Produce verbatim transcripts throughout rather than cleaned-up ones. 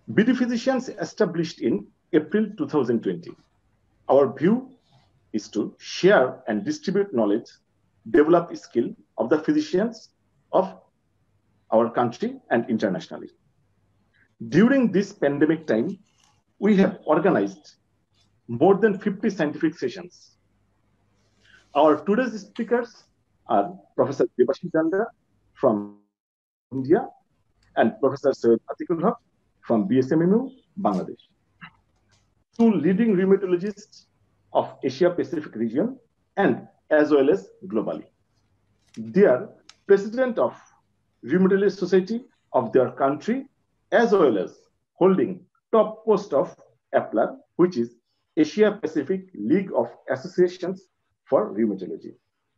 B D Physicians established in April two thousand twenty. Our view is to share and distribute knowledge, develop skill of the physicians of our country and internationally. During this pandemic time, we have organized more than fifty scientific sessions. Our today's speakers are Professor Debashish Danda from India and Professor Syed Atikul Haq from B S M M U, Bangladesh. Two leading rheumatologists of Asia Pacific region and as well as globally. They are president of Rheumatology Society of their country as well as holding top post of APLAR, which is Asia Pacific League of Associations for Rheumatology.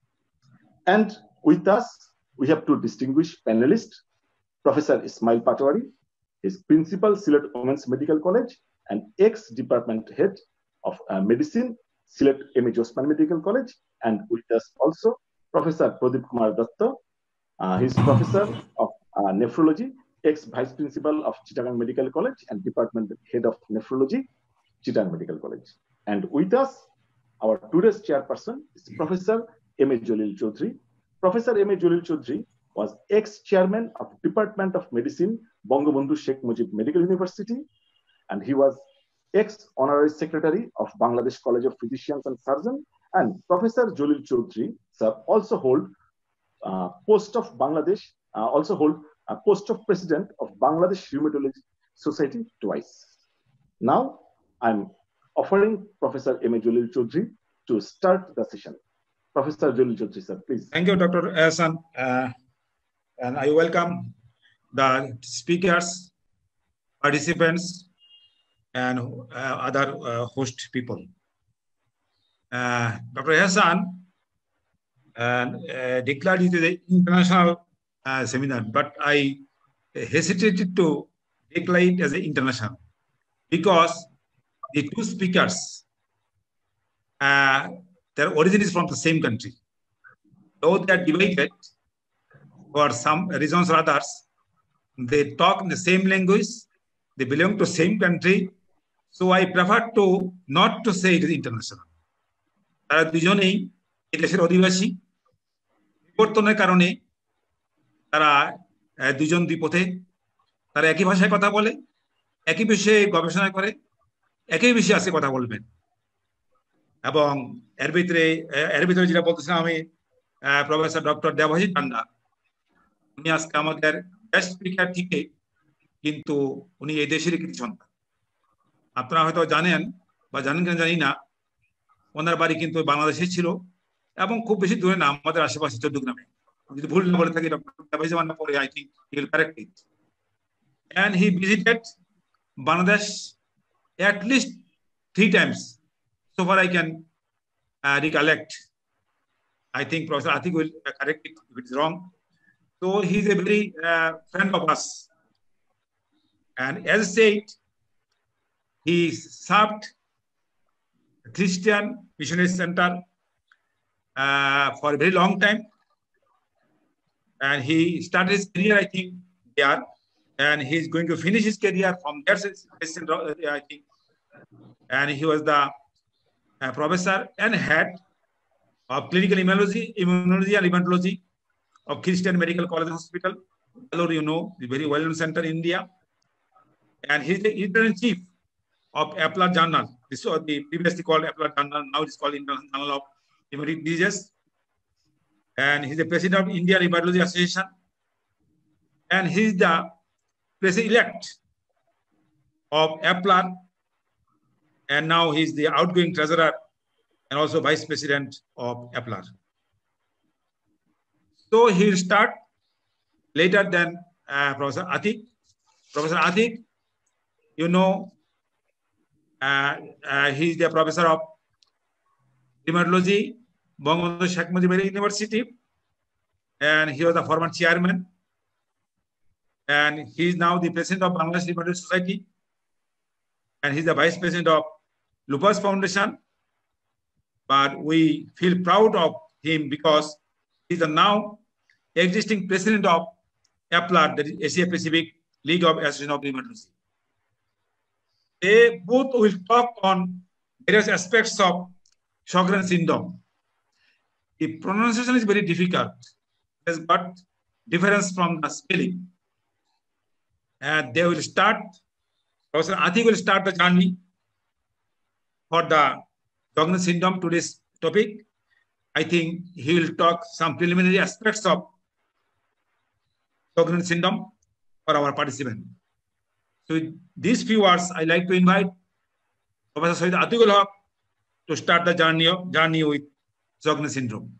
And with us, we have two distinguished panelists, Professor Ismail Patwari, his principal, Sylhet Women's Medical College, and ex-department head of uh, medicine, Sylhet M A Jospan Medical College, and with us also Professor Pradip Kumar Datta, uh, he's professor of uh, nephrology, ex-vice principal of Chittagong Medical College and department head of nephrology, Chittagong Medical College. And with us, our today's chairperson is Professor M A Jalil Chaudhary. Professor M A Jalil Chaudhary was ex-chairman of Department of Medicine, Bangabandhu Sheikh Mujib Medical University, and he was ex-honorary secretary of Bangladesh College of Physicians and Surgeons. And Professor Jalil Chaudhary sir also hold uh, post of Bangladesh, uh, also hold a post of president of Bangladesh Rheumatology Society twice. Now I'm offering Professor M A Jalil Chaudhary to start the session. Professor Jalil Chaudhary, sir, please. Thank you, Doctor Ehsan. Uh, and I welcome the speakers, participants, and uh, other uh, host people. Uh, Doctor Ehsan uh, uh, declared it the international uh, seminar, but I hesitated to declare it as an international because the two speakers, uh, their origin is from the same country. Though they are divided for some reasons or others, they talk in the same language, they belong to the same country, so I prefer to not to say it is international. তারা দুজনেই এই দেশের অধিবাসী, বিবর্তনের কারণে তারা দুজন দুই পথে, তারা একই ভাষায় কথা বলে, একই বিষয়ে গবেষণা করে, একই বিষয়ে আজকে কথা বলবেন। এবং এর ভিতরে এর ভিতরে যেটা বলতেছিলাম আমি, প্রফেসর ডক্টর দেবাশিষ দান্ডা, উনি আজকে আমাদের গেস্ট স্পিকার ঠিকই, কিন্তু উনি এই দেশেরই কৃতি সন্তান। আপনারা হয়তো জানেন বা জানেন কিনা জানি না, ওনার বাড়ি কিন্তু বাংলাদেশে ছিল এবং খুব বেশি দূরে না, আমাদের আশেপাশে চৌদ্দগ্রামে। যদি ভুল না বলে থাকি, ডক্টর দেবাশিষ দান্ডা পরে I think he will correct it. And he visited Bangladesh at least three times, so far I can uh, recollect. I think Professor Atik will uh, correct it if it is wrong. So he is a very uh, friend of us. And as said, he served Christian Missionary Center uh, for a very long time. And he started his career, I think, there. And he's going to finish his career from there, I think. And he was the uh, professor and head of clinical immunology, immunology and hematology of Christian Medical College Hospital. Hello, you know, the very well-known center in India. And he's the editor-in-chief of APLAR Journal. This was the previously called APLAR Journal, now it's called International Journal of Hematologic Diseases. And he's the president of India Hematology Association. And he's the president-elect of APLAR, and now he's the outgoing treasurer and also vice president of APLAR. So he'll start later than uh, Professor Atik. Professor Atik, you know, uh, uh, he's the professor of hematology, Bangabandhu Sheikh Mujib University, and he was the former chairman. And he is now the president of Bangladesh Rheumatology Society, and he's the vice president of Lupus Foundation. But we feel proud of him because he's the now existing president of APLAR, that is Asia Pacific League of Association of Rheumatology. They both will talk on various aspects of Sjogren syndrome. The pronunciation is very difficult. There's but difference from the spelling. And they will start, Professor Ati will start the journey for the Sjogren syndrome, today's topic. I think he will talk some preliminary aspects of Sjogren syndrome for our participant. So with these few words, I like to invite Professor Syed Atiqul Haq to start the journey, of, journey with Sjogren syndrome.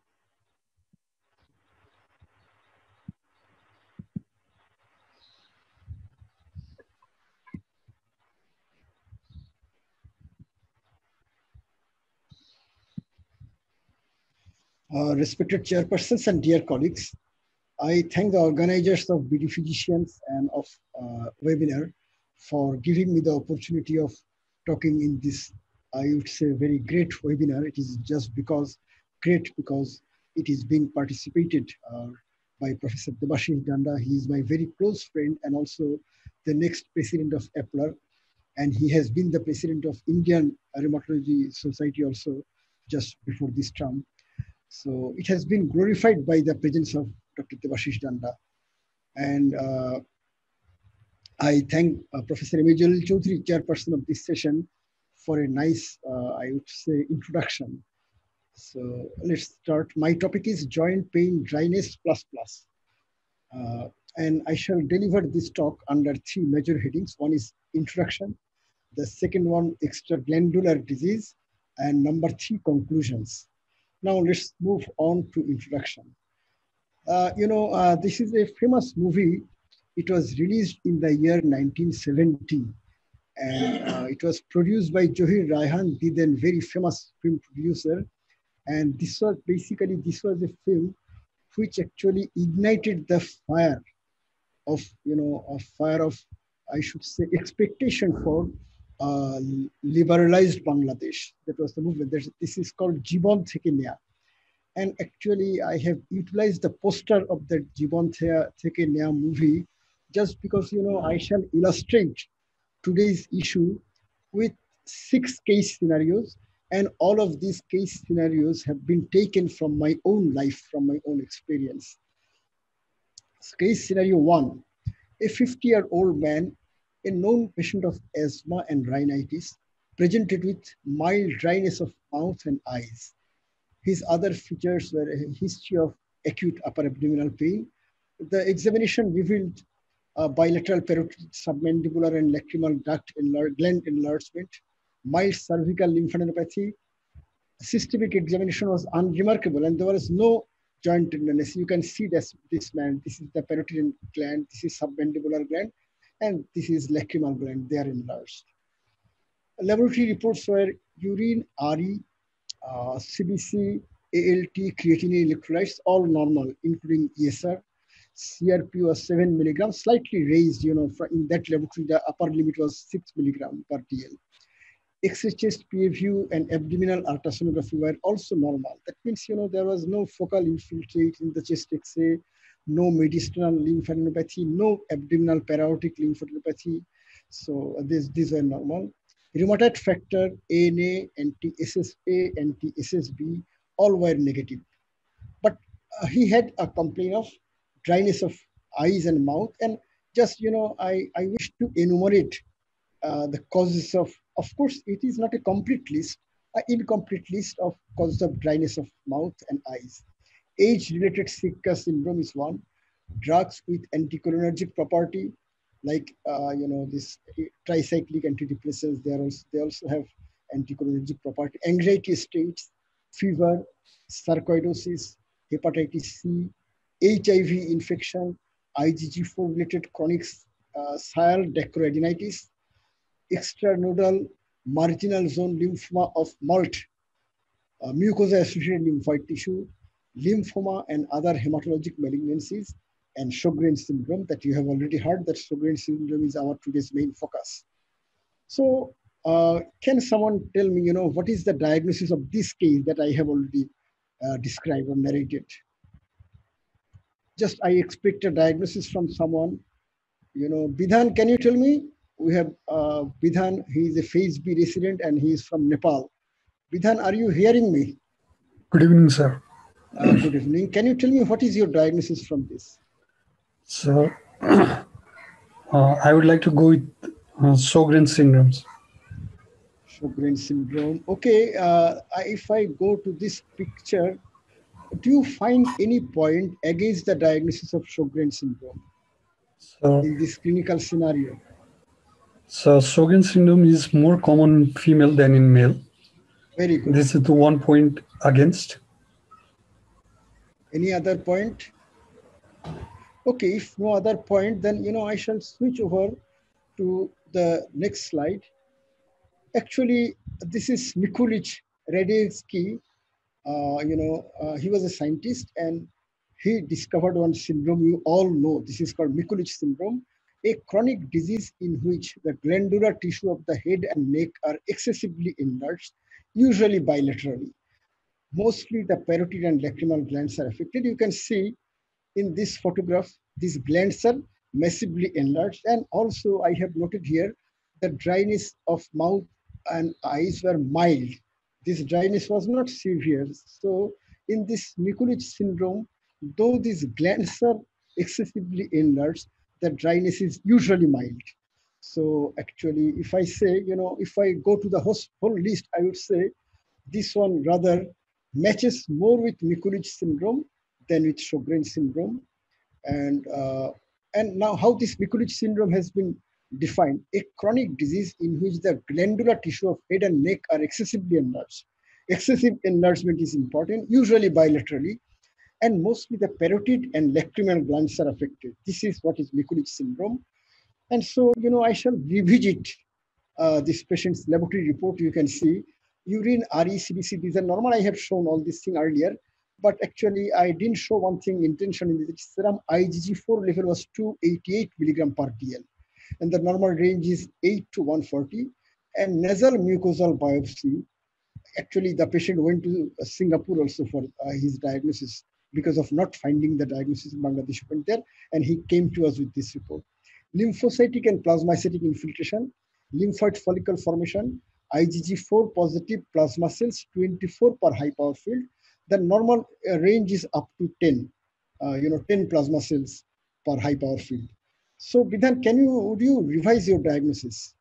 Uh, respected chairpersons and dear colleagues, I thank the organizers of B D Physicians and of uh, webinar for giving me the opportunity of talking in this, I would say, very great webinar. It is just because, great because it is being participated uh, by Professor Debashish Danda. He is my very close friend and also the next president of EPLAR. And he has been the president of Indian Rheumatology Society also just before this term. So it has been glorified by the presence of Doctor Debashish Danda. And uh, I thank uh, Professor M A Jalil Choudhury, chairperson of this session, for a nice, uh, I would say, introduction. So let's start. My topic is joint pain dryness plus plus. Uh, and I shall deliver this talk under three major headings. One is introduction. The second one, extraglandular disease. And number three, conclusions. Now let's move on to introduction. Uh, you know, uh, this is a famous movie. It was released in the year nineteen seventy. And uh, it was produced by Johir Raihan, the then very famous film producer. And this was basically, this was a film which actually ignited the fire of, you know, a fire of, I should say, expectation for uh, liberalized Bangladesh. That was the movement. There's, this is called Jibon Theke Neya. And actually, I have utilized the poster of the Jibon Theke Neya movie just because, you know, I shall illustrate today's issue with six case scenarios. And all of these case scenarios have been taken from my own life, from my own experience. So case scenario one, a fifty-year-old man, a known patient of asthma and rhinitis, presented with mild dryness of mouth and eyes. His other features were a history of acute upper abdominal pain. The examination revealed uh, bilateral parotid submandibular and lacrimal duct enlar gland enlargement, mild cervical lymphadenopathy. Systemic examination was unremarkable and there was no joint tenderness. You can see this, this man, this is the parotid gland, this is submandibular gland, and this is lacrimal gland, they are enlarged. Laboratory reports were urine, R E, uh, C B C, A L T, creatinine electrolytes, all normal, including E S R. C R P was seven milligrams, slightly raised, you know, in that laboratory, the upper limit was six milligrams per D L. X-ray chest P A view and abdominal ultrasonography were also normal. That means, you know, there was no focal infiltrate in the chest X-ray, no mediastinal lymphadenopathy, no abdominal paraortic lymphadenopathy. So these, these were normal. Rheumatoid factor, A N A, anti-S S A, anti-S S B, all were negative. But uh, he had a complaint of dryness of eyes and mouth. And just, you know, I, I wish to enumerate uh, the causes of, of course, it is not a complete list, an incomplete list of causes of dryness of mouth and eyes. Age-related Sitka syndrome is one. Drugs with anticholinergic property, like, uh, you know, this tricyclic antidepressants, they, are also, they also have anticholinergic property. Anxiety states, fever, sarcoidosis, hepatitis C, H I V infection, I G G four related chronic uh, sial-dacroadenitis, extranodal marginal zone lymphoma of MALT, uh, mucosa-associated lymphoid tissue, lymphoma and other hematologic malignancies, and Sjogren syndrome that you have already heard that Sjogren syndrome is our today's main focus. So uh, can someone tell me, you know, what is the diagnosis of this case that I have already uh, described or narrated? Just I expect a diagnosis from someone. You know, Bidhan, can you tell me we have uh, Bidhan. He is a Phase B resident and he is from Nepal. Bidhan, are you hearing me? Good evening, sir. Uh, good evening. Can you tell me what is your diagnosis from this? So, uh, I would like to go with uh, Sjogren's syndromes. Sjogren's syndrome. Okay, uh, I, if I go to this picture, do you find any point against the diagnosis of Sjogren's syndrome So, in this clinical scenario? so Sjogren's syndrome is more common in female than in male. Very good. This is the one point against. Any other point? Okay, if no other point, then, you know, I shall switch over to the next slide. Actually, this is Mikulicz Radziecki. Uh, you know, uh, he was a scientist and he discovered one syndrome you all know. This is called Mikulicz syndrome, a chronic disease in which the glandular tissue of the head and neck are excessively enlarged, usually bilaterally. Mostly the parotid and lacrimal glands are affected. You can see in this photograph, these glands are massively enlarged. And also I have noted here, the dryness of mouth and eyes were mild. This dryness was not severe. So in this Mikulicz syndrome, though these glands are excessively enlarged, the dryness is usually mild. So actually, if I say, you know, if I go to the whole, whole list, I would say this one rather matches more with Mikulicz syndrome than with Sjogren's syndrome. And, uh, and now how this Mikulicz syndrome has been defined: a chronic disease in which the glandular tissue of head and neck are excessively enlarged. Excessive enlargement is important, usually bilaterally, and mostly the parotid and lacrimal glands are affected. This is what is Mikulicz syndrome. And so, you know, I shall revisit uh, this patient's laboratory report. You can see urine R E C B C, these are normal. I have shown all this thing earlier, but actually I didn't show one thing intentionally. The serum I G G four level was two eighty-eight milligram per D L, and the normal range is eight to one forty. And nasal mucosal biopsy, actually the patient went to Singapore also for uh, his diagnosis because of not finding the diagnosis in Bangladesh, went there, and he came to us with this report. Lymphocytic and plasmacytic infiltration, lymphoid follicle formation, I G G four positive plasma cells, twenty-four per high power field. The normal uh, range is up to ten, uh, you know, ten plasma cells per high power field. So Bidhan, can you, would you revise your diagnosis?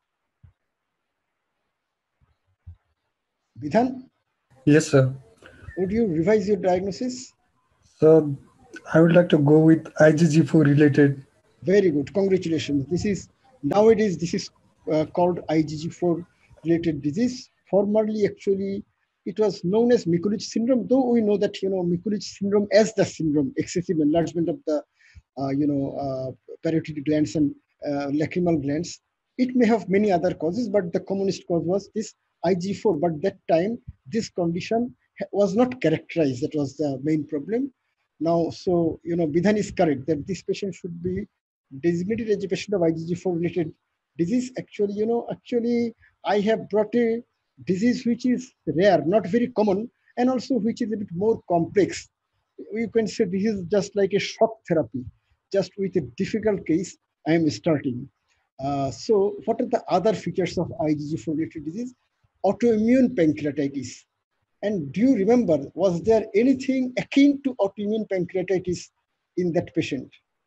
Bidhan? Yes, sir. Would you revise your diagnosis? So, I would like to go with I G G four related. Very good. Congratulations. This is, nowadays, this is uh, called I G G four related disease. Formerly, actually, it was known as Mikulicz syndrome, though we know that, you know, Mikulicz syndrome as the syndrome, excessive enlargement of the, uh, you know, uh, parotid glands and uh, lacrimal glands. It may have many other causes, but the commonest cause was this I G G four. But that time, this condition was not characterized. That was the main problem. Now, so, you know, Bidhan is correct that this patient should be designated as a patient of I G G four related disease. Actually, you know, actually, I have brought a disease which is rare, not very common, and also which is a bit more complex. You can say this is just like a shock therapy, just with a difficult case I am starting. Uh, so what are the other features of I G G four related disease? Autoimmune pancreatitis. And do you remember, was there anything akin to autoimmune pancreatitis in that patient?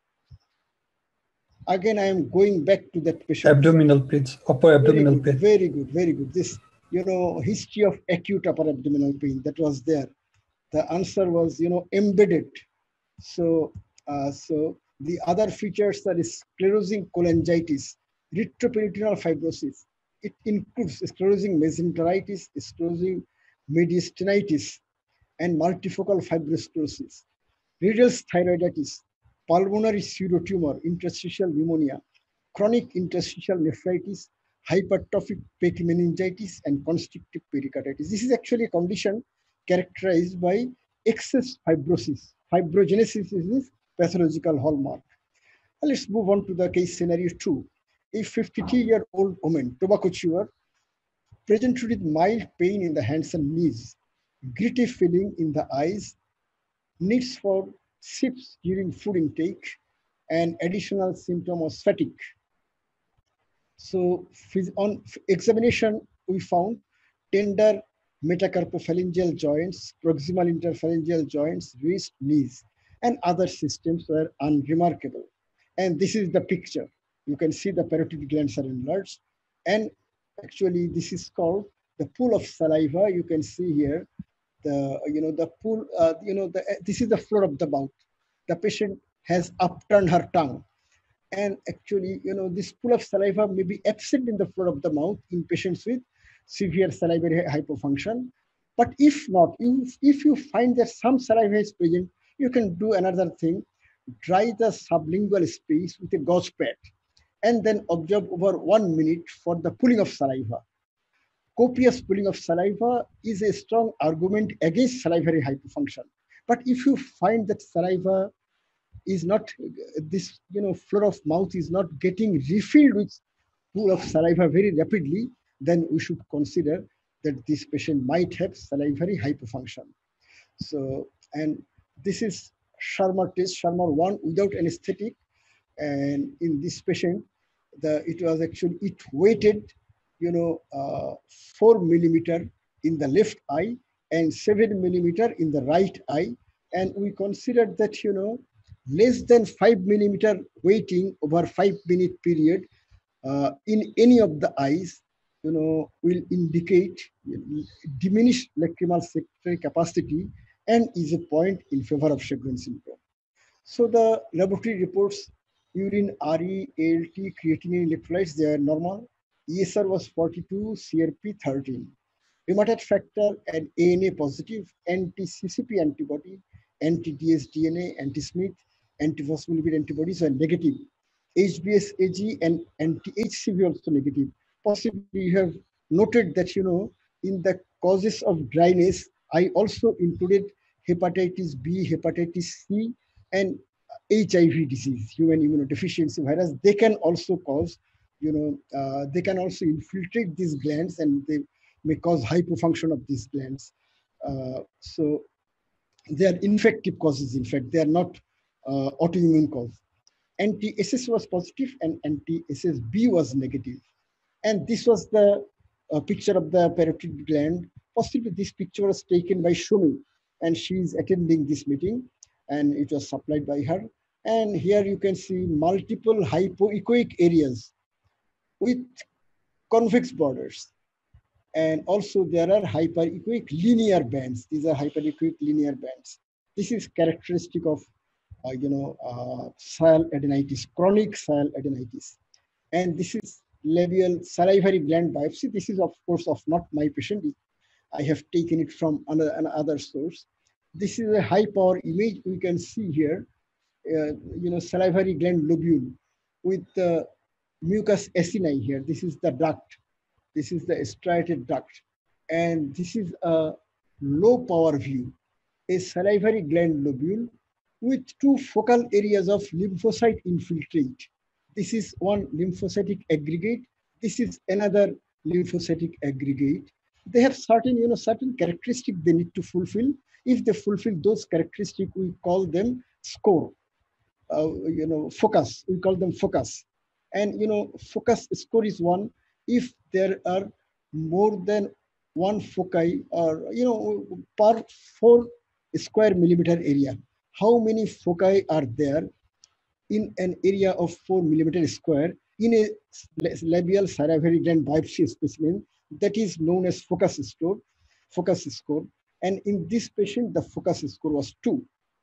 Again, I am going back to that patient. Abdominal pains, upper abdominal pain. pain. Very good, very good. This, you know, history of acute upper abdominal pain, that was there. The answer was, you know, embedded. So, uh, so the other features are sclerosing cholangitis, retroperitoneal fibrosis. It includes sclerosing mesenteritis, sclerosing mediastinitis, and multifocal fibrosclerosis, Riedl's thyroiditis, pulmonary pseudotumor, interstitial pneumonia, chronic interstitial nephritis, hypertrophic petty meningitis, and constrictive pericarditis. This is actually a condition characterized by excess fibrosis. Fibrogenesis is this pathological hallmark. Now let's move on to the case scenario two. A fifty-three-year-old woman, tobacco chewer, presented with mild pain in the hands and knees, gritty feeling in the eyes, needs for sips during food intake, and additional symptom of fatigue. So on examination, we found tender metacarpophalangeal joints, proximal interphalangeal joints, wrist, knees, and other systems were unremarkable. And this is the picture. You can see the parotid glands are enlarged. And actually, this is called the pool of saliva. You can see here the, you know, the pool, uh, you know, the, this is the floor of the mouth. The patient has upturned her tongue. And actually, you know, this pool of saliva may be absent in the floor of the mouth in patients with severe salivary hypofunction. But if not, if, if you find that some saliva is present, you can do another thing. Dry the sublingual space with a gauze pad and then observe over one minute for the pooling of saliva. Copious pooling of saliva is a strong argument against salivary hypofunction. But if you find that saliva is not, this, you know, floor of mouth is not getting refilled with pool of saliva very rapidly, then we should consider that this patient might have salivary hypofunction. So, and this is Sharma test, Sharma one without anesthetic. And in this patient, the it was actually, it weighted, you know, uh, four millimeter in the left eye and seven millimeter in the right eye. And we considered that, you know, less than five millimeter weighting over five minute period uh, in any of the eyes, you know, will indicate diminished lacrimal secretory capacity and is a point in favor of Sjogren syndrome. So the laboratory reports, urine R E, A L T, creatinine electrolytes, they are normal. E S R was forty-two, C R P thirteen. Rheumatoid factor and A N A positive, anti-C C P antibody, anti-D S D N A, anti-Smith, antiphospholipid antibodies are negative. H B S A G and anti-H C V also negative. Possibly you have noted that, you know, in the causes of dryness, I also included hepatitis B, hepatitis C, and H I V disease, human immunodeficiency virus. They can also cause, you know, uh, they can also infiltrate these glands and they may cause hypofunction of these glands. Uh, so they are infective causes, in fact, they are not uh, autoimmune cause. Anti-S S was positive and anti-S S B was negative. And this was the uh, picture of the parotid gland. Possibly this picture was taken by Shumi, and she is attending this meeting, and it was supplied by her. And here you can see multiple hypoechoic areas with convex borders. And also there are hyperechoic linear bands. These are hyperechoic linear bands. This is characteristic of, uh, you know, uh, sialadenitis, chronic sialadenitis. And this is labial salivary gland biopsy. This is, of course, of not my patient. I have taken it from another, another source. This is a high power image. We can see here, uh, you know, salivary gland lobule with the mucus acini here. This is the duct. This is the striated duct. And this is a low power view, a salivary gland lobule with two focal areas of lymphocyte infiltrate. This is one lymphocytic aggregate. This is another lymphocytic aggregate. They have certain, you know, certain characteristics they need to fulfill. If they fulfill those characteristics, we call them score, uh, you know, focus. We call them focus. And, you know, focus score is one if there are more than one foci or, you know, per four square millimeter area. How many foci are there in an area of four millimeter square in a labial salivary gland biopsy specimen? That is known as focus score. Focus score. And in this patient, the focus score was two.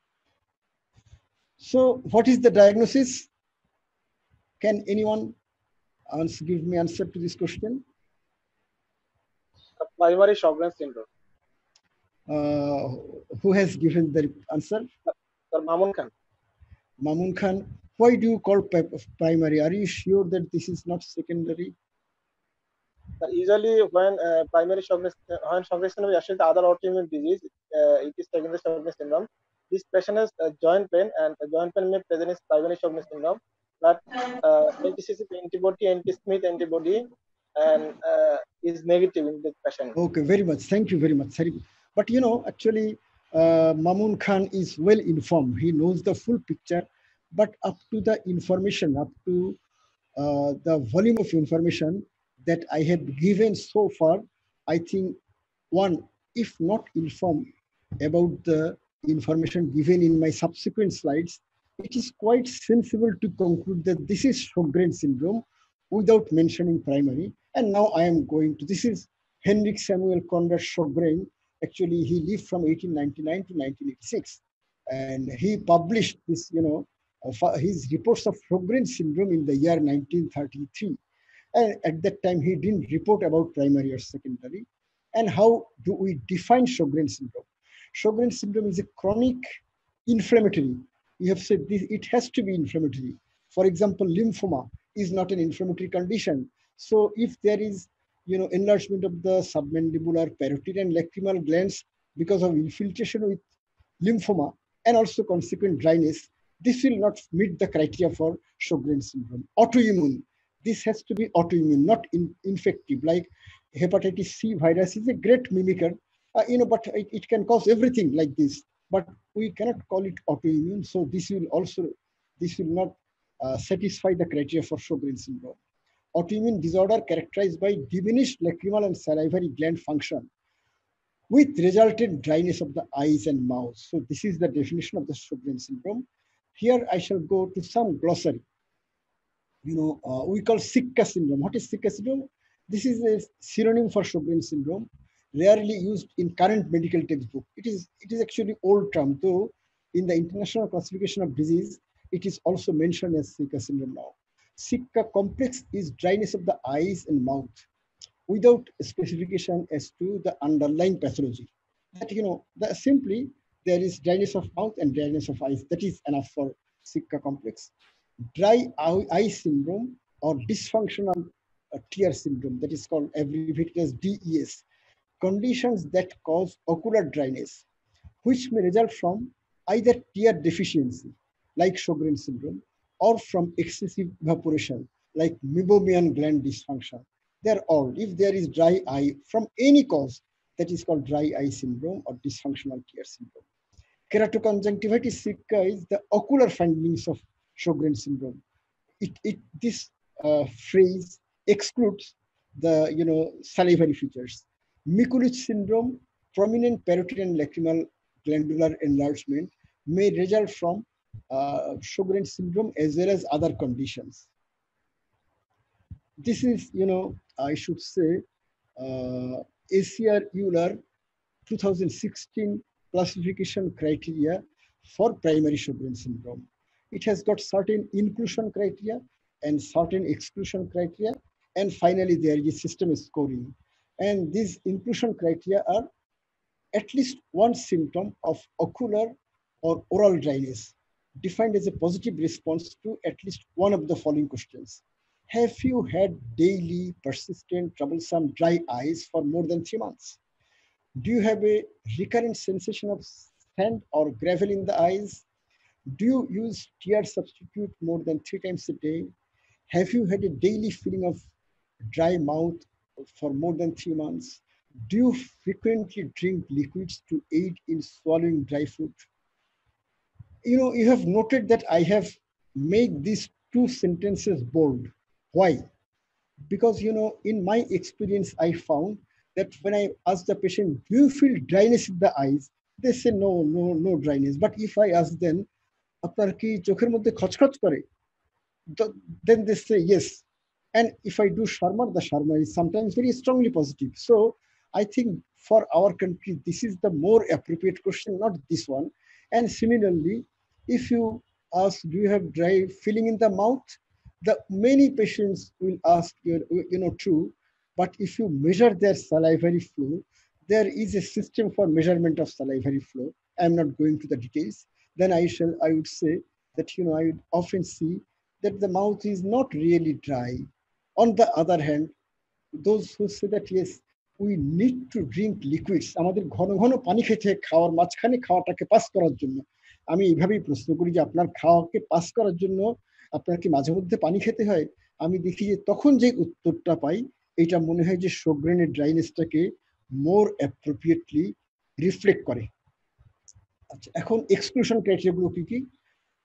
So what is the diagnosis? Can anyone answer, give me answer to this question? The primary Sjogren syndrome. Uh, who has given the answer? Sir Mamun Khan. Mamun Khan. Why do you call primary? Are you sure that this is not secondary? Usually, when uh, primary Sjogren, when Sjogren syndrome is actually the other autoimmune disease, uh, it is secondary Sjogren syndrome. This patient has uh, joint pain, and the joint pain may present as primary Sjogren syndrome. But uh, anti-C C P antibody, anti-Smith antibody, and uh, is negative in this patient. Okay, very much. Thank you very much. But you know, actually, uh, Mamun Khan is well informed. He knows the full picture. But up to the information, up to uh, the volume of information that I have given so far, I think one, if not informed about the information given in my subsequent slides, it is quite sensible to conclude that this is Sjogren syndrome without mentioning primary. And now I am going to, this is Henrik Samuel Conrad Sjogren. Actually, he lived from eighteen ninety-nine to nineteen eighty-six. And he published this, you know, uh, his reports of Sjogren syndrome in the year nineteen thirty-three. And at that time, he didn't report about primary or secondary. And how do we define Sjogren syndrome? Sjogren syndrome is a chronic inflammatory. You have said this, it has to be inflammatory. For example, lymphoma is not an inflammatory condition. So if there is, you know, enlargement of the submandibular, parotid, and lacrimal glands because of infiltration with lymphoma and also consequent dryness, this will not meet the criteria for Sjogren syndrome. Autoimmune, this has to be autoimmune, not in, infective. Like hepatitis C virus is a great mimicker, uh, you know, but it, it can cause everything like this. But we cannot call it autoimmune. So this will also, this will not uh, satisfy the criteria for Sjogren syndrome. Autoimmune disorder characterized by diminished lacrimal and salivary gland function with resultant dryness of the eyes and mouth. So this is the definition of the Sjogren syndrome. Here I shall go to some glossary. You know, uh, we call Sitka syndrome. What is Sitka syndrome? This is a synonym for Sjogren syndrome, rarely used in current medical textbook. It is, it is actually old term, though in the International Classification of Disease, it is also mentioned as Sitka syndrome now. Sitka complex is dryness of the eyes and mouth without specification as to the underlying pathology. That, you know, that simply there is dryness of mouth and dryness of eyes. That is enough for Sitka complex. Dry eye syndrome or dysfunctional tear syndrome, that is called abbreviated as D E S. Conditions that cause ocular dryness, which may result from either tear deficiency, like Sjogren syndrome, or from excessive evaporation, like meibomian gland dysfunction. They're all, if there is dry eye from any cause, that is called dry eye syndrome or dysfunctional tear syndrome. Keratoconjunctivitis Sitka is the ocular findings of Sjogren syndrome. It, it, this uh, phrase excludes the, you know, salivary features. Mikulicz syndrome, prominent parotid and lacrimal glandular enlargement may result from uh, Sjogren syndrome as well as other conditions. This is, you know, I should say, uh, A C R Euler two thousand sixteen classification criteria for primary Sjogren syndrome. It has got certain inclusion criteria and certain exclusion criteria. And finally, there is system scoring. And these inclusion criteria are at least one symptom of ocular or oral dryness, defined as a positive response to at least one of the following questions. Have you had daily, persistent, troublesome dry eyes for more than three months? Do you have a recurrent sensation of sand or gravel in the eyes? Do you use tear substitute more than three times a day? Have you had a daily feeling of dry mouth for more than three months? Do you frequently drink liquids to aid in swallowing dry food? You know, you have noted that I have made these two sentences bold. Why? Because, you know, in my experience, I found that when I ask the patient, do you feel dryness in the eyes? They say, no, no, no dryness. But if I ask them, আপনার কি চোখের মধ্যে খচখচ করে? Then they say yes. And if I do Sharma, the Sharma is sometimes very strongly positive. So I think for our country, this is the more appropriate question, not this one. And similarly, if you ask, do you have dry feeling in the mouth? The many patients will ask, you, you know, true. But if you measure their salivary flow, there is a system for measurement of salivary flow. I'm not going to the details. Then I shall, I would say that, you know, I would often see that the mouth is not really dry. On the other hand, those who say that, yes, we need to drink liquids, আমাদের ঘন ঘন পানি খেতে খাওয়ার মাঝখানে খাওয়াটাকে pass করার জন্য, আমি এইভাবেই প্রশ্ন করি যে আপনার খাওয়াকে পাস করার জন্য আপনার কি মাঝে মধ্যে পানি খেতে হয়? আমি দেখি যে তখন যে উত্তরটা পাই, এটা মনে হয় যে Sjogren's ড্রাইনেসটাকে মোর অ্যাপ্রোপ্রিয়েটলি রিফ্লেক্ট করে। আচ্ছা, এখন এক্সক্লুশন ক্রাইটেরিয়া গুলো কি কি?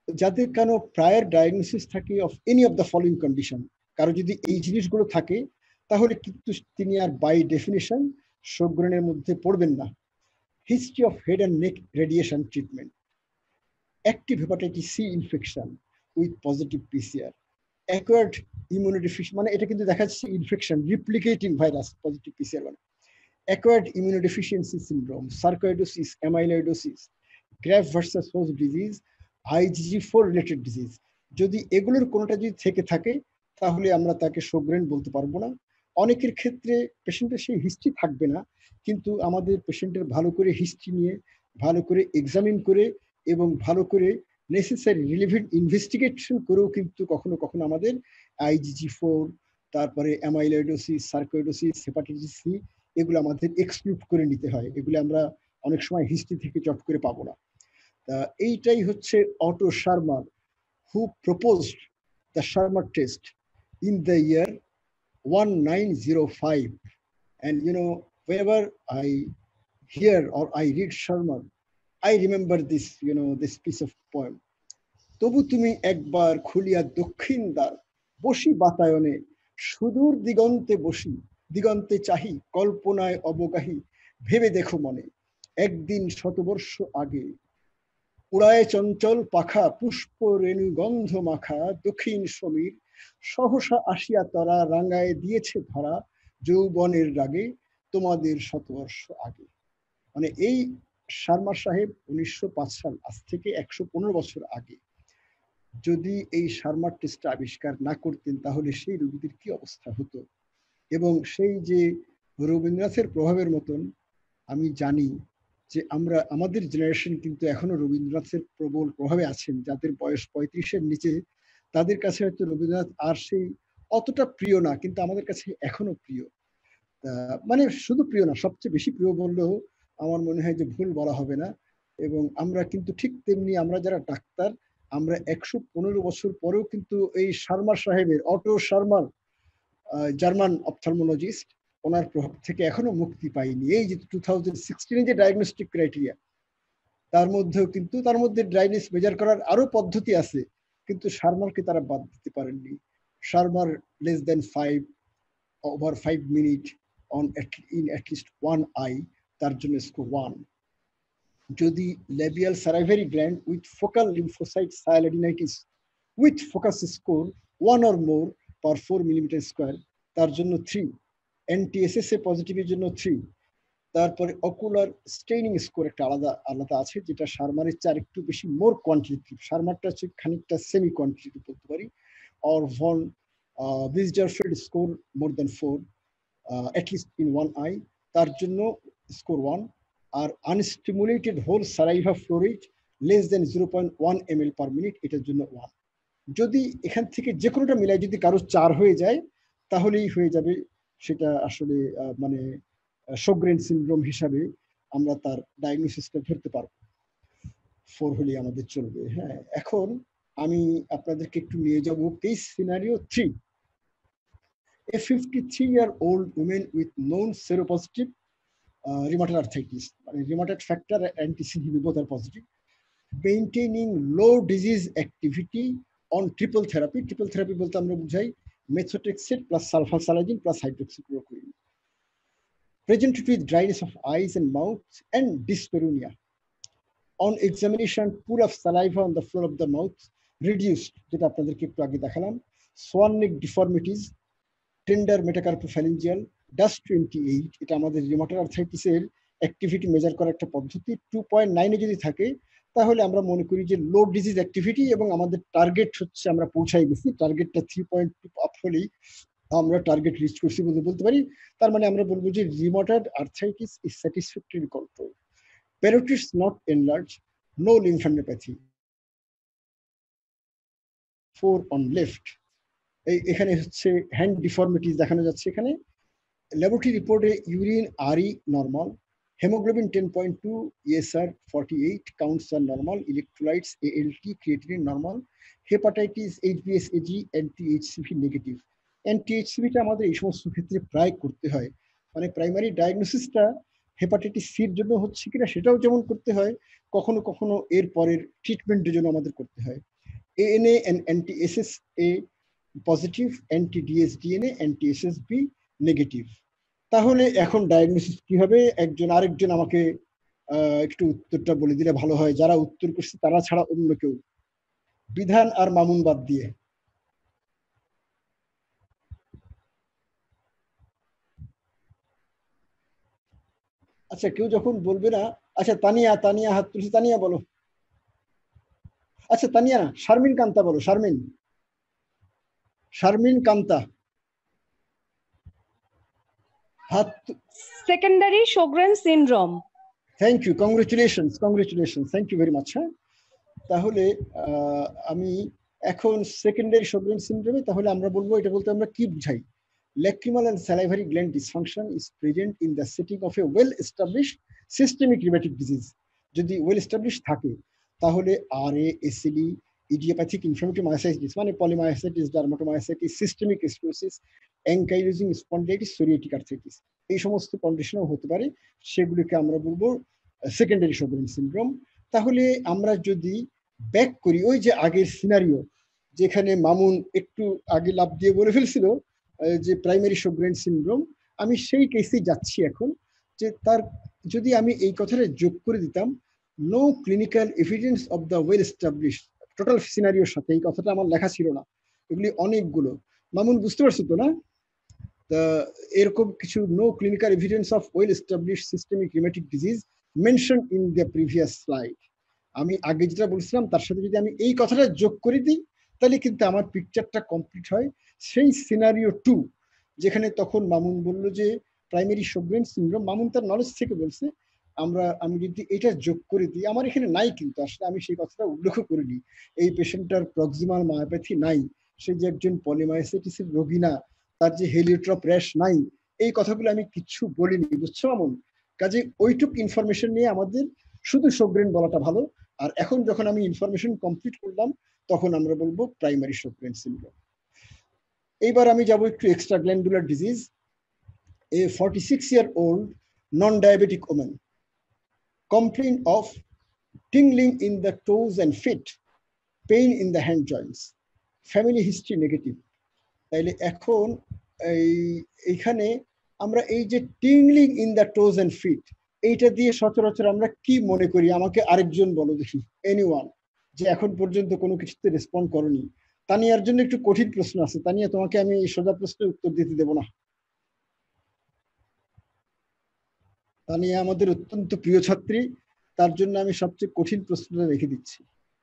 যাদের কোনো প্রায়র ডায়াগনোসিস থাকে of any of the following condition, কারো যদি এই জিনিসগুলো থাকে তাহলে কিন্তু তিনি আর বাই ডেফিনেশন শোকগ্রহণের মধ্যে পড়বেন না। History of head and neck radiation treatment, active hepatitis C infection with positive PCR, acquired immunodeficiency, মানে এটা কিন্তু দেখা যাচ্ছে infection replicating virus positive PCR, মানে acquired immunodeficiency syndrome, sarcoidosis, amyloidosis, graft versus host disease, IgG four related disease. যদি এগুলোর কোনোটা যদি থেকে থাকে তাহলে আমরা তাকে শোকগ্রহণ বলতে পারবো না। অনেকের ক্ষেত্রে পেশেন্টের সেই হিস্ট্রি থাকবে না, কিন্তু আমাদের পেশেন্টের ভালো করে হিস্ট্রি নিয়ে ভালো করে এক্সামিন করে এবং ভালো করে নেসেসারি রিলেভেন্ট ইনভেস্টিগেশন করেও কিন্তু কখনো কখনো আমাদের আইজিজি ফোর, তারপরে অ্যামাইলয়েডোসিস, সার্কোইডোসিস, হেপাটাইটিস সি এগুলো আমাদের এক্সক্লুড করে নিতে হয়। এগুলো আমরা অনেক সময় হিস্ট্রি থেকে চট করে পাবো না। তা এইটাই হচ্ছে Otto Schirmer, who proposed the Sharma test in the year nineteen oh five. And you know, whenever I hear or I read Sharma, I remember this, you know, this piece of poem. তবু তুমি একবার খুলিয়া দক্ষিণ দ্বার, বসি বাতায়নে সুদূর দিগন্তে বসি, দিগন্তে চাহি কল্পনায় অবগাহী, ভেবে দেখো মনে একদিন শতবর্ষ আগে, উড়ায় চঞ্চল পাখা পুষ্প রেণু গন্ধ মাখা, দক্ষিণ সমীর সহসা আসিয়া তরা রাঙ্গায় দিয়েছে ধরা, যৌবনের রাগে তোমাদের শতবর্ষ আগে। মানে এই শর্মা সাহেব উনিশশো পাঁচ সাল, আজ থেকে একশো পনেরো বছর আগে যদি এই শর্মার টেস্টটা আবিষ্কার না করতেন তাহলে সেই রোগীদের কি অবস্থা হতো। এবং সেই যে রবীন্দ্রনাথের প্রভাবের মতন আমি জানি যে আমরা আমাদের জেনারেশন কিন্তু এখনো রবীন্দ্রনাথের প্রবল প্রভাবে আছেন, যাদের বয়স পঁয়ত্রিশের নিচে তাদের কাছে হয়তো রবীন্দ্রনাথ আর সেই অতটা প্রিয় না, কিন্তু আমাদের কাছে এখনো প্রিয়। মানে শুধু প্রিয় না, সবচেয়ে বেশি প্রিয় বললেও আমার মনে হয় যে ভুল বলা হবে না। এবং আমরা কিন্তু ঠিক তেমনি আমরা যারা ডাক্তার, আমরা একশো পনেরো বছর পরেও কিন্তু এই শর্মা সাহেবের, অটো শর্মার, জার্মান অপথলমোলজিস্ট, ওনার প্রভাব থেকে এখনো মুক্তি পাইনি। এই যে টু থাউজেন্ড সিক্সটিনে যে ডায়াগনস্টিক ক্রাইটেরিয়া, তার মধ্যেও কিন্তু তার মধ্যে ড্রাইনেস মেজার করার আরো পদ্ধতি আছে, কিন্তু শর্মারকে তারা বাদ দিতে পারেননি। Schirmer less than five over five minute on in at least one eye, তার জন্য স্কোর ওয়ান। যদি labial salivary gland with focal lymphocyte sialadenitis with focus score one or more per four millimetre square, তার জন্য three. এনটিএসএসএ পজিটিভের জন্য three. তারপরে ocular staining score একটা আলাদা আলাদা আছে, যেটা শার্মারের চেয়ে একটু বেশি মোর কোয়ান্টিটিভ, শার্মারটা হচ্ছে খানিকটা সেমি কোয়ান্টিটিভ বলতে পারি। Or van Bijsterveld score more than four at least in one eye, তার জন্য স্কোর ওয়ান। আর unstimulated whole saliva flow rate less than zero point one m l per minute, এটার জন্য ওয়ান। যদি এখান থেকে যে কোনোটা মিলাই যদি কারো চার হয়ে যায় তাহলেই হয়ে যাবে সেটা আসলে মানে শোকগ্রেন সিনড্রোম হিসাবে আমরা তার ডায়াগনোসিসটা ধরতে পারবো। ফোর হলে আমাদের চলবে। হ্যাঁ, এখন আমি আপনাদেরকে একটু নিয়ে যাব case scenario three. A fifty three year old women with known seropositive rheumatoid arthritis, মানে rheumatoid factor and T C D both are positive, maintaining low disease activity on triple therapy. Triple therapy বলতে আমরা বুঝাই methotrexate plus sulfasalazine plus hydroxychloroquine. Presented with dryness of eyes and mouth and dyspareunia. On examination, pool of saliva on the floor of the mouth reduced, যেটা আপনাদেরকে একটু আগে দেখালাম। swan neck deformities, tender metacarpopharyngeal, DAS twenty eight, এটা আমাদের rheumatoid আর্থ্রাইটিসের activity measure করার একটা পদ্ধতি। টু পয়েন্ট নাইনে যদি থাকে তাহলে আমরা মনে করি যে লো ডিজিজ অ্যাক্টিভিটি, এবং আমাদের টার্গেট হচ্ছে আমরা পৌঁছাই গেছি। টার্গেটটা থ্রি পয়েন্ট টু আপ হলেই আমরা টার্গেট রিচ করছি বলে বলতে পারি। তার মানে আমরা বলবো যে rheumatoid arthritis is satisfactory control. Parotids not enlarge, no lymphadenopathy. Four on left, এই এখানে হচ্ছে হ্যান্ড ডিফর্মিটিস দেখানো যাচ্ছে। এখানে ল্যাবরেটরি রিপোর্টে urine RE normal, haemoglobin ten point two, ESR forty eight, counts are normal, electrolytes ALT creatinine normal, hepatitis HBs Ag anti HCV negative. এনটিএইচসিভিটা আমাদের এই সমস্ত ক্ষেত্রে প্রায় করতে হয়, মানে প্রাইমারি ডায়াগনোসিসটা হেপাটাইটিস সির জন্য হচ্ছে কিনা সেটাও যেমন করতে হয়, কখনো কখনো এর পরের ট্রিটমেন্টের জন্য আমাদের করতে হয়। A N A and anti-S S A positive, anti DS DNA, anti S S B negative. তাহলে এখন ডায়াগনোসিস কি হবে? একজন আরেকজন আমাকে একটু উত্তরটা বলে দিলে ভালো হয়, যারা উত্তর করছে তারা ছাড়া অন্য কেউ, বিধান আর মামুন বাদ দিয়ে। আচ্ছা, কেউ যখন বলবে না, আচ্ছা তানিয়া, তানিয়া হাত তুলছে, তানিয়া বলো। আচ্ছা তানিয়া না, শারমিন কান্তা বলো, শারমিন, শারমিন কান্তা হাত। Secondary Sjogren syndrome. Thank you, congratulations, congratulations, thank you very much. হ্যাঁ, তাহলে আমি এখন সেকেন্ডারি শোগ্রেন সিনড্রোমে তাহলে আমরা বলবো, এটা বলতে আমরা কি বুঝাই? Lacrimal and salivary gland dysfunction is present in the setting of a well-established systemic rheumatic disease. যদি well established থাকে তাহলে আর A, ACD, idiopathic inflammatory myositis মানে polymyositis, dermatomyositis, systemic sclerosis, ankylosing spondylitis, psoriatic arthritis, এই সমস্ত কন্ডিশনও হতে পারে। সেগুলিকে আমরা বলবো সেকেন্ডারি শোগ্রেন সিনড্রোম। তাহলে আমরা যদি ব্যাক করি ওই যে আগের সিনারিও, যেখানে মামুন একটু আগে লাভ দিয়ে বলে ফেলছিল যে প্রাইমারি শোগ্রেন সিনড্রোম, আমি সেই কেসেই যাচ্ছি এখন, যে তার যদি আমি এই কথাটা যোগ করে দিতাম, no clinical evidence of the well establish, total সিনারিওর সাথে এই কথাটা আমার লেখা ছিল না, এগুলি অনেকগুলো। মামুন বুঝতে পারছো তো না? তা এরকম কিছু no clinical evidence of well establish systemic rheumatic disease mention in the previous slide. আমি আগে যেটা বলছিলাম তার সাথে যদি আমি এই কথাটা যোগ করে দিই তাহলে কিন্তু আমার পিকচারটা কমপ্লিট হয়। সেই সিনারিও টু, যেখানে তখন মামুন বললো যে প্রাইমারি শোগ্রেন সিনড্রোম, মামুন তার নলেজ থেকে বলছে, আমরা আমি যদি এটা যোগ করে দিই, আমার এখানে নাই কিন্তু আসলে আমি সেই কথাটা উল্লেখ করিনি, এই পেশেন্টটার প্রক্সিমাল মায়োপ্যাথি নাই, সে যে একজন পলিমায়োসাইটিসের রোগী না, তার যে হেলিওট্রপ র্যাশ নাই, এই কথাগুলো আমি কিচ্ছু বলিনি, বুঝছো মামুন? কাজে ওইটুক ইনফরমেশন নিয়ে আমাদের শুধু শোগ্রেন বলাটা ভালো। আর এখন যখন আমি ইনফরমেশন কমপ্লিট করলাম তখন আমরা বলবো প্রাইমারি শোগ্রেন সিনড্রোম। এইবার আমি যাব একটু extra glandular disease. A forty six year old non diabetic woman complain of tingling in the toes and feet, pain in the hand joints, family history negative। তাইলে এখন এই এইখানে আমরা এই যে tingling in the toes and feet, এইটা দিয়ে সচরাচর আমরা কি মনে করি? আমাকে আরেকজন বলো দেখি, এনিওয়ান, যে এখন পর্যন্ত কোনো কিছুতে রেসপন্ড করনি। তানিয়ার জন্য একটু কঠিন প্রশ্ন আছে, তানিয়া তোমাকে আমি এই সোজা প্রশ্নের উত্তর দিতে দেব না। তানিয়া আমাদের অত্যন্ত প্রিয় ছাত্রী, তার জন্য আমি সবচেয়ে কঠিন প্রশ্নটা রেখে দিচ্ছি।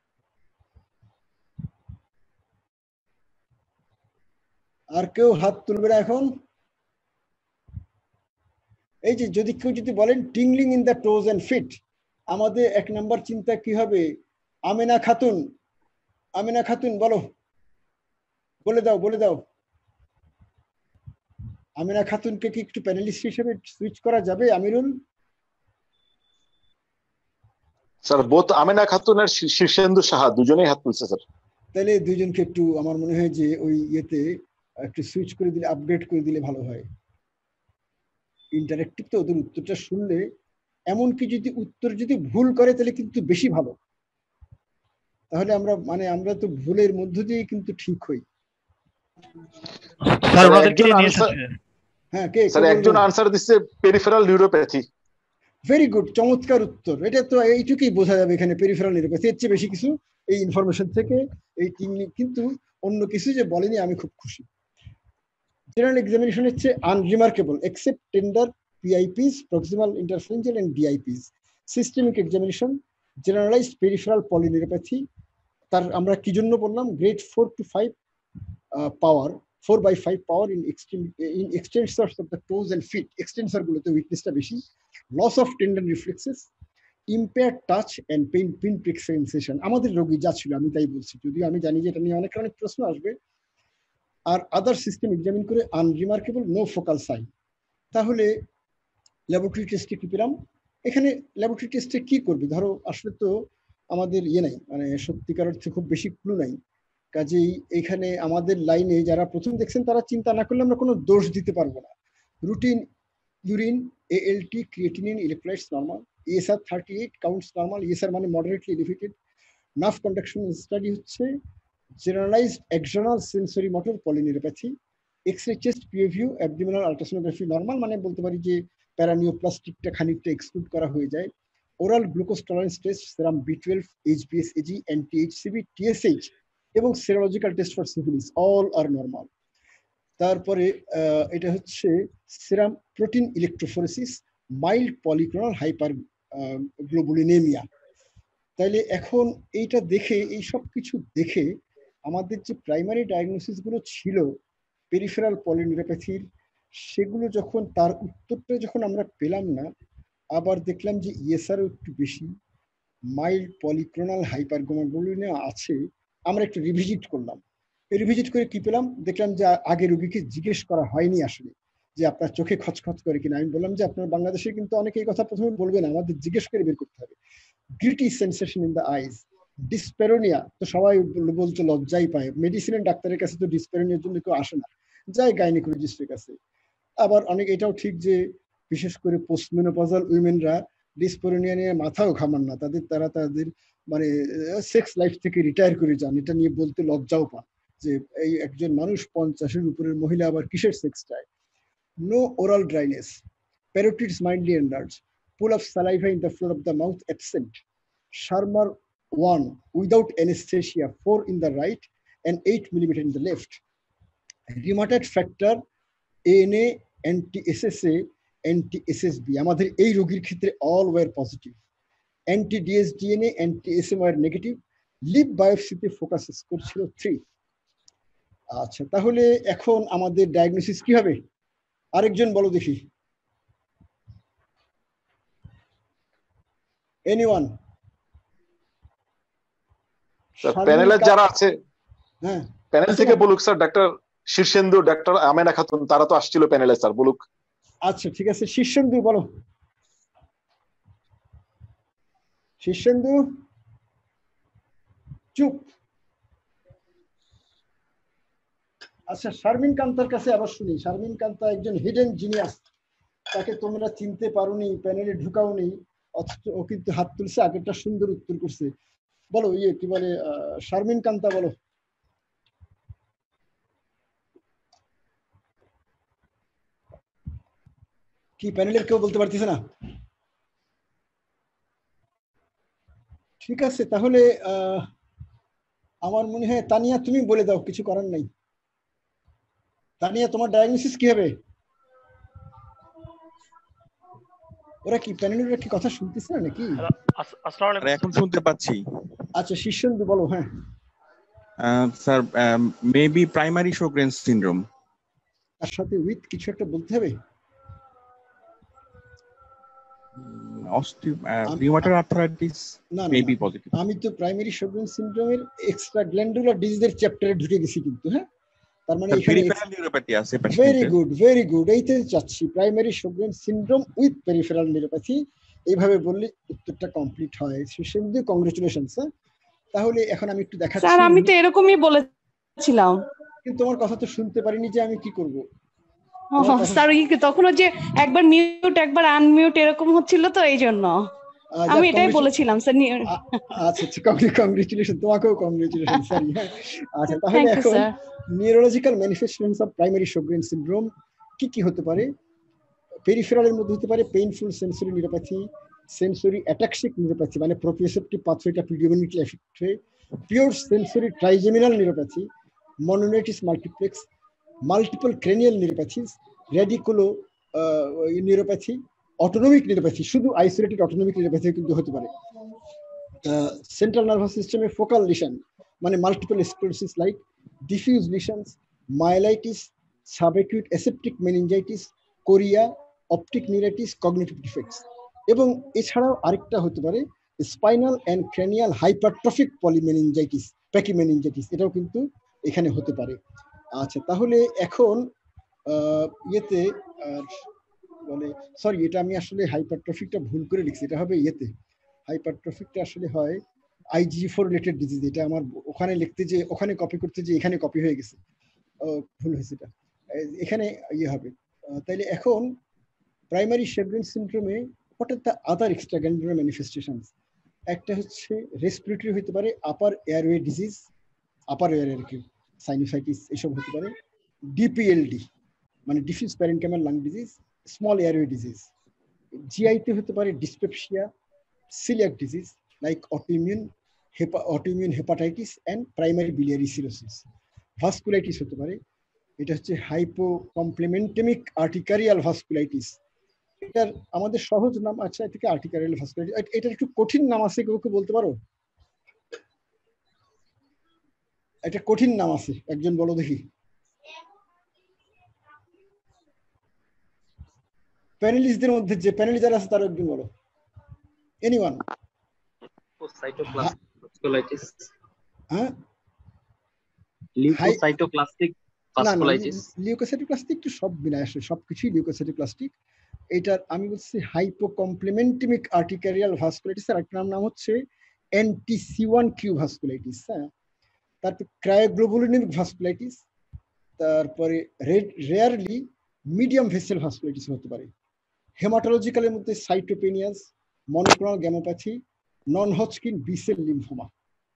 আর কেউ হাত তুলবে না এখন? এই যে যদি কেউ যদি বলেন tingling in the toes and feet, আমাদের এক নাম্বার চিন্তা কি হবে? আমেনা খাতুন, আমেনা খাতুন বলো, বলে দাও, বলে দাও। আমেনা খাতুনকে কি একটু প্যানেলিস্ট হিসেবে সুইচ করা যাবে? আমিরুল স্যার, বোথ আমেনা খাতুন আর শীর্ষেন্দু সাহা দুজনেই হাত তুলছে স্যার। তাহলে দুইজনকে একটু আমার মনে হয় যে ওই ইয়েতে একটু সুইচ করে দিলে, আপগ্রেড করে দিলে ভালো হয়। ইন্টারেক্টিভ তো, ওদের উত্তরটা শুনলে, এমনকি যদি উত্তর যদি ভুল করে তাহলে কিন্তু বেশি ভালো, তাহলে আমরা মানে আমরা তো ভুলের মধ্য দিয়ে কিন্তু ঠিক হই। স্যার ওনাদেরকে নিয়ে এসেছে। হ্যাঁ, কে স্যার একজন আনসার দিচ্ছে পেরিফেরাল নিউরোপ্যাথি। ভেরি গুড, চমৎকার উত্তর। এটা তো এইটুকুই বোঝা যাবে এখানে পেরিফেরাল নিউরোপ্যাথি, এর চেয়ে বেশি কিছু এই ইনফরমেশন থেকে এই কিন্তু অন্য কিছু যে বলেনি, আমি খুব খুশি। জেনারেল এক্সামিনেশন হচ্ছে unremarkable except tender PIPs, proximal interphalangeal and DIPs. Systemic examination generalised peripheral polyneuropathy, তার আমরা কি জন্য বললাম? Grade four to five power, four by five power in extreme in extensors of the toes and feet, extensor গুলোতে উইকনেসটা বেশি। Loss of tendon reflexes, impaired touch and pain pinprick sensation, আমাদের রোগী যা ছিল আমি তাই বলছি, যদিও আমি জানি যে এটা নিয়ে অনেক অনেক প্রশ্ন আসবে। আর আদার সিস্টেম এক্সামিন করে আনরিমার্কেবল নো ফোকাল সাইন। তাহলে ল্যাবরেটরি টেস্টে কি পেলাম? এখানে ল্যাবরেটরি টেস্টে কি করবে? ধরো আসলে তো আমাদের ইয়ে নাই, মানে সত্যিকার অর্থে খুব বেশি ক্লু নাই, কাজেই এখানে আমাদের লাইনে যারা প্রথম দেখছেন তারা চিন্তা না করলে আমরা কোনো দোষ দিতে পারবো না। Routine urine, A L T, creatinine, electrolytes normal, E S R thirty eight counts normal, E S R মানে moderately elevated. Nerve conduction study হচ্ছে generalized axonal sensory motor polyneuropathy, X-ray chest P A view, abdominal ultrasonography normal, মানে বলতে পারি যে প্যারানিওপ্লাস্টিকটা খানিকটা exclude করা হয়ে যায়। Oral glucose tolerance test, serum B twelve, H B S A G, anti H C V, T S H এবং serological test for syphilis, all are normal. তারপরে এটা হচ্ছে serum protein electrophoresis, mild polyclonal hyper globulinaemia. তাইলে এখন এইটা দেখে, এই সব কিছু দেখে আমাদের যে প্রাইমারি ডায়াগনোসিস গুলো ছিল পেরিফেরাল পলিনিউরোপ্যাথির, সেগুলো যখন তার উত্তরটা যখন আমরা পেলাম না, আবার দেখলাম যে ইএসআরও একটু বেশি, মাইল্ড পলিক্লোনাল হাইপারগ্লোবুলিনেমিয়া আছে, আমরা একটু রিভিজিট করলাম। রিভিজিট করে কি পেলাম, দেখলাম যে আগে রোগীকে জিজ্ঞেস করা হয়নি আসলে যে আপনার চোখে খচখচ করে কিনা। আমি বললাম যে আপনার বাংলাদেশে কিন্তু অনেকে এই কথা প্রথমে বলবে না, আমাদের জিজ্ঞেস করে বের করতে হবে। Gritty sensation in the eyes, dyspareunia তো সবাই বলতে লজ্জাই পায়, মেডিসিনের ডাক্তারের কাছে তো ডিসপেরোনিয়ার জন্য কেউ আসে না, যায় গাইনোকোলজিস্টের কাছে। আবার অনেক এটাও ঠিক যে বিশেষ করে পোস্টমেনোপজাল উইমেনরা ডিসপেরোনিয়া নিয়ে মাথাও ঘামান না, তাদের তারা তাদের মানে সেক্স লাইফ থেকে রিটায়ার করে যান, এটা নিয়ে বলতে লজ্জাও পান যে এই একজন মানুষ পঞ্চাশের উপরের মহিলা আবার কিসের সেক্স চায়। No oral dryness, parotids mildly enlarged, pool of saliva in the floor of the mouth absent, Sharma one without anesthesia, four in the right and eight millimeter in the left. Rheumatoid factor A N A, anti-S S A, anti-S S B, আমাদের এই রোগীর ক্ষেত্রে all were positive. Anti-D S D N A, anti-S M were negative. Lip বায়োপসিতে focus score ছিল three. আচ্ছা, তাহলে এখন আমাদের ডায়াগনোসিস কি হবে? আরেকজন বলো দেখি। এনিওয়ান? প্যানেলের যারা আছে, হ্যাঁ প্যানেল থেকে বলুক স্যার। ডাক্তার শীর্ষেন্দু, ডাক্তার আমেনা খাতুন, তারা তো আসছিল প্যানেলে, স্যার বলুক। আচ্ছা ঠিক আছে, শীর্ষেন্দু বলো। শীর্ষেন্দু চুপ। আচ্ছা, শারমিন কান্তার কাছে আবার শুনি। শারমিন কান্তা একজন হিডেন জিনিয়াস, তাকে তোমরা চিনতে পারোনি, প্যানেলে ঢুকাওনি, অথচ ও কিন্তু হাত তুলছে, আগেরটা সুন্দর উত্তর করছে। বলো, ইয়ে কি বলে, শারমিন কান্তা বলো। কি প্যানেলের কেউ বলতে পারতেছে না? ঠিক আছে, তাহলে আহ আমার মনে হয় তানিয়া তুমি বলে দাও, কিছু করার নাই। তানিয়া, তোমার ডায়াগনোসিস কি হবে? ওরা কি প্যানেলের কি কথা শুনতেছে না নাকি? আসসালামু আলাইকুম, এখন শুনতে পাচ্ছি। আচ্ছা, শীর্ষেন্দু বলো। হ্যাঁ sir, maybe primary Sjogren's syndrome. তার সাথে উইথ কিছু একটা বলতে হবে। Rheumatoid arthritis maybe positive. আমি তো প্রাইমারি শোগ্রেনস সিনড্রোমের এক্সট্রা গ্ল্যান্ডুলার ডিজিজের চ্যাপ্টারে ঢুকে গেছি কিন্তু। হ্যাঁ, তার মানে এখানে পেরিফেরাল নিউরোপ্যাথি আছে। ভেরি গুড, ভেরি গুড, এইতে চাচ্ছি primary Sjogren's syndrome with peripheral neuropathy. এইভাবে বললে উত্তরটা কমপ্লিট হয়। সুশীন্দু, কংগ্রেচুলেশনস। হ্যাঁ, তাহলে এখন আমি একটু দেখাচ্ছি। স্যার, আমি তো এরকমই বলেছিলাম, কিন্তু তোমার কথা তো শুনতে পারিনি যে আমি কি করব। স্যার তখন যে একবার মিউট একবার আনমিউট এরকম হচ্ছিল, তো এই জন্য আমি এটাই বলেছিলাম স্যার। আচ্ছা আচ্ছা, কংগ্রেচুলেশন, তোমাকেও কংগ্রেচুলেশন। সরি। আচ্ছা, তাহলে এখন neurological manifestations of primary Sjogren's syndrome কি কি হতে পারে? পেরিফেরালের মধ্যে হতে পারে painful sensory neuropathy, sensory ataxic neuropathy মানে প্রোপ্রিওসেপ্টিভ পাথওয়েটা প্রিডোমিনেন্টলি এফেক্ট হয়, pure sensory trigeminal neuropathy, mononeuritis multiplex, multiple cranial neuropathies, radiculo neuropathy, autonomic neuropathy, শুধু আইসোলেটেড অটোনমিক নিউরোপ্যাথি কিন্তু হতে পারে। সেন্ট্রাল নার্ভাস সিস্টেমে ফোকাল লিশন মানে multiple sclerosis like diffuse lesions, myelitis, subacute aseptic meningitis, chorea, optic neuritis, cognitive defects. এবং এছাড়াও আরেকটা হতে পারে spinal and cranial hypertrophic polymeningitis, pachymeningitis, এটাও কিন্তু এখানে হতে পারে। আচ্ছা, তাহলে এখন ইয়েতে বলে, সরি এটা আমি আসলে হাইপারট্রফিকটা ভুল করে লিখছি, এটা হবে ইয়েতে। হাইপারট্রফিকটা আসলে হয় আইজি ফোর রিলেটেড ডিজিজ, এটা আমার ওখানে লিখতে যে ওখানে কপি করতে যে এখানে কপি হয়ে গেছে, ভুল হয়েছে, এটা এখানে ইয়ে হবে। তাইলে এখন প্রাইমারি শোগ্রেনস সিনড্রোমে what are the other extraglandular manifestations? একটা হচ্ছে রেসপিরেটরি হতে পারে, আপার এয়ারওয়ে ডিজিজ, আপার এয়ারের কি সাইনোসাইটিস এসব হতে পারে। ডিপিএলডি মানে diffuse parenchymal lung disease, small airway disease. জিআইতে হতে পারে dyspepsia, coeliac disease like autoimmune hepa autoimmune hepatitis and primary biliary cirrhosis. Vasculitis হতে পারে, এটা হচ্ছে হাইপোকমপ্লিমেন্টেমিক আর্টিকারিয়াল ভাস্কুলাইটিস। এটার আমাদের সহজ নাম আচ্ছা থেকে আর্টিকারিয়াল ভাস্কুলাইটিস। এটার একটু কঠিন নাম আছে, কেউ কেউ বলতে পারো? একটা কঠিন নাম আছে, একজন বলো দেখি। প্যানেলিস্টদের মধ্যে যে প্যানেলি যারা আছে তারা একজন বলো। এনিওয়ান? লিউকোসাইটোক্লাস্টিক হ্যাঁ, লিউকোসাইটোক্লাস্টিক ভাস্কুলাইটিস। লিউকোসাইটোক্লাস্টিক তো সব মিলে আসে, সবকিছুই লিউকোসাইটোক্লাস্টিক। এটার আমি বলছি হাইপোকমপ্লিমেন্টেমিক আর্টিকারিয়াল ভাস্কুলাইটিস। আর একটা নাম হচ্ছে anti C one q vasculitis. হ্যাঁ, তারপর ক্রায়োগ্লোবুলিনিক ভাস্কুলাইটিস, তারপরে রেয়ারলি মিডিয়াম ভেসেল ভাস্কুলাইটিস হতে পারে। হেমাটোলজিক্যালের মধ্যে cytopenias, monoclonal gammopathy, non Hodgkin B cell lymphoma.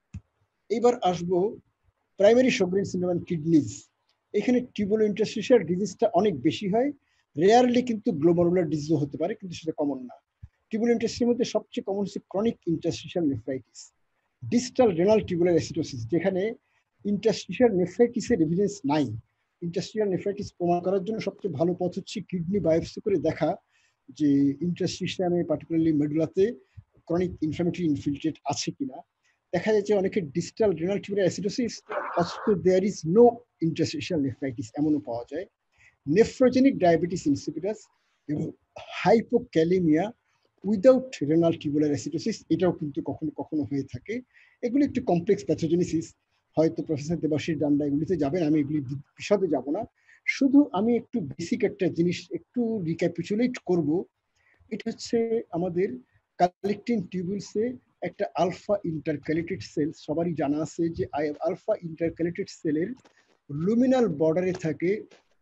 এইবার আসবো primary Sjogren syndrome and kidneys. এখানে টিউবুলো ইন্টারস্টিশিয়াল ডিজিজটা অনেক বেশি হয়, রেয়ারলি কিন্তু গ্লোমারুলার ডিজিজও হতে পারে, কিন্তু সেটা কমন না। টিউবুলো ইন্টারস্টিশিয়াল মধ্যে সবচেয়ে কমন হচ্ছে chronic interstitial nephritis, distal renal tubular acidosis, যেখানে ইন্টারস্টিশিয়াল নেফ্রাইটিসের এভিডেন্স নাই। ইন্টারস্টিশিয়াল নেফ্রাইটিস প্রমাণ করার জন্য সবচেয়ে ভালো পথ হচ্ছে কিডনি বায়োপসি করে দেখা যে ইন্টারস্টিশিয়ামে পার্টিকুলারলি মেডুলাতে ক্রনিক ইনফ্লামেটরি ইনফিলট্রেট আছে কিনা। দেখা যাচ্ছে অনেকের ডিস্টাল রেনাল টিউবুলার অ্যাসিডোসিস অথচ there is no interstitial nephritis, এমনও পাওয়া যায়। নেফ্রোজেনিক ডায়াবেটিস ইনসিপিটাস এবং hypokalaemia without renal tubular acidosis, এটাও কিন্তু কখনো কখনো হয়ে থাকে। এগুলি একটু কমপ্লেক্স প্যাথোজেনেসিস, হয়তো প্রফেসর দেবাশিস ডান্ডা এগুলিতে যাবেন, আমি এগুলি বিশদে যাব না। শুধু আমি একটু বেসিক একটা জিনিস একটু রিক্যাপিচুলেট করব। এটা হচ্ছে আমাদের কালেক্টিং টিউবুলসে একটা আলফা ইন্টারক্যালেটেড সেল, সবারই জানা আছে যে আলফা ইন্টারক্যালেটেড সেলের লুমিনাল বর্ডারে থাকে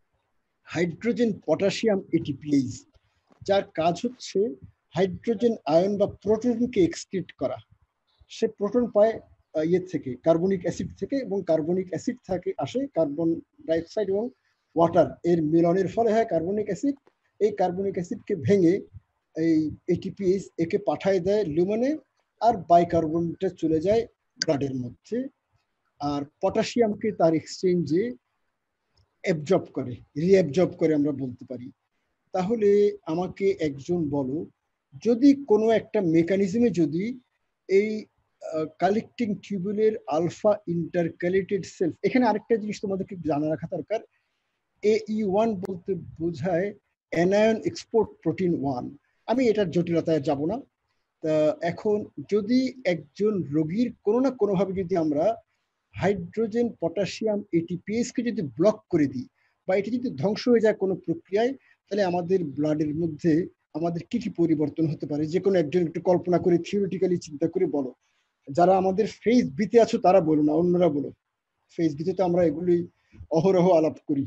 হাইড্রোজেন পটাশিয়াম এটিপিএইচ, যার কাজ হচ্ছে হাইড্রোজেন আয়ন বা প্রোটনকে এক্সক্রিট করা। সে প্রোটন পায় ইয়ে থেকে, কার্বনিক অ্যাসিড থেকে, এবং কার্বনিক অ্যাসিড থাকে আসে কার্বন ডাইঅক্সাইড এবং ওয়াটার এর মিলনের ফলে হয় কার্বনিক অ্যাসিড। এই কার্বনিক অ্যাসিডকে ভেঙে এই এটিপিএইচ একে পাঠায় দেয় লুমেনে, আর বাইকার্বনটা চলে যায় ব্লাডের মধ্যে, আর পটাশিয়ামকে তার এক্সচেঞ্জে অ্যাবজর্ব করে, রিঅ্যাবজর্ব করে আমরা বলতে পারি। তাহলে আমাকে একজন বলো, যদি কোনো একটা মেকানিজমে যদি এই কালেক্টিং টিউবুলের আলফা ইন্টারক্যালেটেড সেলস, এখানে আরেকটা জিনিস তোমাদেরকে জানা রাখা দরকার, এ ই ওয়ান বলতে বোঝায় অ্যানায়ন এক্সপোর্ট প্রোটিন ওয়ান। আমি এটার জটিলতায় যাব না। তা এখন যদি একজন রোগীর কোনো না কোনোভাবে যদি আমরা হাইড্রোজেন পটাশিয়াম এটিপিএস কে যদি ব্লক করে দিই বা এটি যদি ধ্বংস হয়ে যায় কোনো প্রক্রিয়ায়, তাহলে আমাদের ব্লাডের মধ্যে আমাদের কি কি পরিবর্তন হতে পারে, যে কোনো একজন একটু কল্পনা করে থিওরিটিক্যালি চিন্তা করে বলো। যারা আমাদের ফেস বিতে আছো তারা বলো না, অন্যরা বলো। ফেস বিতে তো আমরা এগুলি অহরহ আলাপ করি।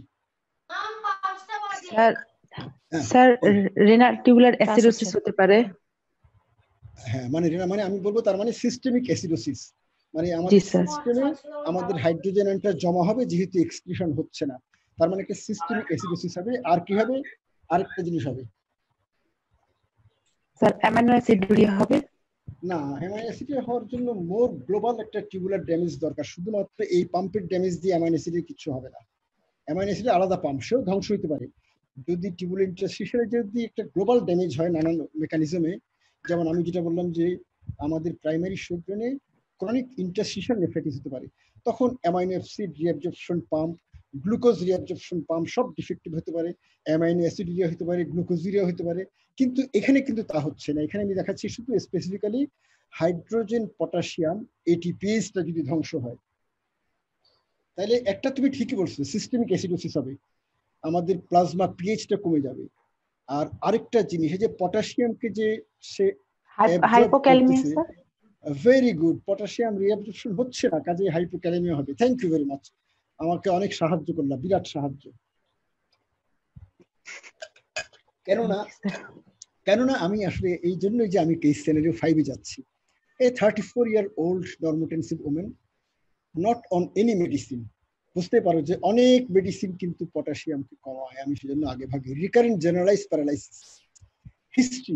Sir sir renal tubular acidosis হতে পারে। হ্যাঁ, মানে মানে আমি বলবো তার মানে সিস্টেমিক অ্যাসিডোসিস, মানে আমাদের সিস্টেমে আমাদের হাইড্রোজেন আয়নটা জমা হবে যেহেতু এক্সক্রিশন হচ্ছে না, তার মানে একটা সিস্টেমিক অ্যাসিডোসিস হবে। আর কি হবে? আরেকটা জিনিস হবে স্যার অ্যামাইনো অ্যাসিডুরিয়া হবে না। অ্যামাইনো অ্যাসিডুরিয়া হওয়ার জন্য মোর গ্লোবাল একটা টিউবুলার ড্যামেজ দরকার। শুধুমাত্র এই পাম্পের ড্যামেজ দিয়ে অ্যামাইনো অ্যাসিডের কিছু হবে না। অ্যামাইনো অ্যাসিডের আলাদা পাম্প, সেও ধ্বংস হতে পারে। যদি টিউবুলার ইন্টারস্টিশিয়ালে যদি একটা গ্লোবাল ড্যামেজ হয় নানান মেকানিজমে, যেমন আমি যেটা বললাম যে আমাদের প্রাইমারি শোগ্রেনে ক্রনিক ইন্টারস্টিশিয়াল নেফ্রাইটিস হতে পারে, তখন amino acid reabsorption pump, glucose reabsorption pump সব ডিফেক্টিভ হতে পারে, অ্যামাইনো অ্যাসিডুরিয়া হতে পারে, গ্লুকোজুরিয়া হতে পারে। কিন্তু এখানে কিন্তু তা হচ্ছে না। এখানে আমি দেখাচ্ছি শুধু স্পেসিফিক্যালি হাইড্রোজেন পটাশিয়াম এটিপিএসটা যদি ধ্বংস হয়, তাহলে একটা তুমি ঠিকই বলছো, সিস্টেমিক অ্যাসিডোসিস হবে, আমাদের প্লাজমা পিএইচটা কমে যাবে। আর আরেকটা জিনিস, যে পটাশিয়ামকে যে সে hypokalaemia, very good, potassium reabsorption হচ্ছে না, কাজে হাইপোক্যালেমিয়া হবে। থ্যাংক ইউ ভেরি মাচ, আমাকে অনেক সাহায্য করলাম, বিরাট সাহায্য। কেননা কেননা আমি আসলে এই জন্যই যে আমি কেস সিনারিও ফাইভে যাচ্ছি। A thirty four year old normotensive women, not on any medicine. বুঝতে পারো যে অনেক মেডিসিন কিন্তু পটাশিয়ামকে কমায়, আমি সেজন্য আগে ভাগে। Recurrent generalise paralysis, history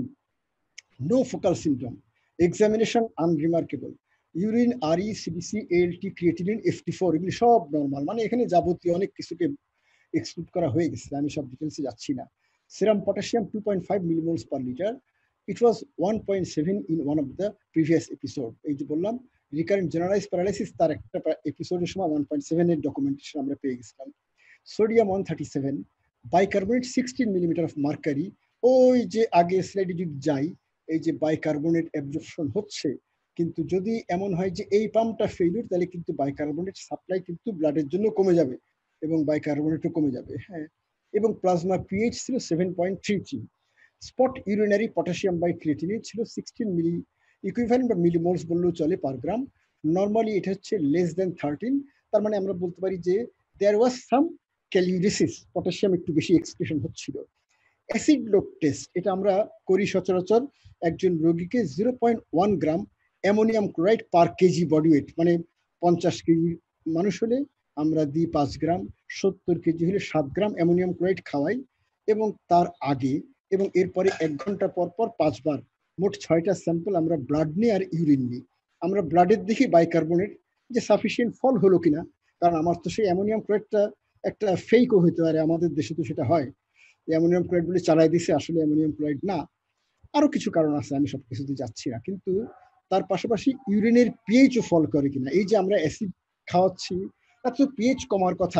no focal symptom, examination unremarkable, urine, RE, CBC, ALT, creatinine, FT four এগুলি সব নর্মাল। মানে এখানে যাবতীয় অনেক কিছুকে এক্সক্লুড করা হয়ে গেছে, আমি সব ডিটেলসে যাচ্ছি না। Serum potassium two point five millimoles per litre, it was one point seven in one of the previous episode. এই যে বললাম রিকারেন্ট জেনারেলাইজ প্যারালাইসিস, তার একটা এপিসোডের সময় ওয়ান পয়েন্ট সেভেন এর ডকুমেন্টেশন আমরা পেয়ে গেছিলাম। Sodium one thirty seven, bicarbonate sixteen millimetre of mercury. ওই যে আগে স্লাইডে যদি যাই, এই যে বাইকার্বনেট অ্যাবজর্পশন হচ্ছে, কিন্তু যদি এমন হয় যে এই পাম্পটা ফেইলিউর, তাহলে কিন্তু বাইকার্বনেট সাপ্লাই কিন্তু ব্লাডের জন্য কমে যাবে এবং বাইকার্বনেটও কমে যাবে। হ্যাঁ, এবং প্লাজমা পিএইচ ছিল seven point three three. Spot urinary potassium by creatinine ছিল সিক্সটিন মিলি ইকুইভ্যালেন্ট বা মিলিমোলস বললেও চলে পার গ্রাম। নর্মালি এটা হচ্ছে লেস দেন থার্টিন। তার মানে আমরা বলতে পারি যে দেয়ার ওয়াজ সাম ক্যালিউরিসিস, পটাশিয়াম একটু বেশি এক্সপ্রেশন হচ্ছিল। অ্যাসিড লোড টেস্ট, এটা আমরা করি সচরাচর। একজন রোগীকে zero point one gram ammonium chloride per kg body weight, মানে পঞ্চাশ কেজি মানুষ হলে আমরা দিই পাঁচ গ্রাম, সত্তর কেজি হলে সাত গ্রাম অ্যামোনিয়াম ক্লোরাইড খাওয়াই, এবং তার আগে এবং এরপরে এক ঘন্টা পর পর পাঁচবার, মোট ছয়টা স্যাম্পল আমরা ব্লাড নিই আর ইউরিন নিই। আমরা ব্লাডের দেখি বাইকার্বনেট যে সাফিসিয়েন্ট ফল হলো কিনা, কারণ আমার তো সেই অ্যামোনিয়াম ক্লোরাইডটা একটা ফেকও হতে পারে, আমাদের দেশে তো সেটা হয়, অ্যামোনিয়াম ক্লোরাইড বলে চালাই দিছে, আসলে অ্যামোনিয়াম ক্লোরাইড না। আরো কিছু কারণ আছে, আমি সব কিছুতে যাচ্ছি না। কিন্তু তার পাশাপাশি ইউরিনের পিএইচও ফল করে কিনা। এই যে আমরা অ্যাসিড খাওয়াচ্ছি, তার তো পিএইচ কমার কথা।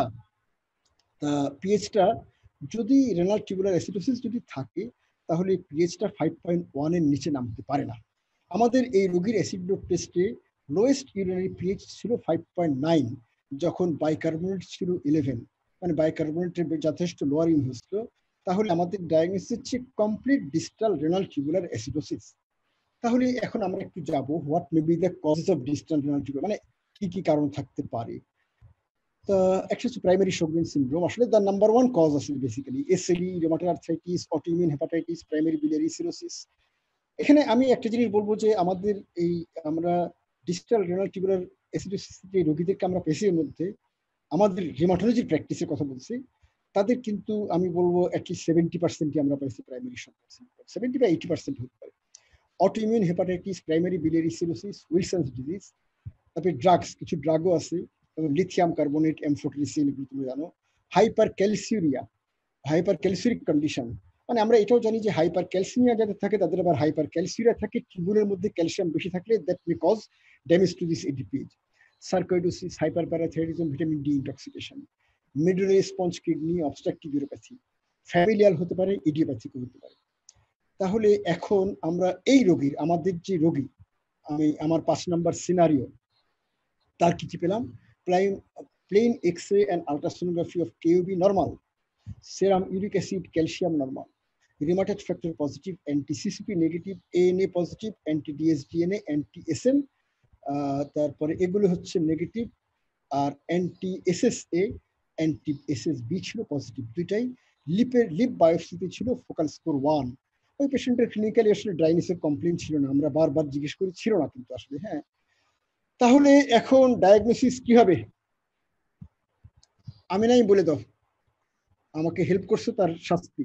তা পিএইচটা যদি রেনাল টিউবুলার অ্যাসিডোসিস যদি থাকে, তাহলে পিএইচটা ফাইভ পয়েন্ট ওয়ান এর নিচে নামতে পারে না। আমাদের এই রোগীর অ্যাসিড ব্লড টেস্টে লোয়েস্ট ইউরিনারি পিএইচ ছিল ফাইভ পয়েন্ট নাইন, যখন বাইকার্বনেট ছিল ইলেভেন, মানে বাইকার্বনেটের যথেষ্ট লোয়ারিং হয়েছিল। তাহলে আমাদের ডায়াগনোসিস হচ্ছে complete distal renal tubular acidosis. তাহলে এখন আমরা একটু যাব what may be the causes of distal renal tubular, মানে কি কি কারণ থাকতে পারে। তা একটা হচ্ছে প্রাইমারি শোগরেন সিনড্রোম, আসলে দ্য নাম্বার ওয়ান কজ আসলে basically SLE, rheumatoid arthritis, autoimmune hepatitis, primary biliary cirrhosis. এখানে আমি একটা জিনিস বলবো যে আমাদের এই আমরা ডিস্টাল রেনাল টিউবুলার অ্যাসিডোসিস যে রোগীদেরকে আমরা পেশের মধ্যে আমাদের রিউমাটোলজির প্র্যাকটিসের কথা বলছি, তাদের কিন্তু আমি বলবো অ্যাটলিস্ট সেভেন্টি পার্সেন্টই আমরা পাইছি প্রাইমারি শোগরেন সিনড্রোম, সেভেন্টি বা এইটি পার্সেন্ট হতে পারে। Autoimmune hepatitis, primary biliary cirrhosis, Wilson's disease. তারপরে ড্রাগস, কিছু ড্রাগও আছে, লিথিয়াম কার্বনেট, এমফোটেরিসিন, এগুলো তুমি জানো। Hypercalciuria, hypercalciuric condition, মানে আমরা এটাও জানি যে হাইপার ক্যালসিমিয়া যাদের থাকে তাদের আবার হাইপার ক্যালসিউরিয়া থাকে, টিউবুলের মধ্যে ক্যালসিয়াম বেশি থাকলে that may cause damage to this ADPH. Sarcoidosis, hyperparathyroidism, vitamin D intoxication, medullary sponge kidney, obstructive uropathy, familial হতে পারে, ইডিওপ্যাথিকও হতে পারে। তাহলে এখন আমরা এই রোগীর, আমাদের যে রোগী, আমি আমার পাঁচ নাম্বার সিনারিও, তার কি কি পেলাম? Plain plain X-ray and ultrasonography of KUB normal, serum uric acid calcium normal, rheumatoid factor positive, anti-C C P negative, A N A positive, anti-D S D N A, anti-S M, তারপরে এগুলো হচ্ছে negative, আর anti-S S A, anti-S S B ছিল positive দুইটাই। লিপের lip বায়োপসিতে ছিল focal score one. ওই পেশেন্টের ক্লিনিক্যালি আসলে ড্রাইনেসের কমপ্লেন ছিল না, আমরা বারবার জিজ্ঞেস করি, ছিল না কিন্তু আসলে। হ্যাঁ, তাহলে এখন ডায়াগনোসিস কি হবে? আমি নাই বলে দাও, আমাকে হেল্প করছে তার শাস্তি।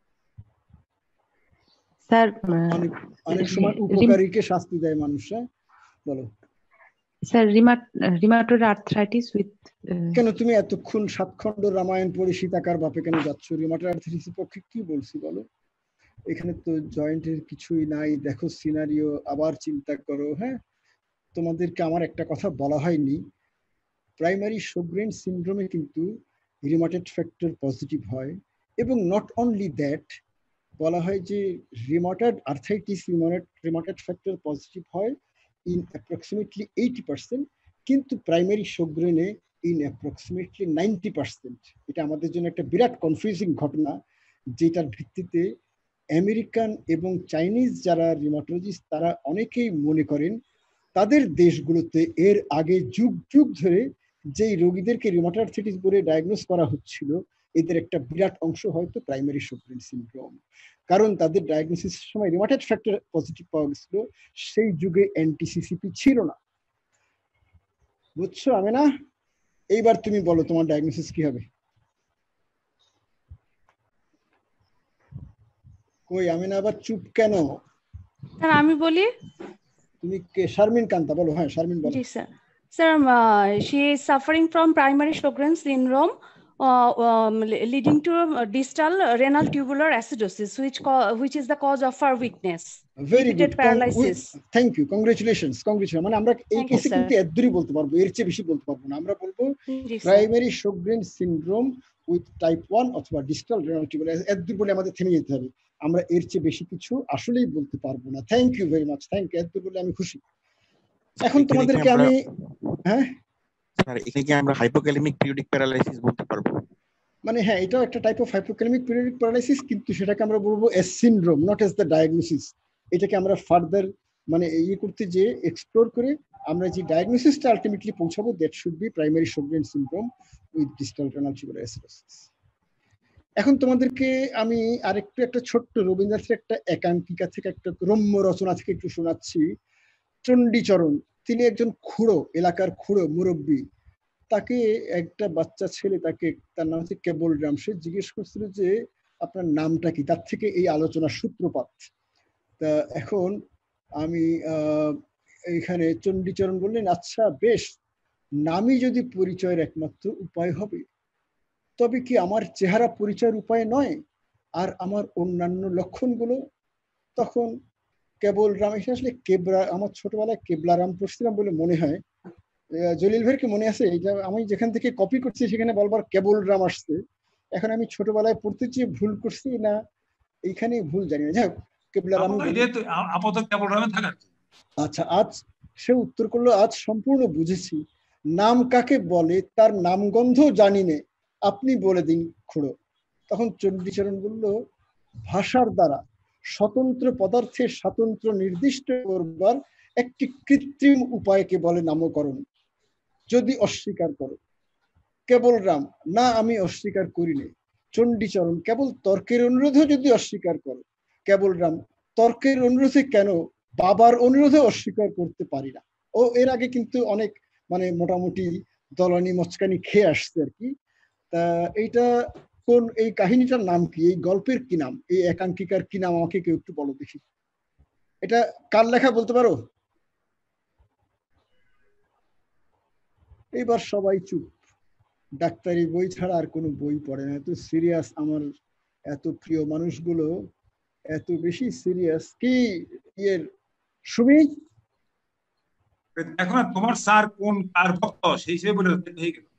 স্যার অনেক অনেক সময় উপকারীকে শাস্তি দেয় মানুষরা। বলো স্যার, রিউমাটয়েড আর্থ্রাইটিস উইথ। কেন তুমি এতক্ষণ সাতখণ্ড রামায়ণ পড়ে সীতাকার বাপে কেন যাচ্ছ? রিউমাটয়েড আর্থ্রাইটিসের পক্ষে কি বলছি বলো? এখানে তো জয়েন্টের কিছুই নাই, দেখো সিনারিও, আবার চিন্তা করো। হ্যাঁ, তোমাদেরকে আমার একটা কথা বলা হয়নি, প্রাইমারি শোগরেন সিনড্রোমে কিন্তু রিউমাটয়েড ফ্যাক্টর পজিটিভ হয়, এবং নট অনলি দ্যাট, বলা হয় যে rheumatoid arthritis rheumatoid factor positive হয় ইন অ্যাপ্রক্সিমেটলি এইটি পার্সেন্ট, কিন্তু প্রাইমারি শোগরেনে ইন অ্যাপ্রক্সিমেটলি নাইনটি পার্সেন্ট। এটা আমাদের জন্য একটা বিরাট কনফিউজিং ঘটনা, যেটার ভিত্তিতে আমেরিকান এবং চাইনিজ যারা রিউমাটোলজিস্ট তারা অনেকেই মনে করেন তাদের দেশগুলোতে এর আগে যুগ যুগ ধরে যেই রোগীদেরকে রিউমাটয়েড আর্থ্রাইটিস বলে ডায়াগনোস করা হচ্ছিল, এদের একটা বিরাট অংশ হয়তো প্রাইমারি শোগরেন সিনড্রোম, কারণ তাদের ডায়াগনোসিসের সময় রিউমাটয়েড ফ্যাক্টর পজিটিভ পাওয়া গেছিল, সেই যুগে অ্যান্টি সিসিপি ছিল না। বুঝছো আমি না, এইবার তুমি বলো তোমার ডায়াগনোসিস কি হবে? কই আমি না, আবার চুপ কেন? স্যার আমি বলি। তুমি কে? শারমিন কান্তা, বলো। হ্যাঁ শারমিন বলো। জি sir. Sir she is suffering from primary Sjogren's syndrome uh, um, leading to distal renal tubular acidosis which co- which is the cause of her weakness. Very Repeated good. paralysis. Thank you. Congratulations. Congratulations. মানে আমরা এই Thank you, কেসে sir. কিন্তু এতদূরই বলতে পারবো, এর চেয়ে বেশি বলতে পারবো না। আমরা বলবো জি sir. Primary Sjogren's syndrome with type one অথবা ডিস্টাল রেনাল টিউবুলার, এতদূর বলে আমাদের থেমে যেতে হবে। আমরা এর চেয়ে বেশি কিছু আসলেই বলতে পারবো না। Thank you very much, thank you. এতদূর বলে আমি খুশি। এখন তোমাদেরকে আমি, হ্যাঁ স্যার এখানে কি আমরা হাইপোক্যালেমিক পিরিয়ডিক প্যারালাইসিস বলতে পারবো? মানে হ্যাঁ, এটাও একটা type of hypokalaemic periodic paralysis, কিন্তু সেটাকে আমরা বলবো as syndrome, not as the diagnosis. এটাকে আমরা ফার্দার মানে ইয়ে করতে যে এক্সপ্লোর করে আমরা যে ডায়াগনোসিসটা আলটিমেটলি পৌঁছাবো, that should be primary Sjogren's syndrome with distal renal tubular acidosis. এখন তোমাদেরকে আমি আরেকটু একটা ছোট্ট রবীন্দ্রনাথের একটা একাঙ্কিকা থেকে, একটা রম্য রচনা থেকে একটু শোনাচ্ছি। চণ্ডীচরণ, তিনি একজন খুড়ো, এলাকার খুড়ো মুরব্বী। তাকে একটা বাচ্চা ছেলে, তাকে তার নাম হচ্ছে কেবলরাম, সে জিজ্ঞেস করছিল যে আপনার নামটা কি, তার থেকে এই আলোচনার সূত্রপাত। তা এখন আমি আহ এখানে চণ্ডীচরণ বললেন, আচ্ছা বেশ, নামই যদি পরিচয়ের একমাত্র উপায় হবে, তবে কি আমার চেহারা পরিচয়ের উপায় নয়, আর আমার অন্যান্য লক্ষণগুলো? তখন কেবলরাম, এসে আসলে কেবলা, আমার ছোটবেলায় কেবলারাম পড়ছিলাম বলে মনে হয়। জলিল ভাইয়ের কি মনে আছে? এটা আমি যেখান থেকে কপি করছি সেখানে বলবার কেবলরাম আসছে। এখন আমি ছোটবেলায় পড়তে চেয়ে ভুল করছি না এইখানে ভুল, জানি না। যাই হোক, কেবলারাম। আচ্ছা, আজ সে উত্তর করলো, আজ সম্পূর্ণ বুঝেছি, নাম কাকে বলে তার নামগন্ধ জানি নে, আপনি বলে দিন খুড়ো। তখন চণ্ডীচরণ বলল, ভাষার দ্বারা স্বতন্ত্র পদার্থের স্বাতন্ত্র নির্দিষ্ট করবার একটি কৃত্রিম উপায়কে বলে নামকরণ, যদি অস্বীকার করো। কেবলরাম, না আমি অস্বীকার করি নে। চণ্ডীচরণ, কেবল তর্কের অনুরোধে যদি অস্বীকার করো। কেবলরাম, তর্কের অনুরোধে কেন, বাবার অনুরোধে অস্বীকার করতে পারি না। ও এর আগে কিন্তু অনেক মানে মোটামুটি দলানি মচকানি খেয়ে আসছে আর কি। তা এইটা কোন, এই কাহিনীটার নাম কি, এই গল্পের কি নাম, এই একাঙ্কিকার কি নাম, আমাকে কেউ একটু বলো দেখি। এটা কার লেখা বলতে পারো? এইবার সবাই চুপ, ডাক্তারি বই ছাড়া আর কোনো বই পড়ে না। এত সিরিয়াস আমার এত প্রিয় মানুষগুলো, এত বেশি সিরিয়াস। কি ইয়ের সুমি, দেখো না তোমার স্যার কোন কার ভক্ত সেই হিসেবে বলে হয়ে গেল।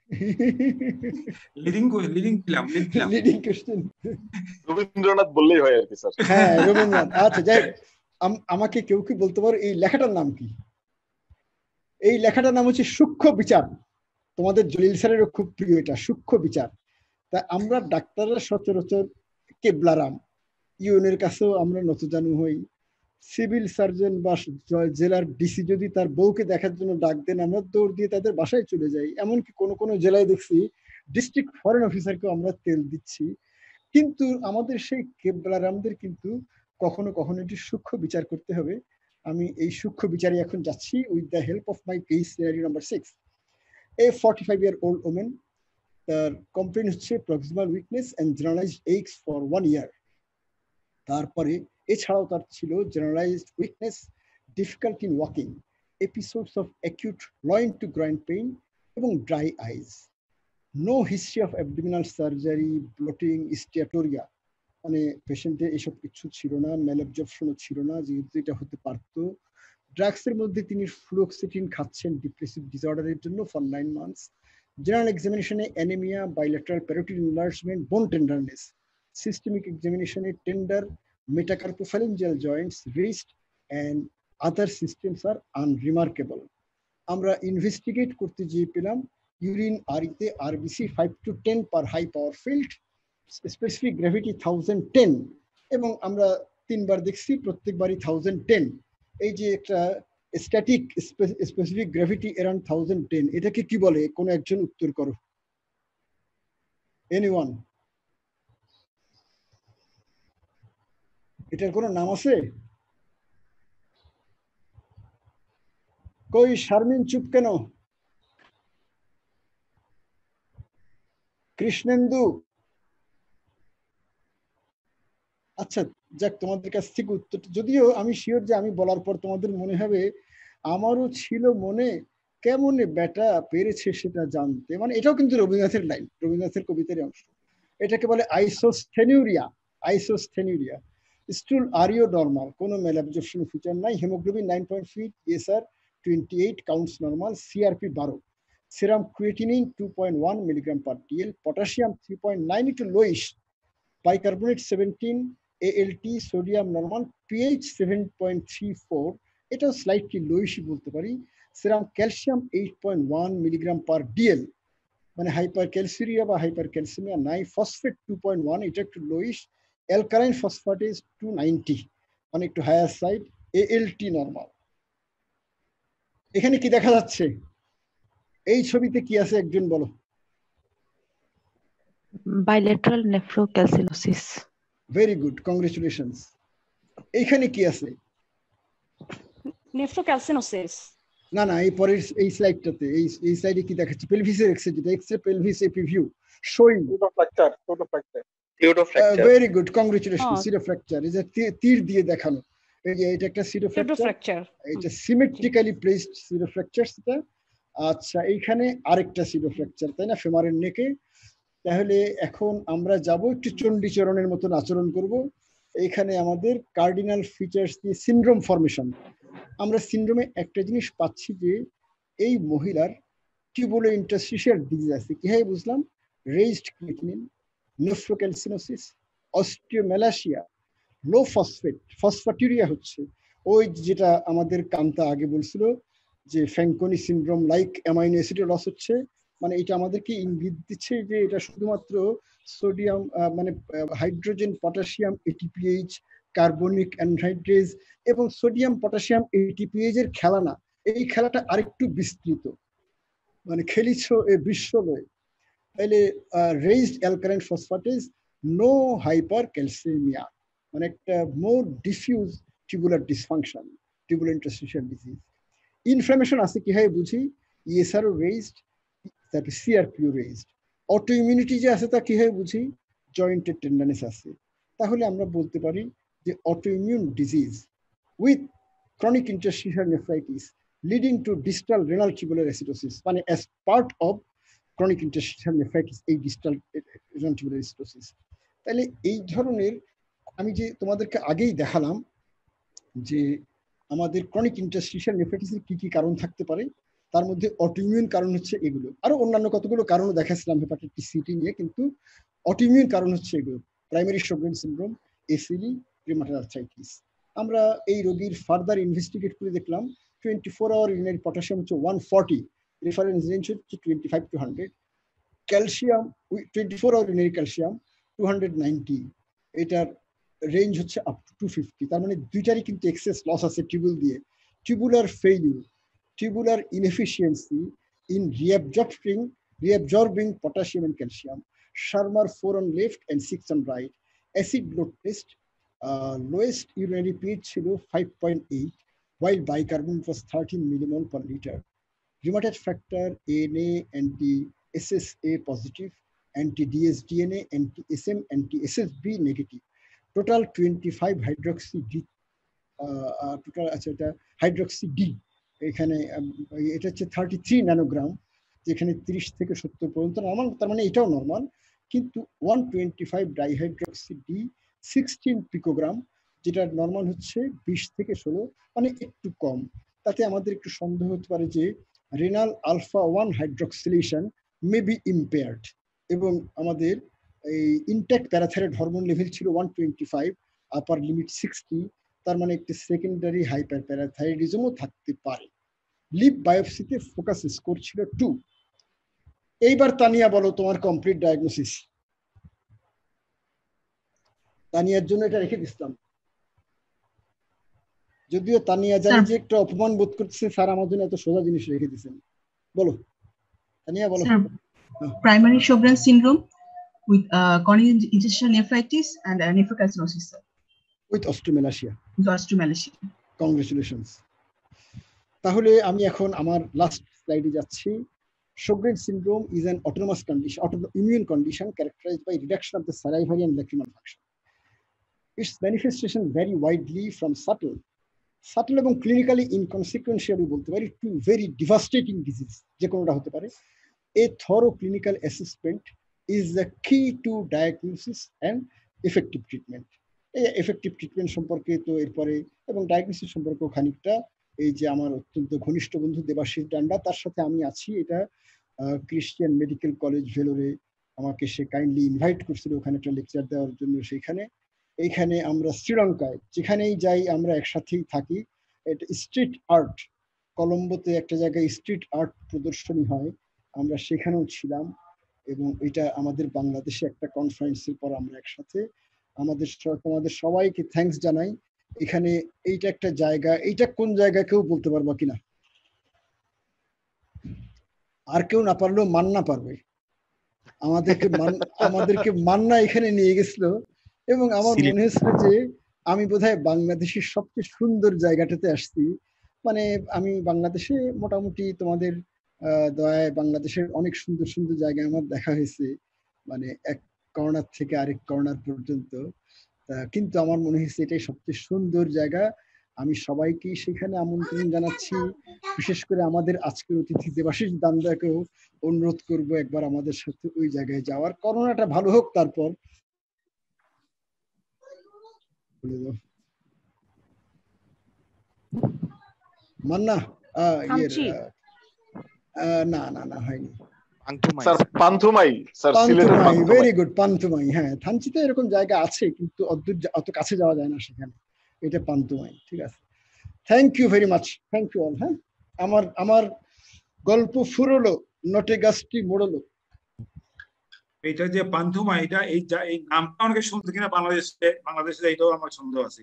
লিডিং লিডিং দিলাম লিডিং কোশ্চেন রবীন্দ্রনাথ বললেই হয় আর কি স্যার। হ্যাঁ রবীন্দ্রনাথ। আচ্ছা যাই, আমাকে কেউ কি বলতে পারো এই লেখাটার নাম কি? এই লেখাটার নাম হচ্ছে সূক্ষ্ম বিচার। তোমাদের জলিল স্যারেরও খুব প্রিয় এটা, সূক্ষ্ম বিচার। তা আমরা ডাক্তাররা সচরাচর কেবলারাম, ইউনের কাছেও আমরা নতজানু হই। সিভিল সার্জন বা জেলার ডিসি যদি তার বউকে দেখার জন্য ডাক দেন, আমরা দৌড় দিয়ে তাদের বাসায় চলে যাই। এমনকি কোনো কোনো জেলায় দেখছি ডিস্ট্রিক্ট ফরেন অফিসারকেও আমরা তেল দিচ্ছি। কিন্তু আমাদের সেই কেবলারামদের কিন্তু কখনো কখনো একটু সূক্ষ্ম বিচার করতে হবে। আমি এই সূক্ষ্ম বিচারে এখন যাচ্ছি with the help of my case scenario number six. A forty five year old women, তার কমপ্লেন হচ্ছে proximal weakness and generalised aches for one year. তারপরে এছাড়াও তার ছিল generalised weakness, difficulty in walking, episodes of acute loin to groin pain এবং dry eyes. No history of abdominal surgery, bloating, steatorrhoea, মানে পেশেন্টের এসব কিছু ছিল না। ম্যালঅবজর্পশনও ছিল না, যেহেতু এটা হতে পারতো। ড্রাগসের মধ্যে তিনি ফ্লুক্সেটিন খাচ্ছেন ডিপ্রেসিভ ডিসঅর্ডারের জন্য ফর নাইন মান্থস। জেনারেল এক্সামিনেশনে anaemia, bilateral parotid enlargement, bone tenderness. Systemic এক্সামিনেশনে tender metacarpophalangeal joints, wrist and other systems are unremarkable. আমরা ইনভেস্টিগেট করতে গিয়ে পেলাম ইউরিন আরিতে RBC five to ten per high power field, specific gravity thousand ten, এবং আমরা তিনবার দেখছি প্রত্যেকবারই থাউজেন্ড টেন। এই যে একটা static specific gravity around thousand ten, এটাকে কি বলে? কোনো একজন উত্তর করো। এনিওয়ান? এটার কোনো নাম আছে? কই শারমিন চুপ কেন? কৃষ্ণেন্দু, আচ্ছা যাক, তোমাদের কাছ থেকে উত্তর, যদিও আমি শিওর যে আমি বলার পর তোমাদের মনে হবে আমারও ছিল মনে, কেমন বেটা পেরেছে সেটা জানতে, মানে এটাও কিন্তু রবীন্দ্রনাথের লাইন, রবীন্দ্রনাথের কবিতার অংশ। এটাকে বলে আইসোস্থেনিউরিয়া। আইসোস্থেনিউরিয়া স্টুল আরিও নর্মাল, কোনো ম্যালঅ্যাবজর্পশন ফিচার নাই, haemoglobin nine point three, ESR twenty eight, counts normal, CRP বারো, serum creatinine two point one milligram per dL, potassium three point nine, একটু lowish, bicarbonate seventeen, ALT sodium normal, pH seven point three four, এটাও slightly লোইশই বলতে পারি, serum calcium eight point one milligram per dL, মানে hypercalciuria বা hypercalcaemia নাই, phosphate two point one, এটা একটু lowish, alkaline phosphatase two ninety, মানে একটু হায়ার সাইড, এএলটি নর্মাল। এখানে কি দেখা যাচ্ছে? এই ছবিতে কি আছে একজন বলো? bilateral nephrocalcinosis. Very good, congratulations. এইখানে কি আছে? নেফ্রোক্যালসিনোসিস। না না, এই পরের এই স্লাইডটাতে, এই এই স্লাইডে কি দেখাচ্ছে? পেলভিসের এক্সরে, যেটা X-ray pelvis AP view showing fracture, ছোটো ফ্র্যাকচার। Very good, congratulation. সিরো ফ্র্যাকচার, এই যে তীর দিয়ে দেখানো, এই যে এটা একটা সিরো ফ্র্যাকচার, এটা সিমেট্রিক্যালি প্লেসড সিরো ফ্র্যাকচার সেটা। আচ্ছা, এইখানে আরেকটা সিরো ফ্র্যাকচার, তাই না, ফেমারের নেকে। তাহলে এখন আমরা যাব একটু চণ্ডীচরণের মতন আচরণ করব। এইখানে আমাদের কার্ডিনাল ফিচার্স দিয়ে সিনড্রোম ফরমেশন। আমরা সিনড্রোমে একটা জিনিস পাচ্ছি যে এই মহিলার টিউবুলো ইন্টারস্টিশিয়াল ডিজিজ আছে। কিভাবে বুঝলাম? Raised creatinine, nephrocalcinosis, osteomalacia, low phosphate, phosphaturia হচ্ছে, ওই যেটা আমাদের কান্তা আগে বলছিল যে ফ্যাঙ্কনি সিনড্রোম লাইক অ্যামাইনো অ্যাসিডের লস হচ্ছে। মানে এটা আমাদেরকে ইঙ্গিত দিচ্ছে যে এটা শুধুমাত্র সোডিয়াম মানে hydrogen potassium ATPase, carbonic anhydrase এবং সোডিয়াম পটাশিয়াম এটিপিএইচ এর খেলা না, এই খেলাটা আরেকটু বিস্তৃত, মানে খেলিছ এ বিশ্বলয়ে। তাহলে raised alkaline phosphatase, no hypercalcaemia, মানে একটা more diffuse tubular dysfunction, tubular interstitial disease. Inflammation আছে কিভাবে বুঝি? ইএসআরও রেইজড, তারপরে সিআরপিও রেইজড। অটো ইমিউনিটি যে আছে তা কিভাবে বুঝি? জয়েন্টের টেন্ডানেস আছে। তাহলে আমরা বলতে পারি যে autoimmune disease with chronic interstitial nephritis leading to distal renal tubular acidosis, মানে as part of chronic interstitial nephritis এই ডিস্টাল রেনাল টিউবুলার অ্যাসিডোসিস। তাহলে এই ধরনের আমি যে তোমাদেরকে আগেই দেখালাম যে আমাদের ক্রনিক ইন্টারস্টিশিয়াল নেফ্রাইটিসের কি কি কারণ থাকতে পারে, তার মধ্যে অটোইমিউন কারণ হচ্ছে এগুলো, আরো অন্যান্য কতগুলো কারণও দেখাচ্ছিলাম হেপাটাইটিস সিটি নিয়ে, কিন্তু অটোইমিউন কারণ হচ্ছে এগুলো, প্রাইমারি শোগরেন সিনড্রোম, এসিডি, রিউমাটয়েড আর্থ্রাইটিস। আমরা এই রোগীর ফার্দার ইনভেস্টিগেট করে দেখলাম twenty four hour urinary potassium হচ্ছে ওয়ান ফর্টি, রেফারেন্স রেঞ্জ হচ্ছে twenty five to hundred, calcium twenty four hour urinary calcium two hundred ninety, এটার রেঞ্জ হচ্ছে আপ টু টু ফিফটি। তার মানে দুইটারই কিন্তু এক্সেস লস আছে টিউবুল দিয়ে। Tubular failure, tubular inefficiency in reabsorbing reabsorbing potassium and calcium. Sharma four on left and six on right. Acid blood test, uh, lowest urinary pH zero five point eight, while bicarbonate was thirteen millimole per liter. Rheumatoid factor A N A anti-S S A positive, anti-D S D N A, anti-S M, anti-S S B negative. Total twenty-five hydroxy D, uh, uh, total আচ্ছা hydroxy D. এখানে এটা হচ্ছে thirty three nanogram, যেখানে তিরিশ থেকে সত্তর পর্যন্ত normal, তার মানে এটাও নর্মাল। কিন্তু one twenty five dihydroxy D sixteen picogram, যেটা নর্মাল হচ্ছে বিশ থেকে ষোলো, মানে একটু কম। তাতে আমাদের একটু সন্দেহ হতে পারে যে renal alpha one hydroxylation may be impaired, এবং আমাদের এই ইনট্যাক্ট প্যারাথাইরয়েড হরমোন লেভেল ছিল one twenty five, upper limit sixty, তার মানে একটি সেকেন্ডারি হাইপার প্যারাথাইরয়েডিজমও থাকতে পারে। লিপ বায়োপসিতে ফোকাস স্কোর ছিল টু। এইবার তানিয়া বলো তোমার কমপ্লিট ডায়াগনোসিস। তানিয়ার জন্য এটা রেখে দিচ্ছিলাম, যদিও তানিয়া জানি যে একটু অপমান বোধ করছে, স্যার আমার জন্য এত সোজা জিনিস রেখে দিচ্ছেন। বলো তানিয়া, বলো। Primary Sjogren's syndrome with uh, chronic interstitial nephritis and uh, nephrocalcinosis, sir. With osteomalacia. With osteomalacia. Congratulations. তাহলে আমি এখন আমার লাস্ট স্লাইডে যাচ্ছি। Sjogren's syndrome is an autonomous condition, autoimmune condition characterized by reduction of the salivary and lacrimal function. Its manifestation vary widely from subtle, subtle এবং clinically inconsequential বলতে পারি to very devastating disease. যে কোনোটা হতে পারে. A thorough clinical assessment is the key to diagnosis and effective treatment. এই effective treatment সম্পর্কে তো এরপরে এবং ডায়াগনোসিস সম্পর্কেও খানিকটা এই যে আমার অত্যন্ত ঘনিষ্ঠ বন্ধু দেবাশিস ডান্ডা তার সাথে আমি আছি, এটা ক্রিশ্চিয়ান মেডিকেল কলেজ ভেলোরে আমাকে সে কাইন্ডলি ইনভাইট করছিল ওখানে একটা লেকচার দেওয়ার জন্য। সেইখানে এইখানে আমরা শ্রীলঙ্কায় যেখানেই যাই আমরা একসাথেই থাকি। এটা স্ট্রিট আর্ট, কলম্বোতে একটা জায়গায় স্ট্রিট আর্ট প্রদর্শনী হয়, আমরা সেখানেও ছিলাম এবং এটা আমাদের বাংলাদেশে একটা কনফারেন্সের পর আমরা একসাথে আমাদের তোমাদের সবাইকে থ্যাঙ্কস জানাই। এখানে এইটা একটা জায়গা, এইটা কোন জায়গা কেউ বলতে পারবা কিনা? আর কেউ না পারলেও মান্না পারবে। আমাদেরকে আমাদেরকে মান্না এখানে নিয়ে গেছিল এবং আমার মনে হয়েছিল যে আমি বোধহয় বাংলাদেশের সবচেয়ে সুন্দর জায়গাটাতে আসছি। মানে আমি বাংলাদেশে মোটামুটি তোমাদের দয়ায় বাংলাদেশের অনেক সুন্দর সুন্দর জায়গা আমার দেখা হয়েছে, মানে এক কর্নার থেকে আরেক কর্নার পর্যন্ত। কিন্তু আমার মনে হয়েছে এটাই সবচেয়ে সুন্দর জায়গা। আমি সবাইকে সেখানে আমন্ত্রণ জানাচ্ছি, বিশেষ করে আমাদের আজকের অতিথি দেবাশিস দান্দাকেও অনুরোধ করব একবার আমাদের সাথে ওই জায়গায় যাওয়ার। করোনাটা ভালো হোক তারপর। মান্না না না না হয়নি। Very good, Panthumai. হ্যাঁ, থানচিতে এরকম জায়গা আছে কিন্তু অত কাছে যাওয়া যায় না সেখানে। এটা পান্থুমাই, ঠিক আছে। Thank you very much, thank you all. হ্যাঁ, আমার আমার গল্প ফুরলো, নটে গাছটি মোড়লো। এটা যে পান্থুমাই, এটা এই এই নামটা অনেকে শুনতে কিনা বাংলাদেশে, বাংলাদেশে এটাও আমার সন্দেহ আছে।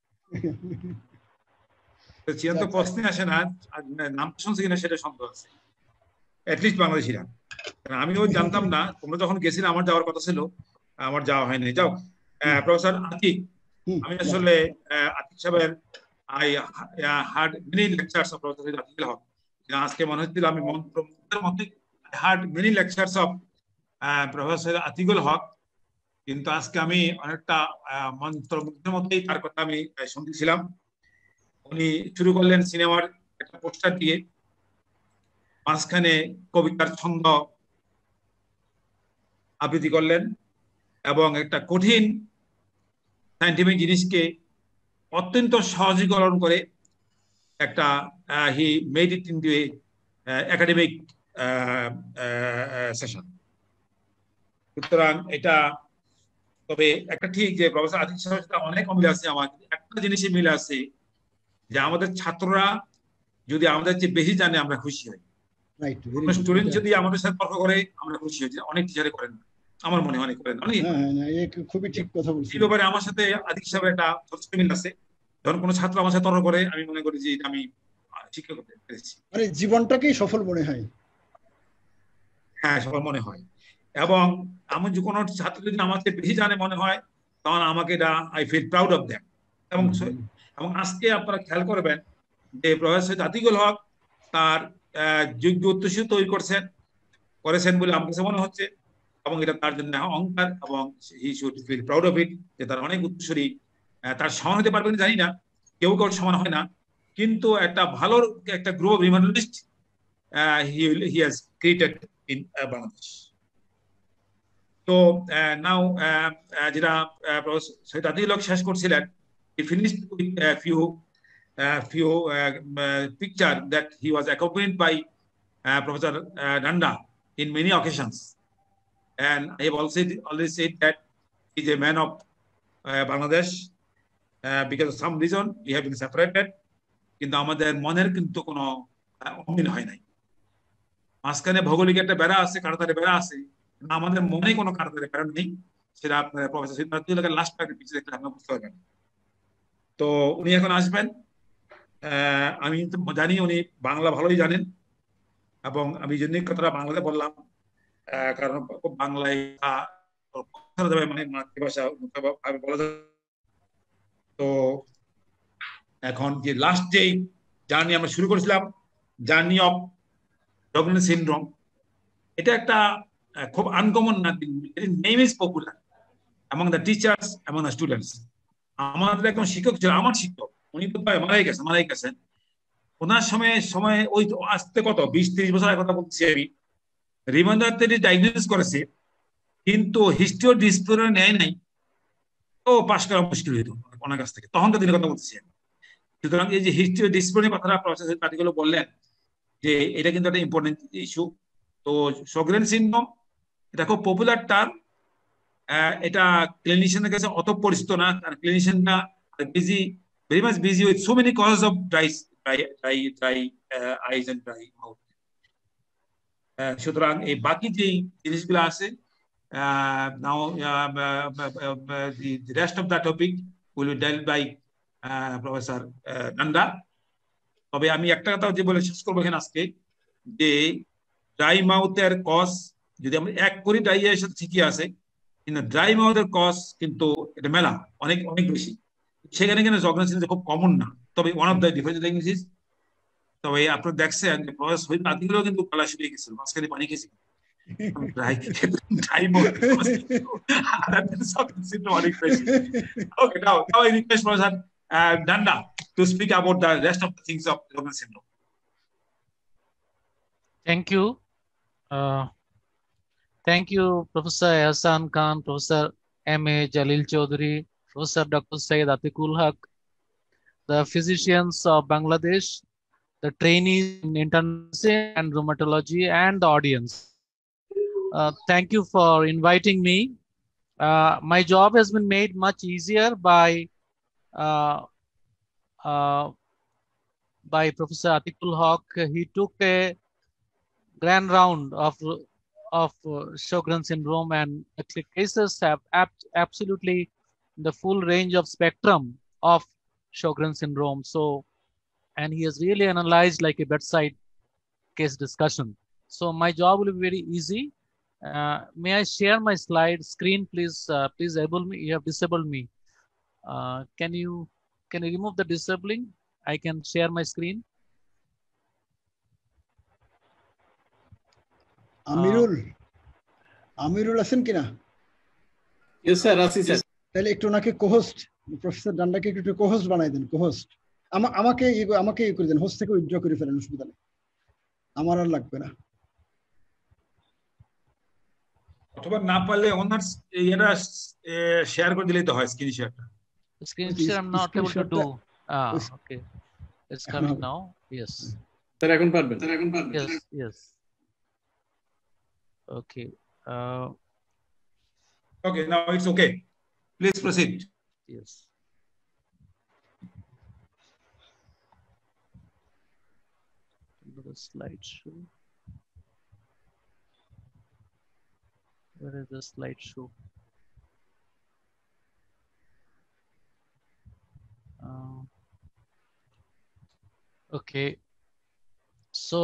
চিরন্ত প্রশ্নে আসে না, নাম শুনছে কিনা সেটা সন্দেহ আছে, অ্যাটলিস্ট বাংলাদেশিরা। আমিও জানতাম না, তোমরা যখন গেছিলে আমার যাওয়ার কথা ছিল, আমার যাওয়া হয়নি। যাও প্রফেসর আতিক, আমি আসলে আতিক সাহেবের I heard many lectures of professor Atiqul Haque. আজকে মনে হচ্ছিল আমি মন্ত্রমুগ্ধের মধ্যে heard many lectures of professor Atiqul Haque, কিন্তু আজকে আমি অনেকটা মন্ত্রমুগ্ধের মধ্যেই তার কথা আমি শুনতেছিলাম। উনি শুরু করলেন সিনেমার একটা পোস্টার দিয়ে, মাঝখানে কবিতার ছন্দ আবৃত্তি করলেন এবং একটা কঠিন সায়েন্টিফিক জিনিসকে অত্যন্ত সহজীকরণ করে একটা he made it into a academic session. সুতরাং এটা, তবে একটা ঠিক যে প্রফেসর আতিক সাহেবের সাথে অনেক মিল আছে আমার, একটা জিনিসই মিল আছে যে আমাদের ছাত্ররা যদি আমাদের চেয়ে বেশি জানে আমরা খুশি হই। স্টুডেন্ট যদি আমাদের সাথে তর্ক করে আমরা খুশি হই, অনেক টিচারে করেন, আমার মনে হয় করেন। খুবই ঠিক কথা বলছি। এই ব্যাপারে আমার সাথে আতিক সাহেবের একটা মিল আছে। যখন কোনো ছাত্র আমার সাথে তর্ক করে আমি মনে করি যে আমি শিক্ষা করতে পেরেছি, মানে জীবনটাকেই সফল মনে হয়। হ্যাঁ, সফল মনে হয়। এবং আমি যে কোনো ছাত্র যদি আমার চেয়ে বেশি জানে মনে হয়, তখন আমাকে এটা I feel proud of them. এবং এবং আজকে আপনারা খেয়াল করবেন যে প্রফেসর আতিকুল হক তার যোগ্য উত্তরসূরি তৈরি করছেন করেছেন বলে আমার কাছে মনে হচ্ছে, এবং এটা তার জন্য অহংকার এবং he should feel proud of it যে তার অনেক উত্তরসূরি তার সমান হতে পারবেন জানি না, কেউ কেউ সমান হয় না, কিন্তু একটা ভালো একটা group of rheumatologist he he has created in Bangladesh. তো নাও যেটা সৈয়দ আতিকুল হক শেষ করছিলেন, he finished with a few uh, few uh, uh, picture that he was accompanied by uh, Professor uh, Danda in many occasions, and I have also always said that he is a man of uh, Bangladesh uh, because of some reason we have been separated, কিন্তু আমাদের মনের কিন্তু কোনো অমিল হয় নাই। মাঝখানে ভৌগোলিক একটা বেড়া আছে, কাঁটাতারে বেড়া আছে, আমাদের মনে কোনো কাঁটাতারে বেড়া নেই। সেটা আপনার প্রফেসর সৈয়দ আতিকুল হকের লাস্ট প্যাকের পিছিয়ে দেখলে আপনারা বুঝতে পারবেন। তো উনি এখন আসবেন, আমি জানি উনি বাংলা ভালোই জানেন, এবং আমি জন্যই কথাটা বাংলাতে বললাম, কারণ বাংলায় মানে মাতৃভাষা বলা যায়। তো এখন যে লাস্ট যে জার্নি আমরা শুরু করেছিলাম, জার্নি অফ Sjogren's syndrome, এটা একটা খুব আনকমন না, name is popular among the teachers, among the students. আমাদের একজন শিক্ষক ছিল, আমার শিক্ষক, উনি তো প্রায় মারাই গেছেন মারাই গেছেন ওনার সময় সময় ওই আসতে কত বিশ ত্রিশ বছর কথা বলছি আমি, রিমান্ডার ডায়াগনোস করেছে কিন্তু হিস্ট্রি ও ডিসপ্লে নেয় নাই, ও পাশ করা মুশকিল হইতো ওনার কাছ থেকে, তখনকার দিনের কথা বলছি। সুতরাং এই যে হিস্ট্রি ও ডিসপ্লে কথাটা প্রফেসর পার্টিকুলার বললেন যে এটা কিন্তু একটা ইম্পর্টেন্ট ইস্যু। তো শোগরেন সিনড্রোম এটা খুব পপুলার টার্ম, এটা ক্লিনিশিয়ানের কাছে অত পরিচিত না, কারণ ক্লিনিশিয়ানরা busy, very much busy with so many causes of dry dry dry dry eyes and dry mouth. সুতরাং এই বাকি যে জিনিসগুলো আছে, now the rest of the topic will be dealt by professor Nanda. তবে আমি একটা কথা যে বলে শেষ করবো এখানে আজকে, যে ড্রাই মাউথের কজ যদি আমরা এক করি ডাইরিয়ার সাথে ঠিকই আছে, কিন্তু ড্রাই মাউথের কজ কিন্তু এটা মেলা অনেক অনেক বেশি, সেখানে কিন্তু শোগরেন সিনড্রোম খুব কমন না, তবে one of the different diagnosis. তবে আপনারা দেখছেন যে প্রফেসর হই পাতিগুলো কিন্তু গলা শুকিয়ে গেছিল, মাঝখানে পানি খেয়েছি dry dry mouth Sjogren syndrome অনেক বেশি। Okay, now now I request professor Nanda to speak about the rest of the things of Sjogren syndrome. Thank you. Uh, thank you, Professor Ehsan Khan, Professor M A Jalil Chaudhary, Professor Doctor Syed Atiqul Haq, the physicians of Bangladesh, the trainees in internship and rheumatology, and the audience. Uh, thank you for inviting me. Uh, my job has been made much easier by Uh, uh, by Professor Atiqul Haq. He took a grand round of of uh, Sjogren syndrome, and the cases have ab absolutely the full range of spectrum of Sjogren syndrome. So, and he has really analyzed like a bedside case discussion. So my job will be very easy. Uh, may I share my slide screen, please? Uh, please enable me. You have disabled me. Uh, can you can you remove the disabling? I can share my screen. Amirul, uh, Amirul asen kina? Yes sir, aছি sir. তাহলে একটু ওনাকে co-host, professor ডান্ডাকে একটু co-host বানাই দেন, co-host। আমাকে আমাকে ই করে দেন, host থেকে উইথড্র করে ফেলেন, অসুবিধা নেই, আমার আর লাগবে না। অথবা না পারলে ওনার এটা শেয়ার করে দিলেই তো হয়, স্ক্রিন শেয়ারটা। Screen share I'm not able to do. Ah, okay. It's coming now. Yes. Sir, এখন পারবেন? Sir, এখন পারবেন? Yes, yes. Okay. Uh, okay, now it's okay. Please proceed. Yes. The slideshow. Where is the slideshow? Uh, okay, so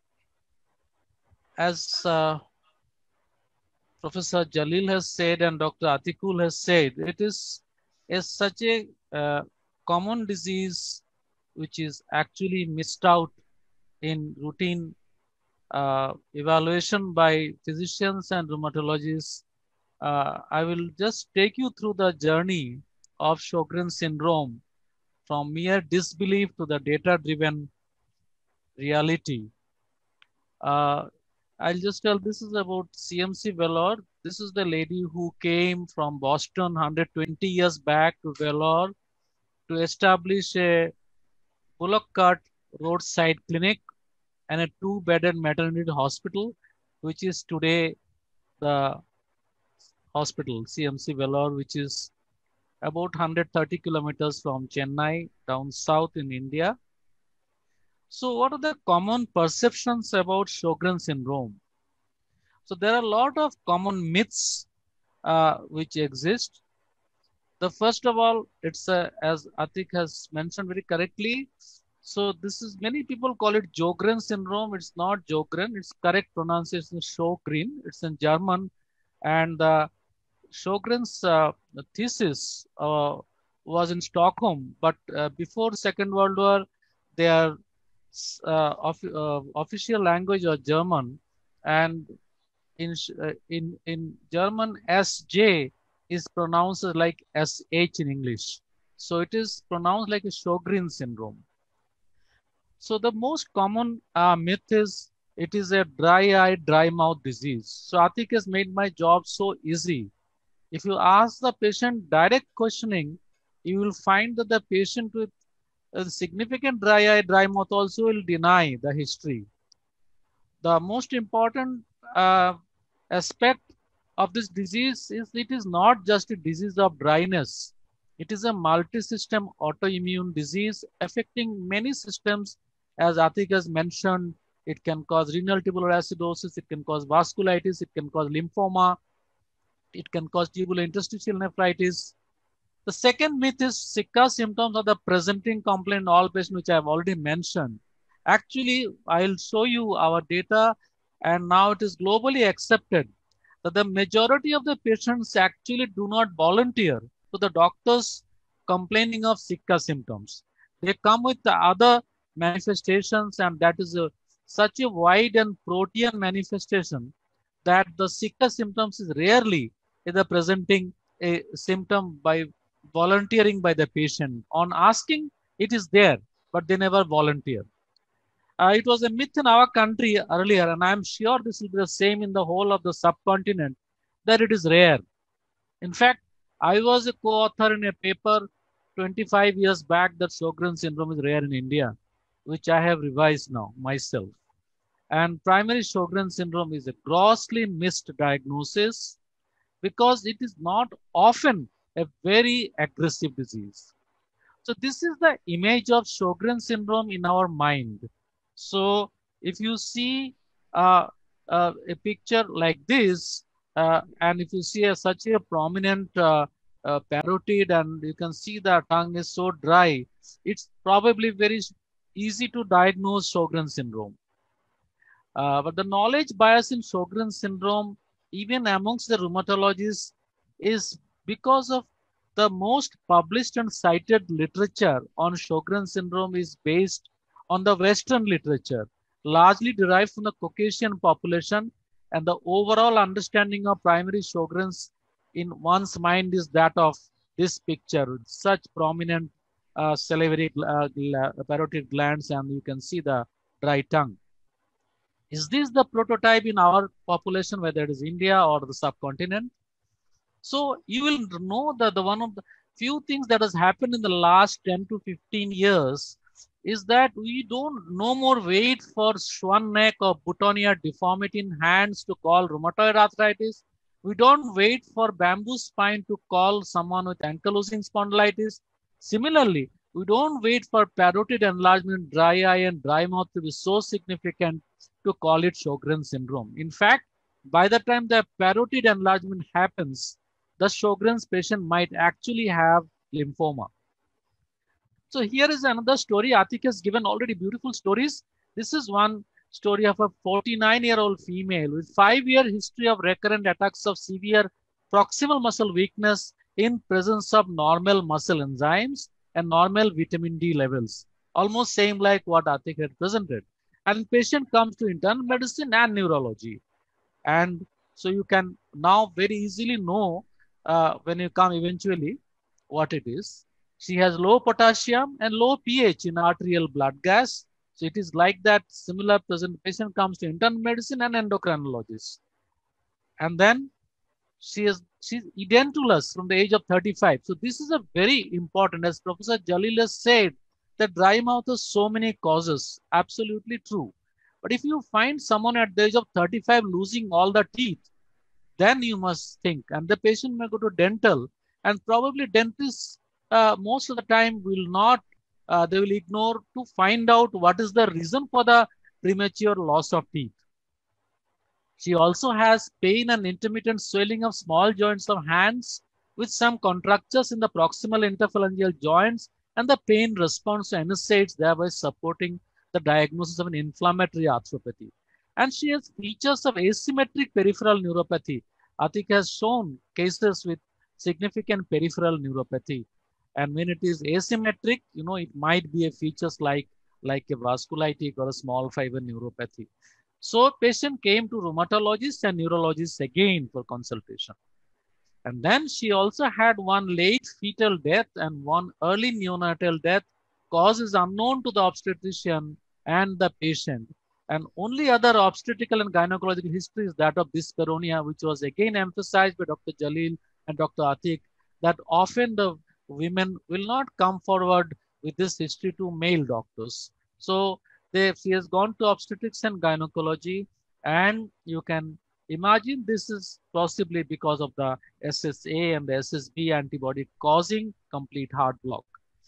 as uh, Professor Jalil has said and Doctor Atiqul has said, it is, is such a uh, common disease which is actually missed out in routine uh, evaluation by physicians and rheumatologists. Uh, I will just take you through the journey of Sjogren syndrome from mere disbelief to the data-driven reality. Uh, I'll just tell, this is about C M C Vellore. This is the lady who came from Boston one hundred twenty years back to Vellore to establish a Bullock Cart roadside clinic and a two-bedded maternity hospital, which is today the hospital, C M C Vellore, which is about one hundred thirty kilometers from Chennai down south in India. So what are the common perceptions about Sjogren syndrome? So there are a lot of common myths uh, which exist. The first of all, it's a, as Atik has mentioned very correctly. So this is, many people call it Sjogren syndrome. It's not Sjogren. It's correct pronunciation Sjogren. It's in German, and the uh, Sjogren's uh, thesis uh, was in Stockholm, but uh, before Second World War, their uh, of, uh, official language was German, and in, uh, in, in German, S J is pronounced like S H in English. So it is pronounced like a Sjogren syndrome. So the most common uh, myth is it is a dry eye, dry mouth disease. So Atik has made my job so easy. If you ask the patient direct questioning, you will find that the patient with a significant dry eye, dry mouth also will deny the history. The most important uh, aspect of this disease is it is not just a disease of dryness. It is a multi-system autoimmune disease affecting many systems. As Atik has mentioned, it can cause renal tubular acidosis, it can cause vasculitis, it can cause lymphoma, it can cause tubular interstitial nephritis. The second myth is Zika symptoms are the presenting complaint in all patients, which I have already mentioned. Actually, I'll show you our data, and now it is globally accepted that the majority of the patients actually do not volunteer to the doctors complaining of Zika symptoms. They come with the other manifestations, and that is a, such a wide and protean manifestation that the Zika symptoms is rarely either presenting a symptom by volunteering by the patient. On asking, it is there, but they never volunteer. Uh, it was a myth in our country earlier, and I'm sure this will be the same in the whole of the subcontinent, that it is rare. In fact, I was a co-author in a paper twenty-five years back that Sjogren syndrome is rare in India, which I have revised now myself. And primary Sjogren syndrome is a grossly missed diagnosis because it is not often a very aggressive disease. So this is the image of Sjogren syndrome in our mind. So if you see uh, uh, a picture like this, uh, and if you see a, such a prominent uh, uh, parotid, and you can see the tongue is so dry, it's probably very easy to diagnose Sjogren syndrome. Uh, but the knowledge bias in Sjogren syndrome, even amongst the rheumatologists, is because of the most published and cited literature on Sjogren syndrome is based on the Western literature, largely derived from the Caucasian population, and the overall understanding of primary Sjogren's in one's mind is that of this picture with such prominent uh, salivary uh, parotid glands, and you can see the dry tongue. Is this the prototype in our population, whether it is India or the subcontinent? So you will know that the one of the few things that has happened in the last ten to fifteen years is that we don't no more wait for swan neck or Boutonniere deformity in hands to call rheumatoid arthritis. We don't wait for bamboo spine to call someone with ankylosing spondylitis. Similarly, we don't wait for parotid enlargement, dry eye and dry mouth to be so significant to call it Sjogren syndrome. In fact, by the time the parotid enlargement happens, the Sjogren's patient might actually have lymphoma. So here is another story. Atik has given already beautiful stories. This is one story of a forty-nine-year-old female with five-year history of recurrent attacks of severe proximal muscle weakness in presence of normal muscle enzymes and normal vitamin D levels. Almost same like what Atik had presented. And patient comes to internal medicine and neurology. And so you can now very easily know uh, when you come eventually what it is. She has low potassium and low pH in arterial blood gas. So it is like that similar presentation comes to internal medicine and endocrinologist. And then she is she's edentulous from the age of thirty-five. So this is a very important, as Professor Jalil has said, that dry mouth has so many causes. Absolutely true. But if you find someone at the age of thirty-five losing all the teeth, then you must think. And the patient may go to dental, and probably dentists uh, most of the time will not, uh, they will ignore to find out what is the reason for the premature loss of teeth. She also has pain and intermittent swelling of small joints of hands with some contractures in the proximal interphalangeal joints, and the pain responds to N SAIDs, thereby supporting the diagnosis of an inflammatory arthropathy. And she has features of asymmetric peripheral neuropathy. Atik has shown cases with significant peripheral neuropathy. And when it is asymmetric, you know, it might be a features like, like a vasculitic or a small fiber neuropathy. So patient came to rheumatologists and neurologists again for consultation. And then she also had one late fetal death and one early neonatal death. Cause is unknown to the obstetrician and the patient. And only other obstetrical and gynecological history is that of dyspareunia, which was again emphasized by Doctor Jalil and Doctor Atik, that often the women will not come forward with this history to male doctors. So they, she has gone to obstetrics and gynecology, and you can imagine this is possibly because of the S S A and the S S B antibody causing complete heart block.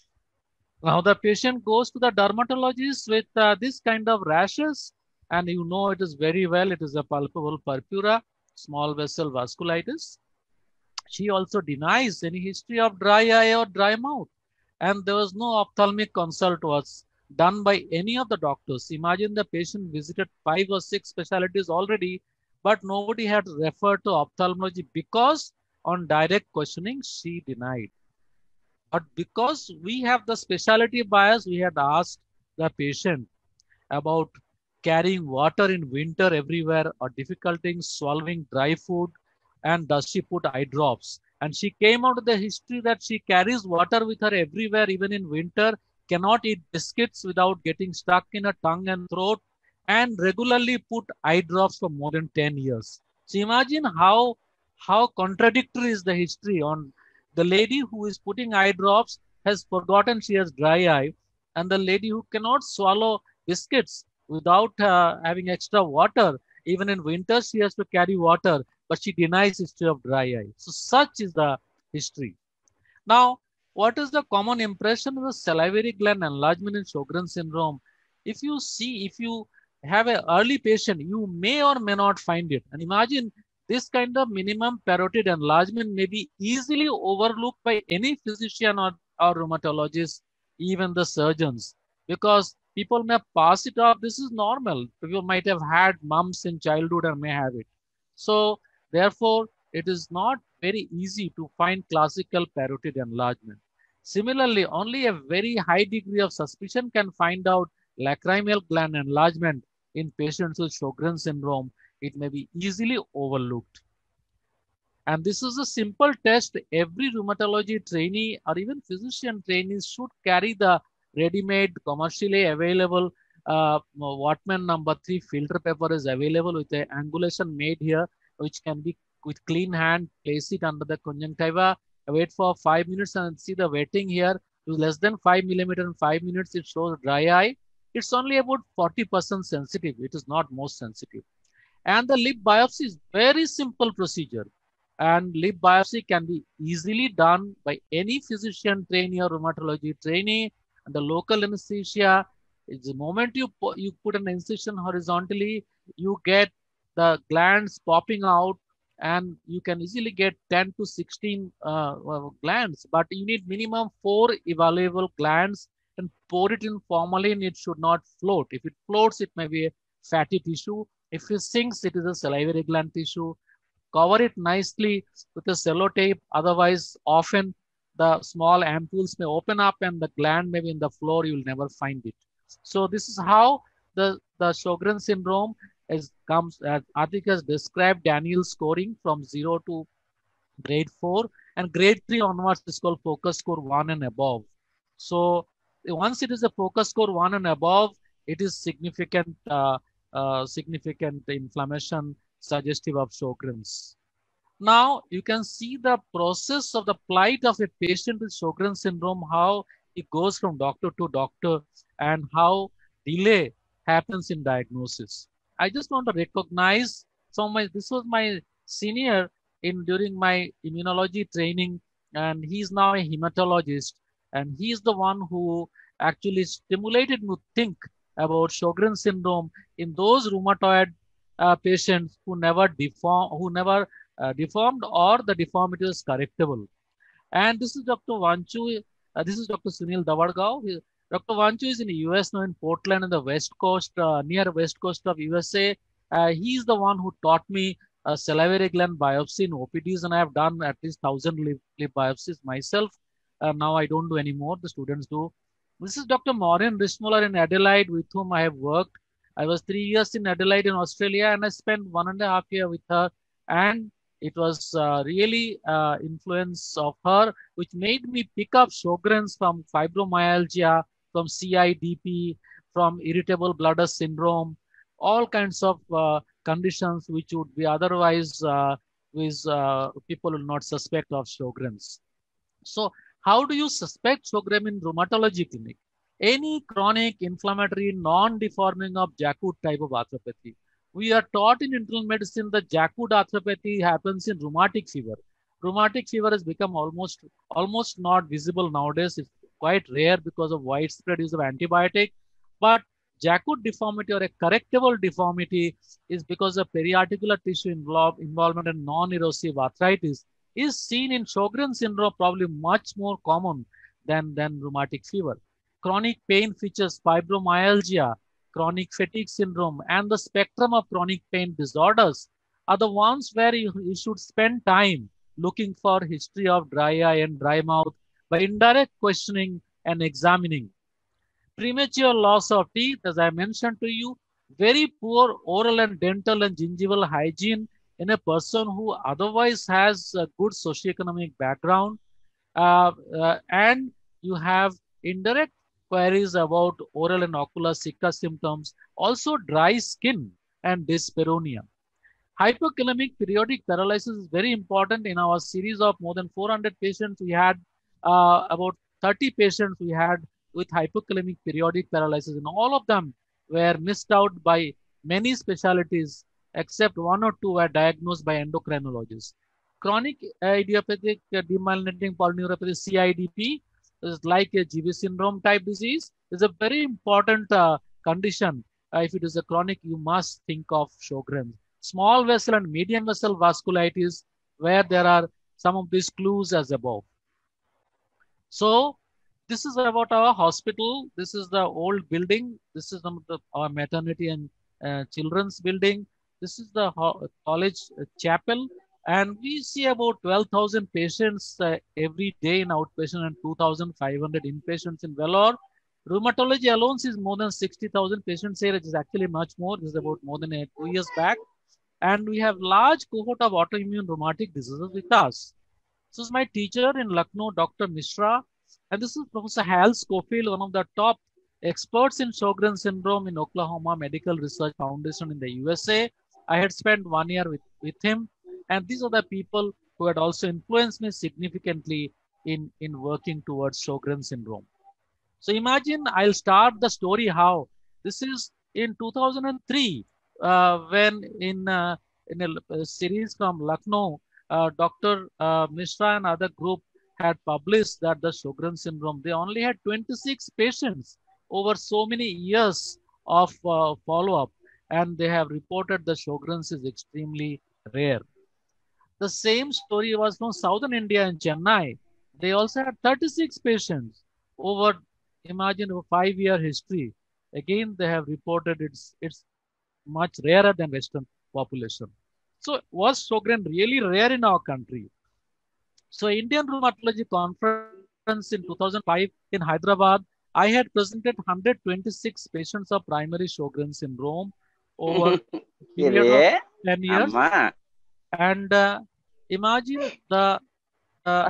Now the patient goes to the dermatologist with uh, this kind of rashes, and you know it is very well, it is a palpable purpura, small vessel vasculitis. She also denies any history of dry eye or dry mouth, and there was no ophthalmic consult was done by any of the doctors. Imagine the patient visited five or six specialties already, but nobody had referred to ophthalmology because on direct questioning, she denied. But because we have the specialty bias, we had asked the patient about carrying water in winter everywhere or difficulty in swallowing dry food, and does she put eye drops? And she came out of the history that she carries water with her everywhere, even in winter, cannot eat biscuits without getting stuck in her tongue and throat, and regularly put eye drops for more than ten years. So imagine how, how contradictory is the history. On the lady who is putting eye drops has forgotten she has dry eye, and the lady who cannot swallow biscuits without uh, having extra water, even in winter she has to carry water, but she denies history of dry eye. So such is the history. Now, what is the common impression of the salivary gland enlargement in Sjogren's syndrome? If you see, if you have an early patient, you may or may not find it. And imagine this kind of minimum parotid enlargement may be easily overlooked by any physician or, or rheumatologist, even the surgeons, because people may pass it off. This is normal. People might have had mumps in childhood and may have it. So therefore, it is not very easy to find classical parotid enlargement. Similarly, only a very high degree of suspicion can find out lacrimal gland enlargement in patients with Sjogren's syndrome. It may be easily overlooked. And this is a simple test. Every rheumatology trainee or even physician trainees should carry the ready-made, commercially available uh, Whatman number three filter paper is available with an angulation made here, which can be with clean hand, place it under the conjunctiva, wait for five minutes and see the wetting here. Less than five millimeter in five minutes, it shows dry eye. It's only about forty percent sensitive. It is not most sensitive. And the lip biopsy is very simple procedure. And lip biopsy can be easily done by any physician trainee or rheumatology trainee. And the local anesthesia is the moment you, pu you put an incision horizontally, you get the glands popping out, and you can easily get ten to sixteen uh, glands, but you need minimum four evaluable glands, and pour it in formalin. It should not float. If it floats, it may be a fatty tissue. If it sinks, it is a salivary gland tissue. Cover it nicely with a sellotape. Otherwise, often the small ampoules may open up and the gland may be in the floor. You will never find it. So this is how the, the Sjogren's syndrome is comes, as Atik has described, Daniel scoring from zero to grade four, and grade three onwards is called focus score one and above. So once it is a focus score one and above, it is significant, uh, uh, significant inflammation suggestive of Sjogren's. Now you can see the process of the plight of a patient with Sjogren's syndrome, how it goes from doctor to doctor and how delay happens in diagnosis. I just want to recognize, so my, this was my senior in during my immunology training, and he's now a hematologist, and he's the one who actually stimulated me to think about Sjogren's syndrome in those rheumatoid uh, patients who never deform, who never uh, deformed, or the deformity was correctable. And this is Doctor Vanchu. Uh, this is Doctor Sunil Davargao. He, Doctor Vanchu is in the U S now, in Portland, in the west coast, uh, near west coast of U S A. Uh, he's the one who taught me uh, salivary gland biopsy in O P Ds, and I have done at least thousand lip, lip biopsies myself. Uh, now I don't do anymore. The students do. This is Doctor Maureen Rissmuller in Adelaide, with whom I have worked. I was three years in Adelaide in Australia, and I spent one and a half year with her. And it was uh, really uh, influence of her, which made me pick up Sjogren's from fibromyalgia, from C I D P, from irritable bladder syndrome, all kinds of uh, conditions which would be otherwise uh, with uh, people will not suspect of Sjogren's. So how do you suspect Sjogren in rheumatology clinic? Any chronic inflammatory non-deforming of Jacquard type of arthropathy. We are taught in internal medicine that Jacquard arthropathy happens in rheumatic fever. Rheumatic fever has become almost almost not visible nowadays. It's quite rare because of widespread use of antibiotic. But Jacquard deformity or a correctable deformity is because of periarticular tissue involved, involvement in non-erosive arthritis is seen in Sjogren's syndrome, probably much more common than, than rheumatic fever. Chronic pain features fibromyalgia, chronic fatigue syndrome, and the spectrum of chronic pain disorders are the ones where you, you should spend time looking for history of dry eye and dry mouth by indirect questioning and examining. Premature loss of teeth, as I mentioned to you, very poor oral and dental and gingival hygiene in a person who otherwise has a good socioeconomic background, uh, uh, and you have indirect queries about oral and ocular sicca symptoms, also dry skin and dyspareunia. Hypokalemic periodic paralysis is very important. In our series of more than four hundred patients, we had uh, about thirty patients we had with hypokalemic periodic paralysis, and all of them were missed out by many specialties except one or two were diagnosed by endocrinologists. Chronic uh, idiopathic uh, demyelinating polyneuropathy, C I D P, is like a G V syndrome type disease. It's a very important uh, condition. Uh, if it is a chronic, you must think of Sjogren's. Small vessel and medium vessel vasculitis, where there are some of these clues as above. So this is about our hospital. This is the old building. This is the, our maternity and uh, children's building. This is the college chapel. And we see about twelve thousand patients uh, every day in outpatient and two thousand five hundred inpatients in Vellore. Rheumatology alone is more than sixty thousand patients here. It is actually much more. This is about more than eight, two years back. And we have large cohort of autoimmune rheumatic diseases with us. This is my teacher in Lucknow, Doctor Mishra. And this is Professor Hal Schofield, one of the top experts in Sjogren's syndrome in Oklahoma Medical Research Foundation in the U S A. I had spent one year with, with him. And these are the people who had also influenced me significantly in, in working towards Sjogren's syndrome. So imagine I'll start the story how. This is in two thousand three, uh, when in, uh, in a, a series from Lucknow, uh, Doctor Uh, Mishra and other group had published that the Sjogren's syndrome, they only had twenty-six patients over so many years of uh, follow-up, and they have reported the Sjogren's is extremely rare. The same story was from Southern India in Chennai. They also had thirty-six patients over, imagine, a five-year history. Again, they have reported it's, it's much rarer than Western population. So was Sjogren really rare in our country? So Indian Rheumatology Conference in two thousand five in Hyderabad, I had presented one hundred twenty-six patients of primary Sjogren's syndrome over a period of ten years. Amma. And uh, imagine the uh,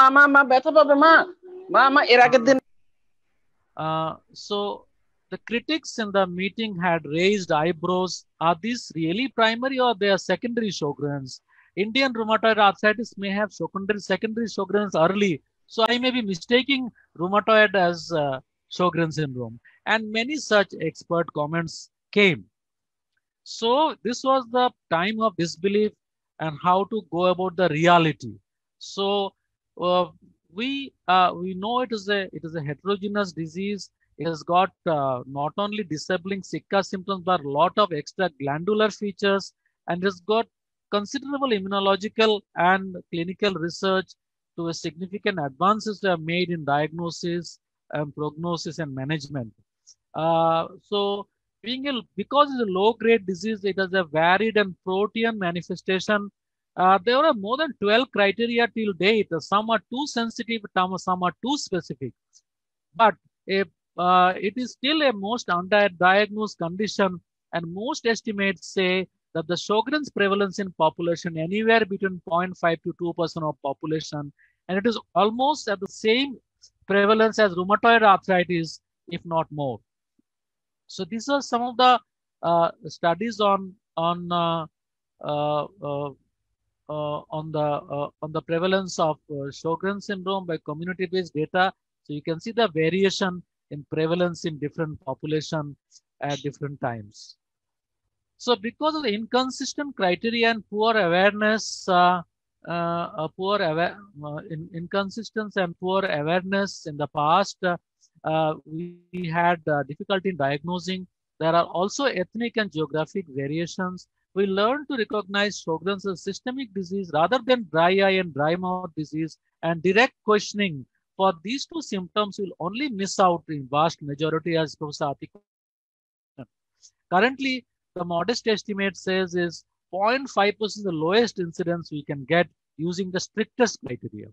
uh, so the critics in the meeting had raised eyebrows. Are these really primary or they are secondary Sjogren's? Indian rheumatoid arthritis may have secondary, secondary Sjogren's early. So I may be mistaking rheumatoid as uh, Sjogren's syndrome. And many such expert comments came. So this was the time of disbelief and how to go about the reality. So uh, we uh, we know it is a it is a heterogeneous disease. It has got uh, not only disabling sicca symptoms, but a lot of extra glandular features, and it's got considerable immunological and clinical research to a significant advances that are made in diagnosis and prognosis and management. Uh, so being a, because it's a low-grade disease, it has a varied and protean manifestation. Uh, there are more than twelve criteria till date. Some are too sensitive, some are too specific. But a, uh, it is still a most underdiagnosed condition And most estimates say that the Sjogren's prevalence in population anywhere between zero point five to two percent of population, and it is almost at the same prevalence as rheumatoid arthritis, if not more. So these are some of the uh, studies on on uh, uh, uh, uh, on the uh, on the prevalence of uh, Sjogren's syndrome by community-based data. So you can see the variation in prevalence in different population at different times. So because of the inconsistent criteria and poor awareness, uh, uh, uh, poor aware, uh, in, inconsistency and poor awareness in the past, uh, uh, we, we had uh, difficulty in diagnosing. There are also ethnic and geographic variations. We learned to recognize Sjogren's as systemic disease rather than dry eye and dry mouth disease, and direct questioning for these two symptoms will only miss out in vast majority, as Professor Atiku. Currently, the modest estimate says is zero point five percent the lowest incidence we can get using the strictest criteria.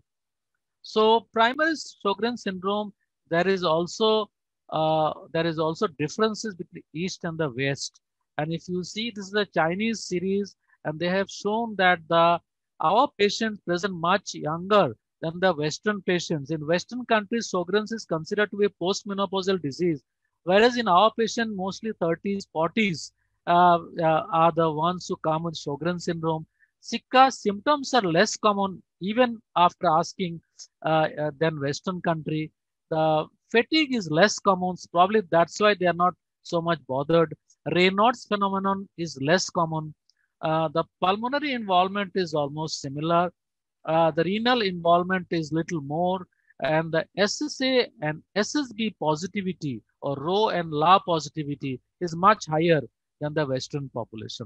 So primary Sjogren's syndrome, there is also uh, there is also differences between East and the West. And if you see, this is a Chinese series, and they have shown that the our patients present much younger than the Western patients. In Western countries, Sjogren's is considered to be a postmenopausal disease, whereas in our patient, mostly thirties, forties uh, uh, are the ones who come with Sjogren's syndrome. Sika symptoms are less common even after asking uh, uh, than Western country. The fatigue is less common. Probably that's why they are not so much bothered. Raynaud's phenomenon is less common. Uh, the pulmonary involvement is almost similar. Uh, the renal involvement is little more, and the S S A and S S B positivity or R O and L A positivity is much higher than the Western population.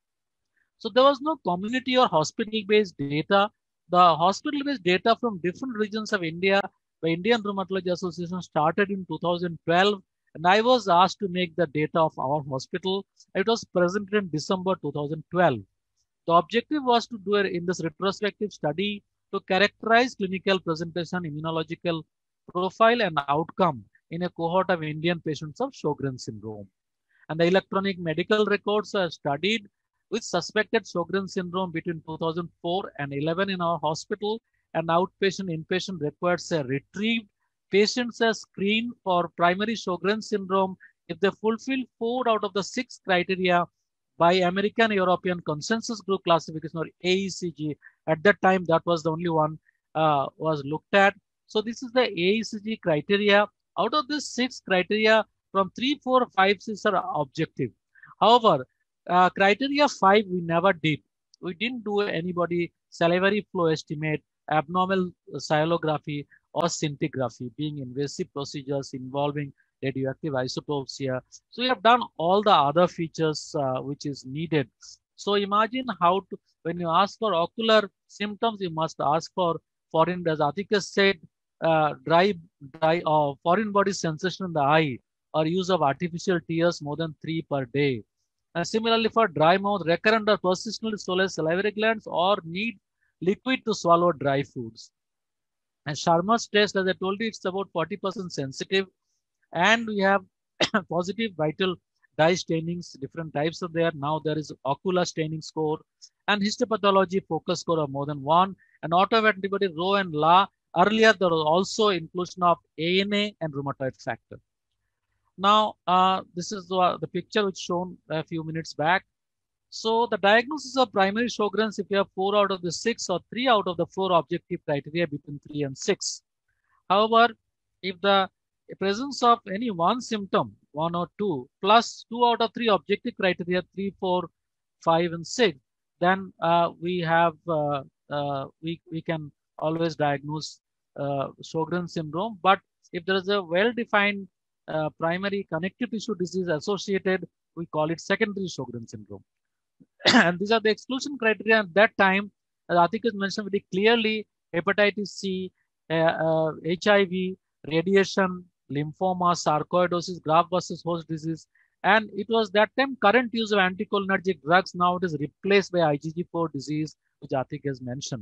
So there was no community or hospital-based data. The hospital-based data from different regions of India by Indian Rheumatology Association started in two thousand twelve, and I was asked to make the data of our hospital. It was presented in December two thousand twelve. The objective was to do in this retrospective study to characterize clinical presentation, immunological profile, and outcome in a cohort of Indian patients of Sjogren's syndrome. And the electronic medical records are studied with suspected Sjogren's syndrome between two thousand four and eleven in our hospital, and outpatient, inpatient records are retrieved. Patients are screened for primary Sjogren's syndrome if they fulfill four out of the six criteria by American European Consensus Group Classification, or A E C G. At that time, that was the only one uh, was looked at. So this is the A E C G criteria. Out of these six criteria, from three, four, five, six are objective. However, uh, criteria five we never did. We didn't do anybody salivary flow estimate, abnormal sclerography, or scintigraphy, being invasive procedures involving radioactive isotopes here. So we have done all the other features uh, which is needed. So imagine how to, when you ask for ocular symptoms, you must ask for foreign, as Atika said, uh, dry, dry or uh, foreign body sensation in the eye, or use of artificial tears more than three per day. And similarly for dry mouth, recurrent or persistently swollen salivary glands, or need liquid to swallow dry foods. And Sharma's test, as I told you, it's about forty percent sensitive. And we have positive vital dye stainings, different types of there. Now there is ocular staining score and histopathology focus score of more than one. And autoantibody R O and L A. Earlier, there was also inclusion of A N A and rheumatoid factor. Now, uh, this is the, the picture which shown a few minutes back. So the diagnosis of primary Sjogren's, if you have four out of the six or three out of the four objective criteria between three and six. However, if the presence of any one symptom, one or two, plus two out of three objective criteria, three, four, five, and six, then uh, we have uh, uh, we we can always diagnose uh, Sjogren's syndrome. But if there is a well-defined uh, primary connective tissue disease associated, we call it secondary Sjogren's syndrome. And these are the exclusion criteria at that time. As Atika mentioned very clearly, hepatitis C, uh, uh, H I V, radiation, lymphoma, sarcoidosis, graft versus host disease. And it was that time current use of anticholinergic drugs. Now it is replaced by I G G four disease, which Atika has mentioned.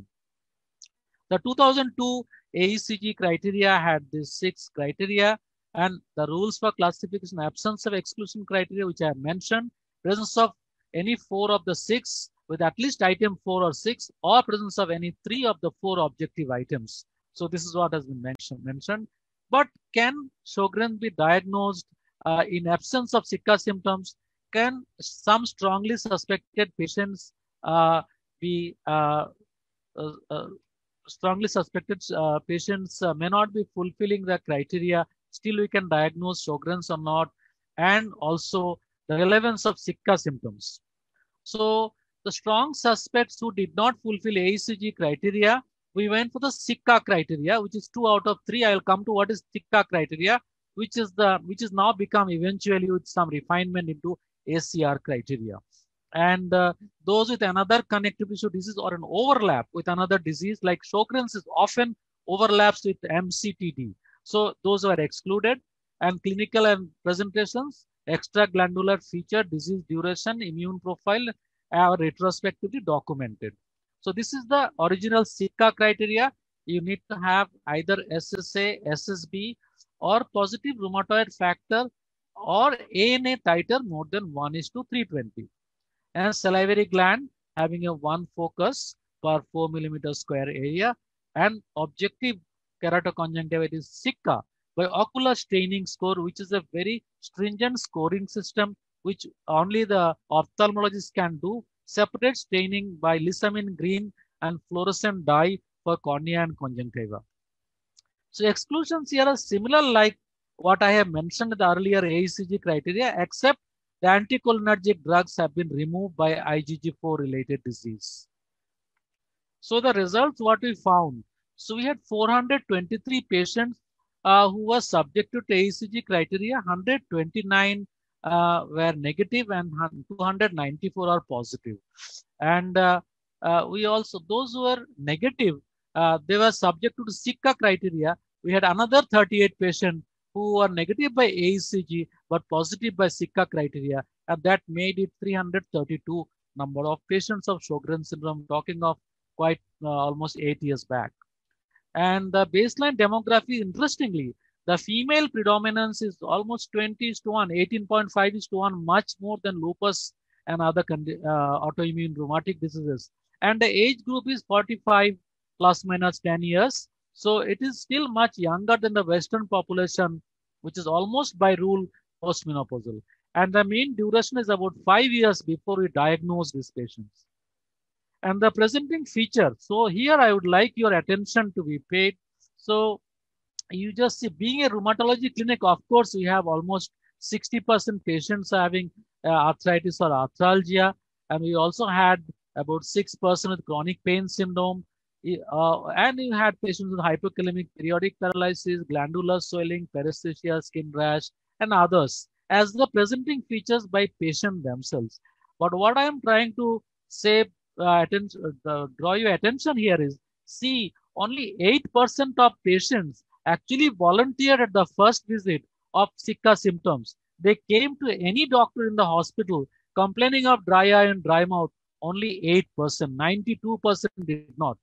The two thousand two A E C G criteria had these six criteria, and the rules for classification, absence of exclusion criteria, which I have mentioned, presence of any four of the six with at least item four or six, or presence of any three of the four objective items. So this is what has been mentioned. mentioned. But can Sjogren's be diagnosed uh, in absence of Zika symptoms? Can some strongly suspected patients uh, be uh, uh, uh, strongly suspected uh, patients uh, may not be fulfilling the criteria? Still, we can diagnose Sjogren's or not, and also the relevance of Zika symptoms. So the strong suspects who did not fulfill A E C G criteria, we went for the Zika criteria, which is two out of three. I will come to what is Zika criteria, which is the which is now become eventually with some refinement into A C R criteria. And uh, those with another connective tissue disease or an overlap with another disease like Sjogren's is often overlaps with M C T D. So those were excluded. And clinical and presentations, extraglandular feature, disease duration, immune profile are retrospectively documented. So this is the original Zika criteria. You need to have either S S A, S S B, or positive rheumatoid factor, or A N A titer more than one is to three twenty. And salivary gland having a one focus per four millimeter square area, and objective keratoconjunctivitis Zika by ocular staining score, which is a very stringent scoring system, which only the ophthalmologist can do. Separate staining by Lissamine green and fluorescent dye for cornea and conjunctiva. So exclusions here are similar like what I have mentioned in the earlier A E C G criteria, except the anticholinergic drugs have been removed by I G G four related disease. So the results, what we found. So we had four hundred twenty-three patients uh, who were subjected to A E C G criteria, one hundred twenty-nine uh, were negative and two hundred ninety-four are positive. And uh, uh, we also, those who were negative, uh, they were subject to the Zika criteria. We had another thirty-eight patients who were negative by A E C G but positive by Zika criteria, and that made it three hundred thirty-two number of patients of Sjogren's syndrome, talking of quite uh, almost eight years back. And the baseline demography, interestingly, the female predominance is almost twenty is to one, eighteen point five is to one, much more than lupus and other uh, autoimmune rheumatic diseases. And the age group is forty-five plus minus ten years. So it is still much younger than the Western population, which is almost by rule postmenopausal. And the mean duration is about five years before we diagnose these patients. And the presenting feature. So here I would like your attention to be paid. So you just see, being a rheumatology clinic, of course, we have almost sixty percent patients having uh, arthritis or arthralgia. And we also had about six percent with chronic pain syndrome. Uh, and you had patients with hypokalemic periodic paralysis, glandular swelling, paresthesia, skin rash, and others as the presenting features by patient themselves. But what I am trying to say, uh, attention, uh, draw your attention here is, see, only eight percent of patients actually volunteered at the first visit of Zika symptoms. They came to any doctor in the hospital complaining of dry eye and dry mouth. Only eight percent, ninety-two percent did not.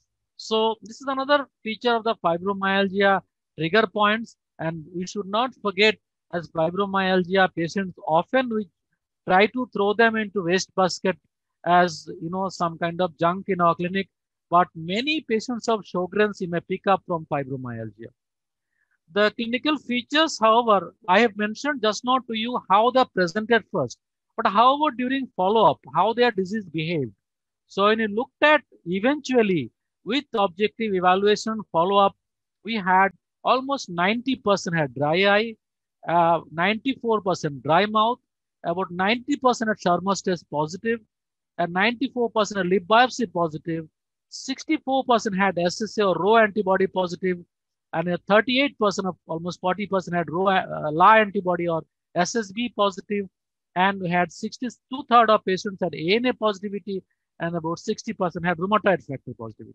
So this is another feature of the fibromyalgia trigger points, and we should not forget, as fibromyalgia patients often we try to throw them into waste basket as you know some kind of junk in our clinic, but many patients of Sjogren's you may pick up from fibromyalgia. The clinical features, however, I have mentioned just now to you how they presented first, but however during follow-up, how their disease behaved. So when you looked at eventually with objective evaluation follow-up, we had almost ninety percent had dry eye, uh, ninety-four percent dry mouth, about ninety percent at Shermer's test positive, and ninety-four percent at lip biopsy positive, sixty-four percent had S S A or Rho antibody positive, and thirty-eight percent of almost forty percent had Rho uh, L A antibody or S S B positive, and we had sixty-two thirds of patients had A N A positivity, and about sixty percent had rheumatoid factor positivity.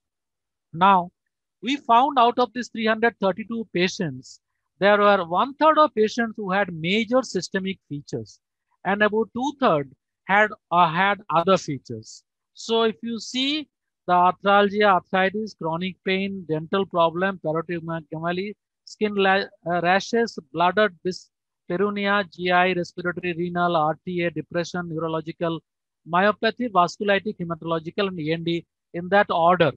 Now, we found out of these three hundred thirty-two patients, there were one third of patients who had major systemic features, and about two thirds had uh, had other features. So if you see the arthralgia, arthritis, chronic pain, dental problem, parotidomegaly, skin uh, rashes, bladder dyspareunia, G I, respiratory, renal, R T A, depression, neurological, myopathy, vasculitic, hematological, and E N D in that order.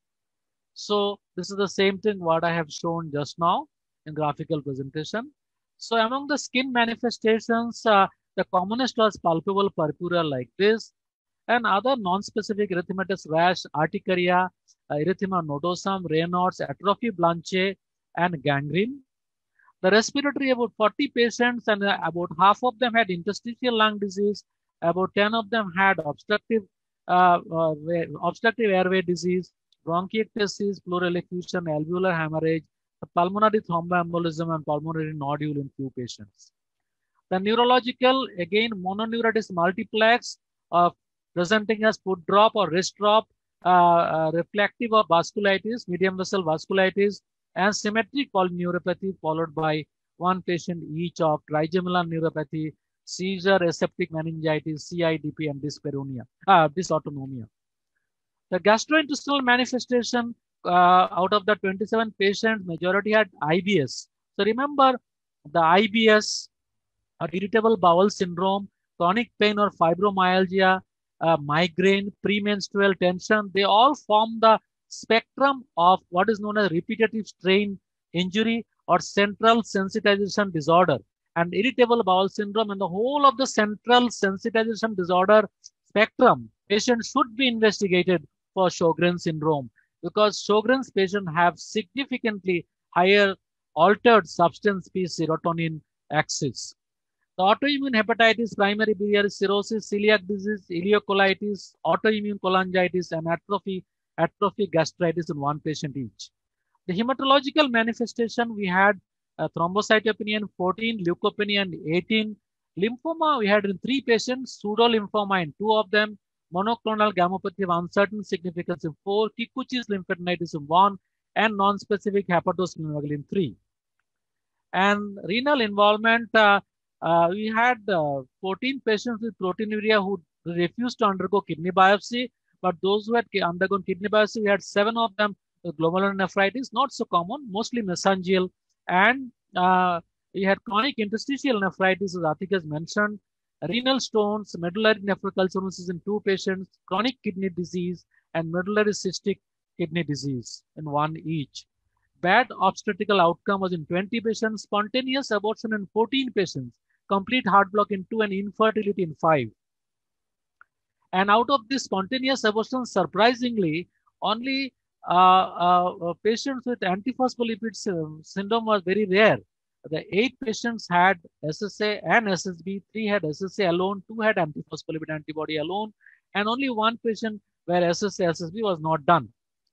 So this is the same thing what I have shown just now in graphical presentation. So among the skin manifestations, uh, the commonest was palpable purpura like this, and other non-specific erythematous rash, urticaria, uh, erythema nodosum, Raynaud's, atrophy blanche, and gangrene. The respiratory, about forty patients, and uh, about half of them had interstitial lung disease. About ten of them had obstructive, uh, uh, obstructive airway disease, bronchiectasis, pleural effusion, alveolar hemorrhage, pulmonary thromboembolism, and pulmonary nodule in few patients. The neurological, again, mononeuritis multiplex, uh, presenting as foot drop or wrist drop, uh, uh, reflective of vasculitis, medium vessel vasculitis, and symmetric polyneuropathy, followed by one patient each of trigeminal neuropathy, seizure, aseptic meningitis, C I D P, and dyspareunia, uh, dysautonomia. The gastrointestinal manifestation, uh, out of the twenty-seven patients, majority had I B S. So remember, the I B S, or irritable bowel syndrome, chronic pain or fibromyalgia, uh, migraine, premenstrual tension, they all form the spectrum of what is known as repetitive strain injury or central sensitization disorder. And irritable bowel syndrome and the whole of the central sensitization disorder spectrum, patients should be investigated for Sjogren's syndrome, because Sjogren's patients have significantly higher altered substance P serotonin axis. The autoimmune hepatitis, primary biliary cirrhosis, celiac disease, ileocolitis, autoimmune cholangitis, and atrophy, atrophic gastritis in one patient each. The hematological manifestation, we had uh, thrombocytopenia in fourteen, leukopenia in eighteen, lymphoma we had in three patients, pseudolymphoma in two of them, monoclonal gammopathy of uncertain significance in four, Kikuchi's lymphadenitis in one, and non-specific hepatosplenomegaly in three. And renal involvement, uh, uh, we had uh, fourteen patients with proteinuria who refused to undergo kidney biopsy, but those who had undergone kidney biopsy, we had seven of them with glomerulonephritis, not so common, mostly mesangial, and uh, we had chronic interstitial nephritis, as Atik has mentioned, renal stones, medullary nephrocalcinosis in two patients, chronic kidney disease, and medullary cystic kidney disease in one each. Bad obstetrical outcome was in twenty patients, spontaneous abortion in fourteen patients, complete heart block in two, and infertility in five. And out of this spontaneous abortion, surprisingly, only uh, uh, patients with antiphospholipid syndrome was very rare. The eight patients had S S A and S S B, three had S S A alone, two had antiphospholipid antibody alone, and only one patient where S S A, S S B was not done.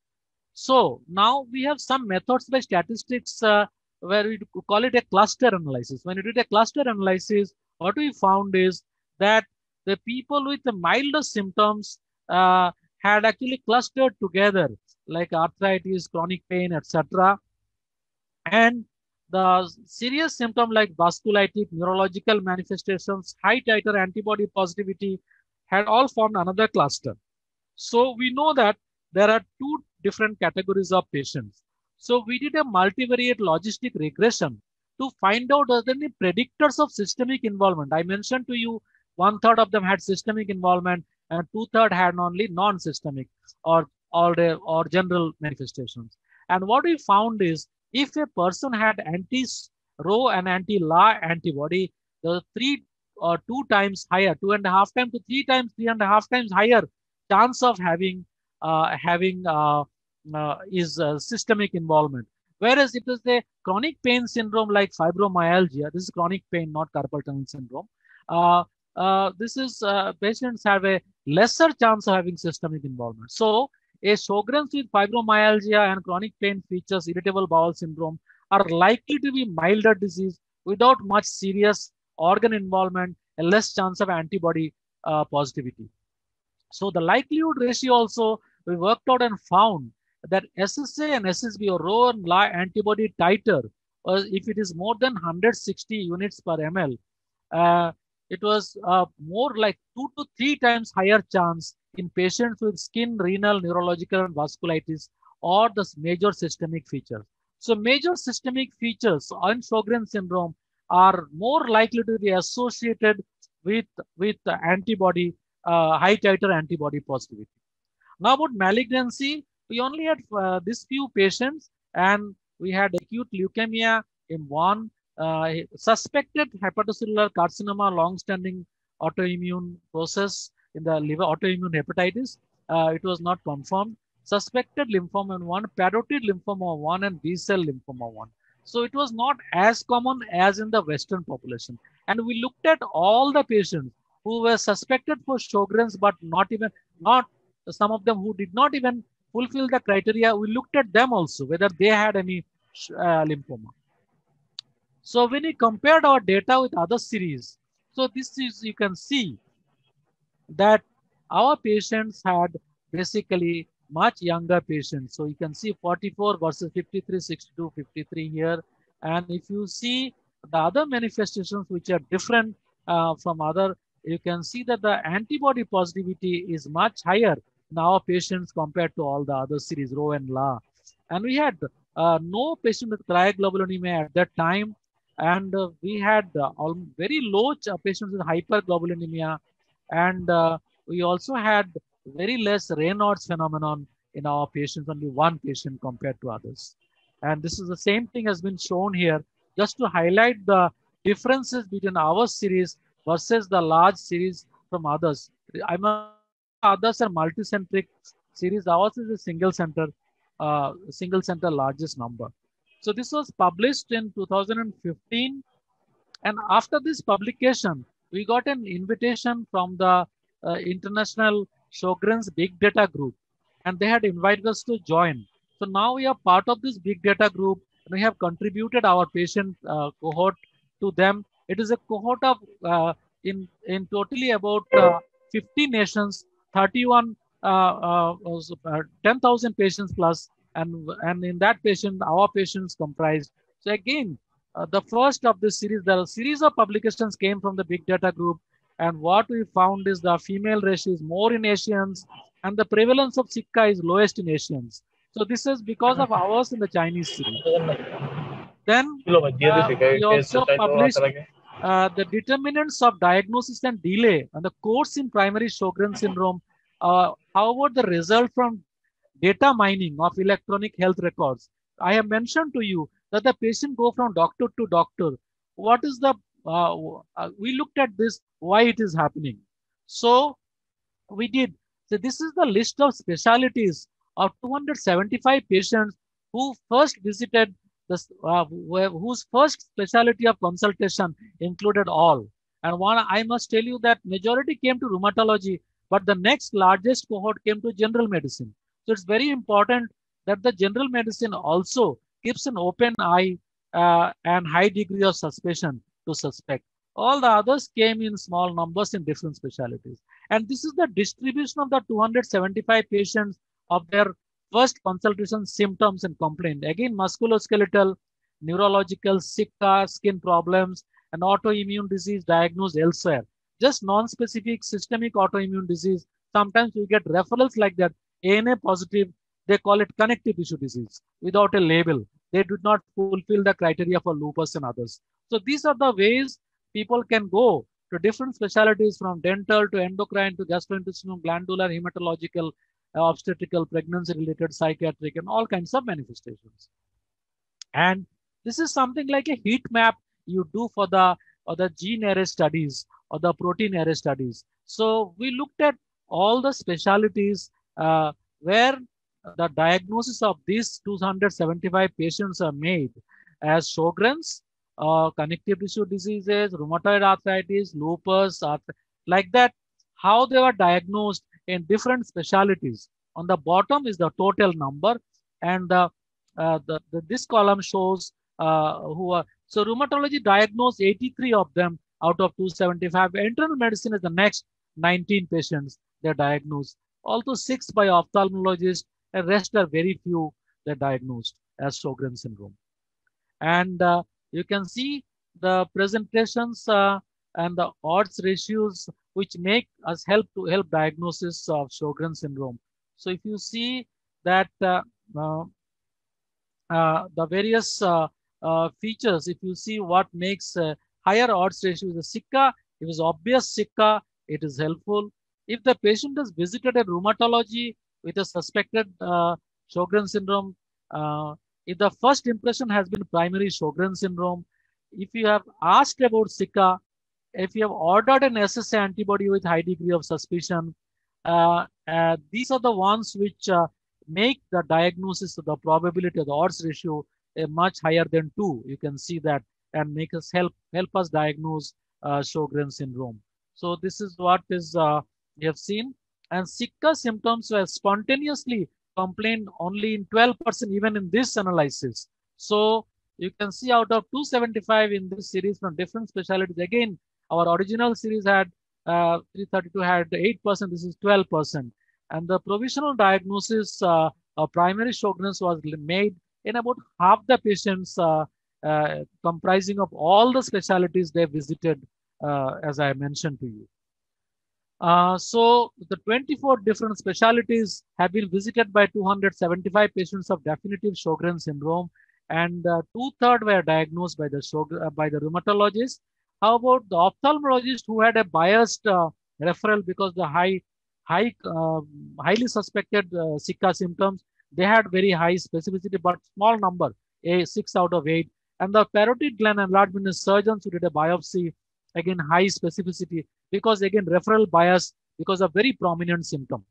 So now we have some methods by statistics uh, where we call it a cluster analysis. When you did a cluster analysis, what we found is that the people with the mildest symptoms uh, had actually clustered together, like arthritis, chronic pain, et cetera. And the serious symptom like vasculitic, neurological manifestations, high titer antibody positivity had all formed another cluster. So we know that there are two different categories of patients. So we did a multivariate logistic regression to find out are there any predictors of systemic involvement. I mentioned to you one third of them had systemic involvement and two third had only non-systemic or, or, or general manifestations. And what we found is if a person had anti-Rho and anti-La antibody, the three or two times higher, two and a half times to three times, three and a half times higher chance of having uh, having uh, uh, is uh, systemic involvement. Whereas it is the chronic pain syndrome like fibromyalgia, this is chronic pain, not carpal tunnel syndrome. Uh, uh, this is uh, patients have a lesser chance of having systemic involvement. So a Sjogren's with fibromyalgia and chronic pain features, irritable bowel syndrome are likely to be milder disease without much serious organ involvement and less chance of antibody uh, positivity. So the likelihood ratio also we worked out and found that S S A and S S B or Rho and La antibody titer, uh, if it is more than one hundred sixty units per ml, uh, it was uh, more like two to three times higher chance in patients with skin, renal, neurological, and vasculitis or the major systemic features. So major systemic features on Sjogren's syndrome are more likely to be associated with, with the antibody, uh, high titer antibody positivity. Now about malignancy, we only had uh, this few patients, and we had acute leukemia in one, uh, suspected hepatocellular carcinoma, long-standing autoimmune process in the liver, autoimmune hepatitis. Uh, it was not confirmed. Suspected lymphoma in one, parotid lymphoma one, and B-cell lymphoma one. So it was not as common as in the Western population. And we looked at all the patients who were suspected for Sjogren's, but not even, not some of them who did not even fulfill the criteria. We looked at them also, whether they had any uh, lymphoma. So when we compared our data with other series, so this is, you can see that our patients had basically much younger patients. So you can see forty-four versus fifty-three, sixty-two, fifty-three here. And if you see the other manifestations which are different uh, from other, you can see that the antibody positivity is much higher in our patients compared to all the other series, Rowe and La. And we had uh, no patient with cryoglobulinemia at that time. And uh, we had uh, very low patients with hyperglobulinemia. And uh, we also had very less Raynaud's phenomenon in our patients, only one patient compared to others. And this is the same thing has been shown here, just to highlight the differences between our series versus the large series from others. I'm a, others are multicentric series. Ours is a single center, uh, single center largest number. So this was published in two thousand fifteen. And after this publication, we got an invitation from the uh, International Sjogren's Big Data Group, and they had invited us to join. So now we are part of this Big Data Group, and we have contributed our patient uh, cohort to them. It is a cohort of uh, in in totally about uh, fifty nations, thirty-one, uh, uh, ten thousand patients plus, and and in that patient, our patients comprised. So again, uh, the first of this series, the series of publications came from the Big Data Group, and what we found is the female ratio is more in Asians, and the prevalence of Zika is lowest in Asians. So this is because of ours in the Chinese series. Then uh, we also published uh, the determinants of diagnosis and delay and the course in primary Sjogren's syndrome. Uh, how about the result from data mining of electronic health records? I have mentioned to you that the patient go from doctor to doctor. What is the, uh, uh, we looked at this, why it is happening. So we did. So this is the list of specialties of two hundred seventy-five patients who first visited this, uh, whose first specialty of consultation included all. And one, I must tell you that majority came to rheumatology, but the next largest cohort came to general medicine. So it's very important that the general medicine also keeps an open eye uh, and high degree of suspicion to suspect. All the others came in small numbers in different specialties. And this is the distribution of the two hundred seventy-five patients of their first consultation symptoms and complaint. Again, musculoskeletal, neurological, Zika, skin problems, and autoimmune disease diagnosed elsewhere. Just non-specific systemic autoimmune disease. Sometimes we get referrals like that. A N A positive, they call it connective tissue disease without a label. They do not fulfill the criteria for lupus and others. So these are the ways people can go to different specialties, from dental to endocrine to gastrointestinal, glandular, hematological, uh, obstetrical, pregnancy-related, psychiatric, and all kinds of manifestations. And this is something like a heat map you do for the, or the gene array studies or the protein array studies. So we looked at all the specialties uh, where the diagnosis of these two hundred seventy-five patients are made as Sjogren's, uh, connective tissue diseases, rheumatoid arthritis, lupus, arth like that, how they were diagnosed in different specialties. On the bottom is the total number, and the, uh, the, the this column shows uh, who are, so rheumatology diagnosed eighty-three of them out of two hundred seventy-five. Internal medicine is the next nineteen patients they're diagnosed. Also six by ophthalmologists, and rest are very few they're diagnosed as Sjogren's syndrome. And uh, you can see the presentations uh, and the odds ratios which make us help to help diagnosis of Sjogren's syndrome. So if you see that uh, uh, uh, the various uh, uh, features, if you see what makes uh, higher odds ratio is the SICA. If it's obvious SICA, it is helpful. If the patient has visited a rheumatology with a suspected uh, Sjogren's syndrome, uh, if the first impression has been primary Sjogren's syndrome, if you have asked about SICA, if you have ordered an S S A antibody with high degree of suspicion, uh, uh, these are the ones which uh, make the diagnosis of the probability of the odds ratio uh, much higher than two. You can see that and make us help help us diagnose uh, Sjogren's syndrome. So this is what is uh, we have seen. And SICA symptoms were spontaneously complained only in twelve percent even in this analysis. So you can see out of two seventy-five in this series from different specialties, again, our original series had uh, three thirty-two had eight percent, this is twelve percent. And the provisional diagnosis uh, of primary Sjogren's was made in about half the patients uh, uh, comprising of all the specialties they visited, uh, as I mentioned to you. Uh, so the twenty-four different specialties have been visited by two hundred seventy-five patients of definitive Sjogren's syndrome, and uh, two-thirds were diagnosed by the Sjogren, uh, by the rheumatologist. How about the ophthalmologist who had a biased uh, referral because the high, high, uh, highly suspected uh, SICA symptoms, they had very high specificity, but small number, a six out of eight. And the parotid gland enlargement surgeons who did a biopsy, again high specificity, because again referral bias because of very prominent symptom.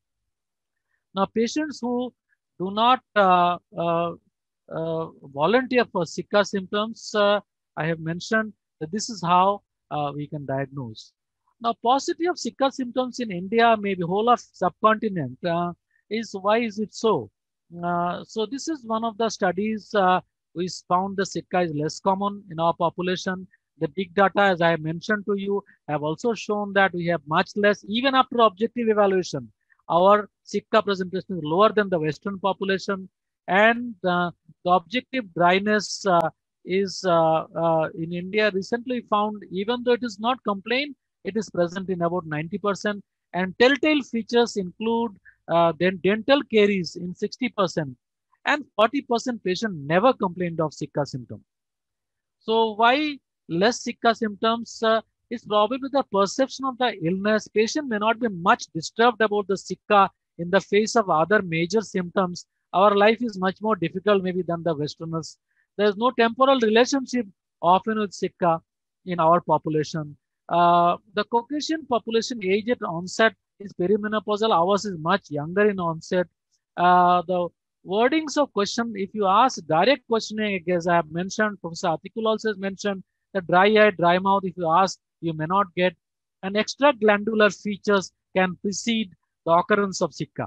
Now patients who do not uh, uh, uh, volunteer for SICA symptoms, uh, I have mentioned that this is how uh, we can diagnose. Now paucity of SICA symptoms in India, maybe whole of subcontinent, uh, is why is it so? Uh, so this is one of the studies uh, we found the SICA is less common in our population. The big data, as I mentioned to you, have also shown that we have much less, even after objective evaluation, our SICA presentation is lower than the Western population. And uh, the objective dryness uh, is uh, uh, in India recently found, even though it is not complaint, it is present in about ninety percent. And telltale features include uh, then dental caries in sixty percent. And forty percent patient never complained of SICA symptom. So why less SICA symptoms? Uh, is probably the perception of the illness. Patient may not be much disturbed about the SICA in the face of other major symptoms. Our life is much more difficult maybe than the Westerners. There is no temporal relationship often with SICA in our population. Uh, the Caucasian population age at onset is perimenopausal. Ours is much younger in onset. Uh, the wordings of question, if you ask direct questioning, as I have mentioned, Professor Atikul also has mentioned, the dry eye, dry mouth, if you ask, you may not get. And extraglandular features can precede the occurrence of SICA.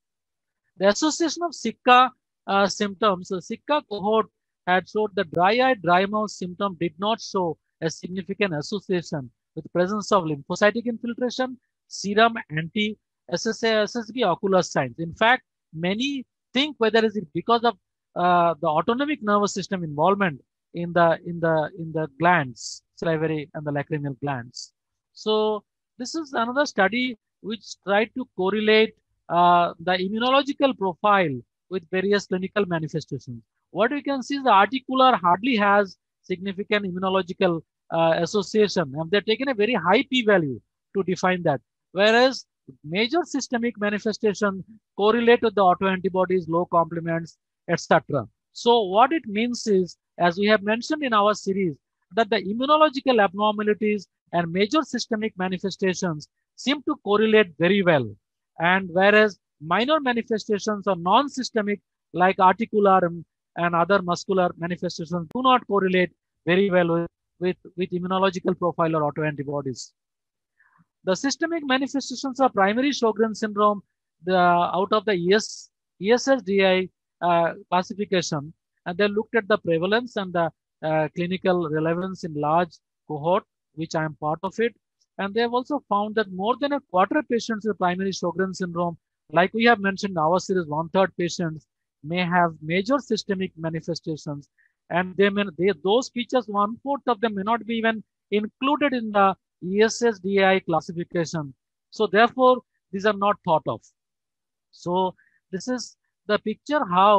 The association of SICA uh, symptoms, the SICA cohort had showed the dry eye, dry mouth symptom did not show a significant association with the presence of lymphocytic infiltration, serum, anti-S S A, S S B, ocular signs. In fact, many think whether is it because of uh, the autonomic nervous system involvement in the in the in the glands, salivary and the lacrimal glands. So this is another study which tried to correlate uh, the immunological profile with various clinical manifestations. What we can see is the articular hardly has significant immunological uh, association, and they've taken a very high p-value to define that. Whereas major systemic manifestation correlate with the autoantibodies, low complements, et cetera. So what it means is, as we have mentioned in our series, that the immunological abnormalities and major systemic manifestations seem to correlate very well. And whereas minor manifestations or non-systemic like articular and, and other muscular manifestations do not correlate very well with, with, with immunological profile or autoantibodies. The systemic manifestations of primary Sjogren's syndrome, the, out of the E S, E S S D I uh, classification, and they looked at the prevalence and the uh, clinical relevance in large cohort, which I am part of it. And they have also found that more than a quarter of patients with primary Sjogren's syndrome, like we have mentioned in our series, one-third patients may have major systemic manifestations. And they may, they, those features, one-fourth of them may not be even included in the E S S D I classification. So therefore, these are not thought of. So this is the picture how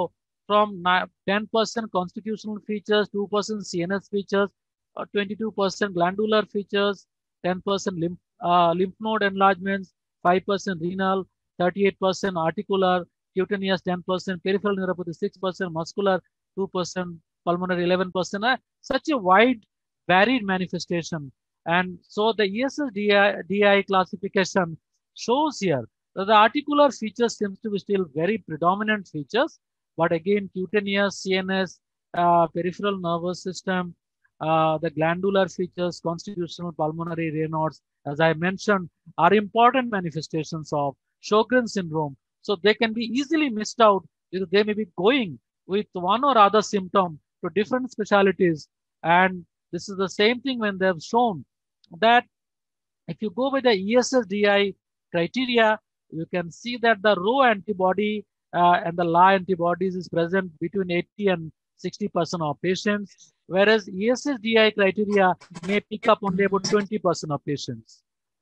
from ten percent constitutional features, two percent C N S features, uh, twenty-two percent glandular features, ten percent lymph, uh, lymph node enlargements, five percent renal, thirty-eight percent articular, cutaneous ten percent, peripheral neuropathy six percent, muscular two percent, pulmonary eleven percent, uh, such a wide varied manifestation. And so the E S S D I classification shows here that the articular features seems to be still very predominant features, but again cutaneous, C N S, uh, peripheral nervous system, uh, the glandular features, constitutional, pulmonary, Raynaud's, as I mentioned, are important manifestations of Sjogren's syndrome. So they can be easily missed out because they may be going with one or other symptom to different specialties. And this is the same thing when they have shown that if you go with the E S S D I criteria, you can see that the Rho antibody uh, and the La antibodies is present between eighty and sixty percent of patients, whereas E S S D I criteria may pick up only about twenty percent of patients.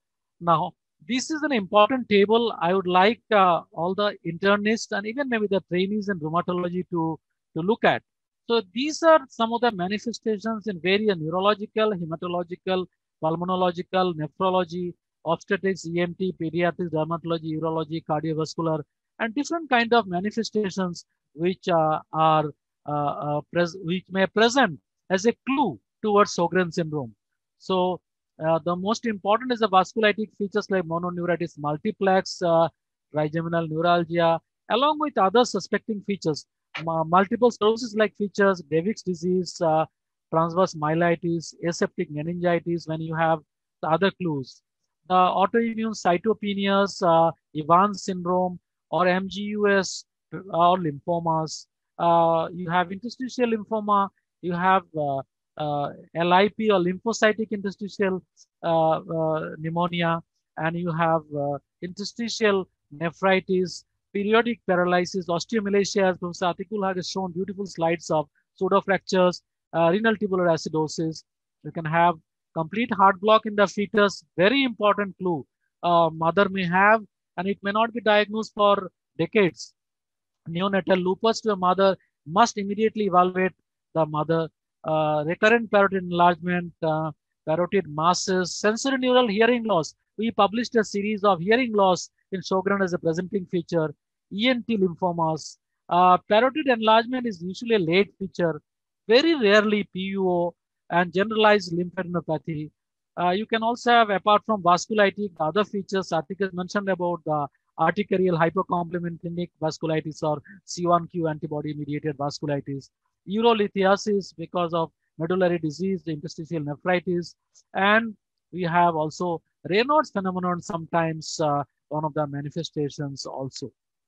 Now, this is an important table. I would like uh, all the internists and even maybe the trainees in rheumatology to, to look at. So these are some of the manifestations in various neurological, hematological, pulmonological, nephrology, obstetrics, E N T, pediatrics, dermatology, urology, cardiovascular, and different kind of manifestations which uh, are uh, uh, which may present as a clue towards Sjogren's syndrome. So uh, the most important is the vasculitic features like mononeuritis multiplex, uh, trigeminal neuralgia, along with other suspecting features, uh, multiple sclerosis like features, Graves' disease, uh, transverse myelitis, aseptic meningitis when you have the other clues. The autoimmune cytopenias, uh, Evans syndrome, or M G U S or lymphomas. Uh, you have interstitial lymphoma, you have uh, uh, L I P or lymphocytic interstitial uh, uh, pneumonia, and you have uh, interstitial nephritis, periodic paralysis, osteomalacia, as Professor Atikul has shown beautiful slides of pseudofractures, uh, renal tubular acidosis. You can have complete heart block in the fetus, very important clue. Uh, mother may have, and it may not be diagnosed for decades. Neonatal lupus to a mother must immediately evaluate the mother. Uh, recurrent parotid enlargement, uh, parotid masses, sensorineural hearing loss. We published a series of hearing loss in Sjogren as a presenting feature. E N T lymphomas. Uh, parotid enlargement is usually a late feature. Very rarely P U O and generalized lymphadenopathy. Uh, you can also have, apart from vasculitis, other features. Articles mentioned about the arterial hypercomplementinic vasculitis or C one Q antibody-mediated vasculitis. Urolithiasis because of medullary disease, the interstitial nephritis, and we have also Raynaud's phenomenon, sometimes uh, one of the manifestations also.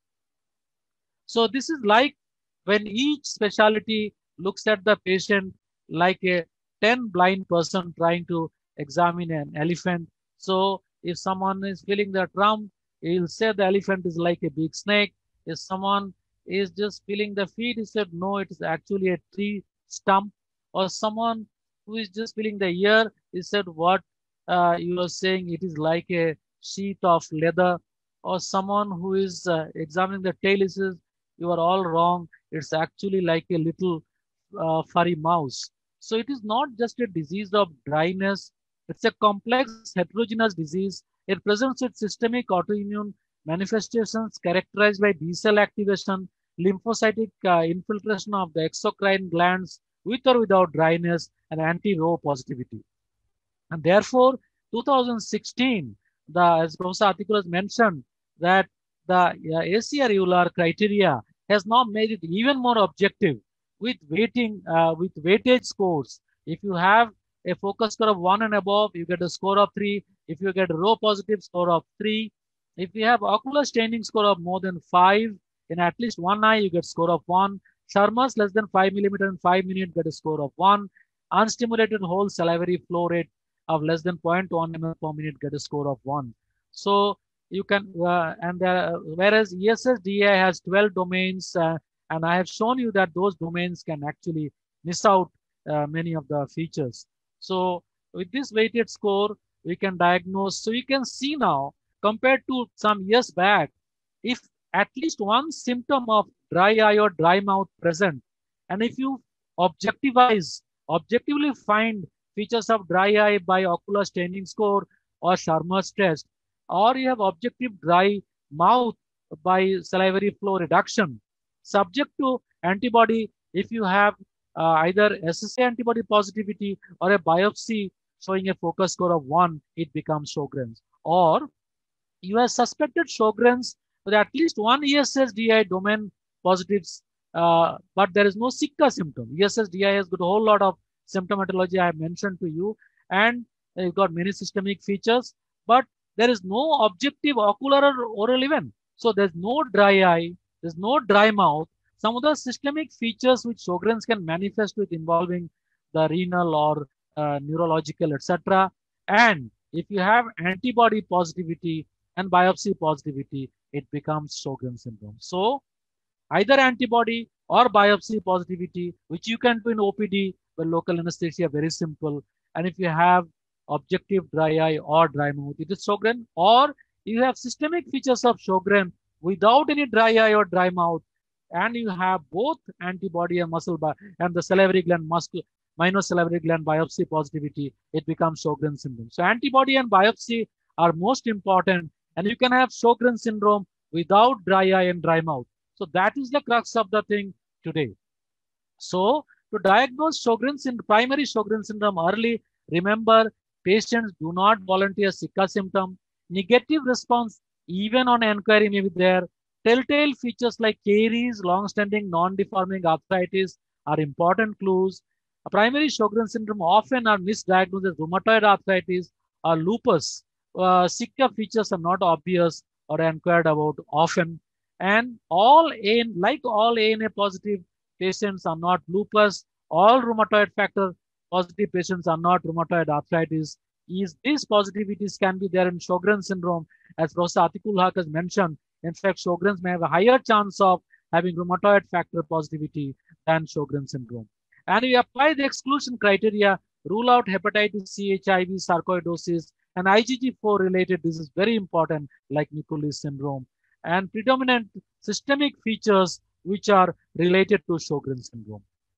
So this is like when each specialty looks at the patient like a ten blind person trying to examine an elephant. So if someone is feeling the trump, he'll say the elephant is like a big snake. If someone is just feeling the feet, he said, no, it is actually a tree stump. Or someone who is just feeling the ear, he said, what uh, you are saying, it is like a sheet of leather. Or someone who is uh, examining the tail, he says, you are all wrong. It's actually like a little uh, furry mouse. So it is not just a disease of dryness. It's a complex heterogeneous disease. It presents with systemic autoimmune manifestations characterized by B cell activation, lymphocytic uh, infiltration of the exocrine glands with or without dryness, and anti-Rho positivity. And therefore, two thousand sixteen, the, as Professor Atikul has mentioned, that the uh, A C R U L A R criteria has now made it even more objective with weighting, uh, with weightage scores. If you have a focus score of one and above, you get a score of three. If you get a Rho positive, score of three. If you have ocular staining score of more than five, in at least one eye, you get score of one. Sharma's less than five millimeter in five minutes, get a score of one. Unstimulated whole salivary flow rate of less than zero point one milliliters per minute, get a score of one. So you can, uh, and uh, whereas E S S D I has twelve domains, uh, and I have shown you that those domains can actually miss out uh, many of the features. So with this weighted score, we can diagnose. So you can see now, compared to some years back, if at least one symptom of dry eye or dry mouth present, and if you objectivize, objectively find features of dry eye by ocular staining score or Sharma's test, or you have objective dry mouth by salivary flow reduction, subject to antibody, if you have uh, either S S A antibody positivity or a biopsy showing a focus score of one, it becomes Sjogren's. Or you have suspected Sjogren's with at least one E S S D I domain positives, uh, but there is no Sika symptom. E S S D I has got a whole lot of symptomatology I have mentioned to you, and you've got many systemic features, but there is no objective ocular or oral event. So there's no dry eye, there's no dry mouth. Some of the systemic features which Sjogren's can manifest with involving the renal or uh, neurological, et cetera. And if you have antibody positivity and biopsy positivity, it becomes Sjogren's syndrome. So either antibody or biopsy positivity, which you can do in O P D with local anesthesia, very simple. And if you have objective dry eye or dry mouth, it is Sjogren. Or you have systemic features of Sjogren without any dry eye or dry mouth, and you have both antibody and muscle and the salivary gland muscle minus salivary gland biopsy positivity, it becomes Sjogren's syndrome. So antibody and biopsy are most important, and you can have Sjogren's syndrome without dry eye and dry mouth. So that is the crux of the thing today. So to diagnose Sjogren's syndrome, primary Sjogren's syndrome early, remember, patients do not volunteer Sika symptom. Negative response even on inquiry may be there. Telltale features like caries, long-standing non-deforming arthritis are important clues. A primary Sjogren's syndrome often are misdiagnosed as rheumatoid arthritis or lupus. Uh, Sika features are not obvious or inquired about often. And all A N, like all A N A positive patients are not lupus. All rheumatoid factor positive patients are not rheumatoid arthritis. Is these positivities can be there in Sjogren's syndrome, as Professor Atikul Haq has mentioned. In fact, Sjogren's may have a higher chance of having rheumatoid factor positivity than Sjogren's syndrome. And we apply the exclusion criteria, rule out hepatitis C, H I V, sarcoidosis, and I G G four related disease, very important, like Mikulicz syndrome, and predominant systemic features which are related to Sjogren's syndrome.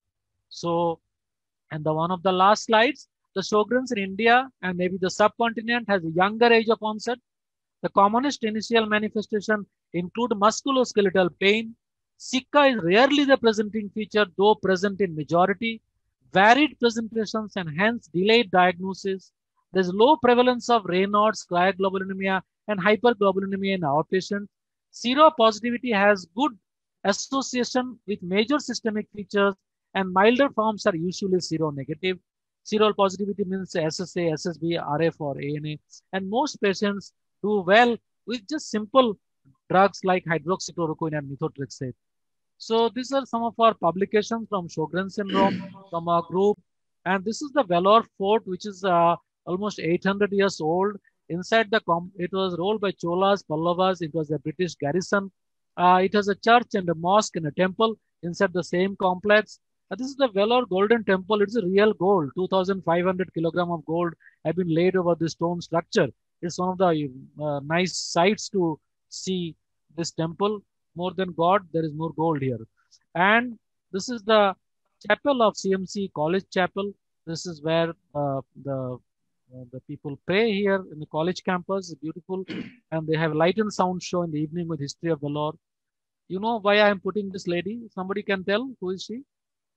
So, and the one of the last slides, the Sjogren's in India and maybe the subcontinent has a younger age of onset. The commonest initial manifestation include musculoskeletal pain. Sika is rarely the presenting feature, though present in majority. Varied presentations and hence delayed diagnosis. There is low prevalence of Raynaud's, cryoglobulinemia, and hyperglobulinemia in outpatients. Seropositivity has good association with major systemic features, and milder forms are usually seronegative. Seropositivity means S S A, S S B, R F, or A N A, and most patients do well with just simple drugs like hydroxychloroquine and methotrexate. So these are some of our publications from Sjogren's syndrome from our group. And this is the Vellore Fort, which is uh, almost eight hundred years old. Inside the, com it was ruled by Cholas, Pallavas. It was a British garrison. Uh, it has a church and a mosque and a temple inside the same complex. Uh, this is the Vellore Golden Temple. It's a real gold. two thousand five hundred kilogram of gold have been laid over the stone structure. It's one of the uh, nice sights to see this temple. More than God, there is more gold here. And this is the chapel of C M C College Chapel. This is where uh, the uh, the people pray here in the college campus. It's beautiful. And they have light and sound show in the evening with history of Vellore. You know why I am putting this lady? Somebody can tell? Who is she?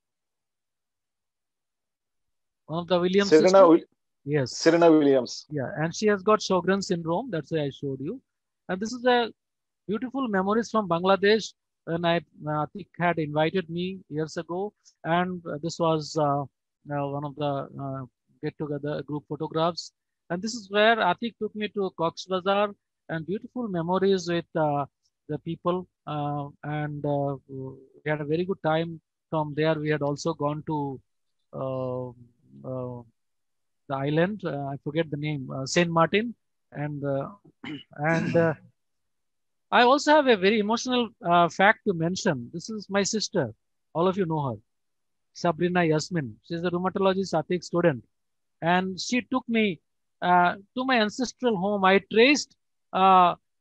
One of the Williams Serena, Will yes. Serena Williams. Yeah, and she has got Sjogren's syndrome. That's why I showed you. And this is a beautiful memories from Bangladesh. When I uh, Atik had invited me years ago, and uh, this was uh, uh, one of the uh, get-together group photographs. And this is where Atik took me to Cox's Bazar, and beautiful memories with uh, the people. Uh, and uh, we had a very good time. From there, we had also gone to uh, uh, the island. Uh, I forget the name, uh, Saint Martin, and uh, and. Uh, I also have a very emotional uh, fact to mention. This is my sister. All of you know her. Sabrina Yasmin. She's a rheumatologist Atik student. And she took me uh, to my ancestral home. I traced uh,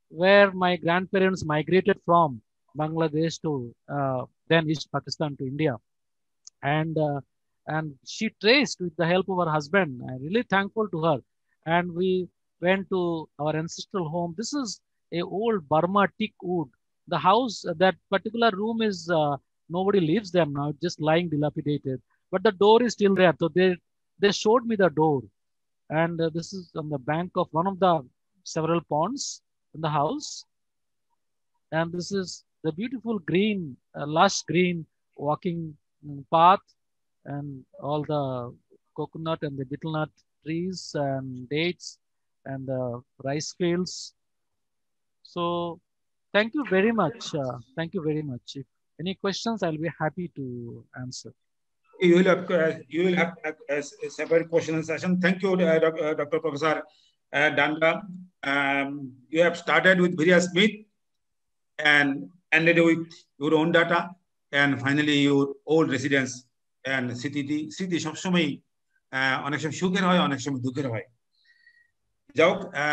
where my grandparents migrated from Bangladesh to uh, then East Pakistan to India. And uh, and she traced with the help of her husband. I'm really thankful to her. And we went to our ancestral home. This is a old Burma teak wood. The house, that particular room is, uh, nobody lives there now, just lying dilapidated. But the door is still there. So they, they showed me the door. And uh, this is on the bank of one of the several ponds in the house. And this is the beautiful green, uh, lush green walking path, and all the coconut and the betel nut trees and dates and the rice fields. So thank you very much. Uh, thank you very much. If any questions, I'll be happy to answer. You will have, uh, you will have a, a separate question and session. Thank you, uh, Doctor Professor uh, Danda. Um, you have started with Virya Smith and ended with your own data, and finally your old residents and Siti. Siti সবসময় অনেক সময় সুখের হয়, অনেক সময় দুঃখের হয়। যাও,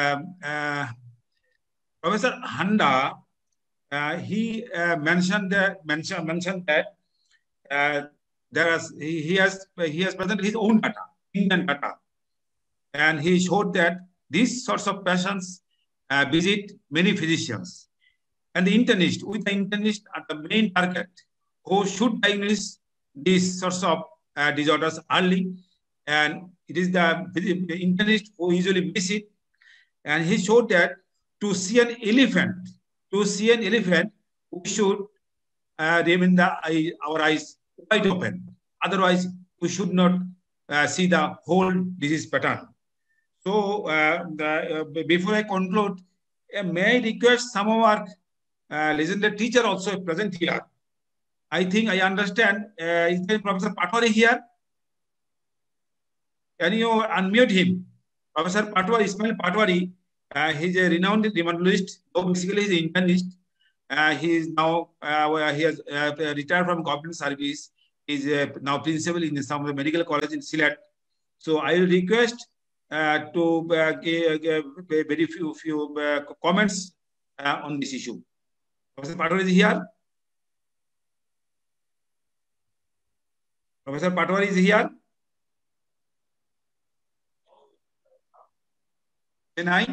Professor Handa, uh, he uh, mentioned that mentioned mentioned that uh, there is he, he has he has presented his own data, Indian data, and he showed that these sorts of patients uh, visit many physicians, and the internist with the internist are the main target who should diagnose these sorts of uh, disorders early, and it is the, the internist who usually miss it. And he showed that to see an elephant, to see an elephant, we should uh, remain the eye, our eyes wide open. Otherwise, we should not uh, see the whole disease pattern. So, uh, the, uh, before I conclude, uh, may I request some of our uh, legendary teacher also present here. I think I understand. Uh, is there Professor Patwari here? Can you unmute him? Professor Patwari, Ismail Patwari, uh, he's a renowned rheumatologist. So basically, he's an internist. Uh, he is now uh, he has uh, retired from government service. He's uh, now principal in some of the medical college in Sylhet. So I will request uh, to uh, give very few few uh, comments uh, on this issue. Professor Patwari is here. Professor Patwari is here. Then I.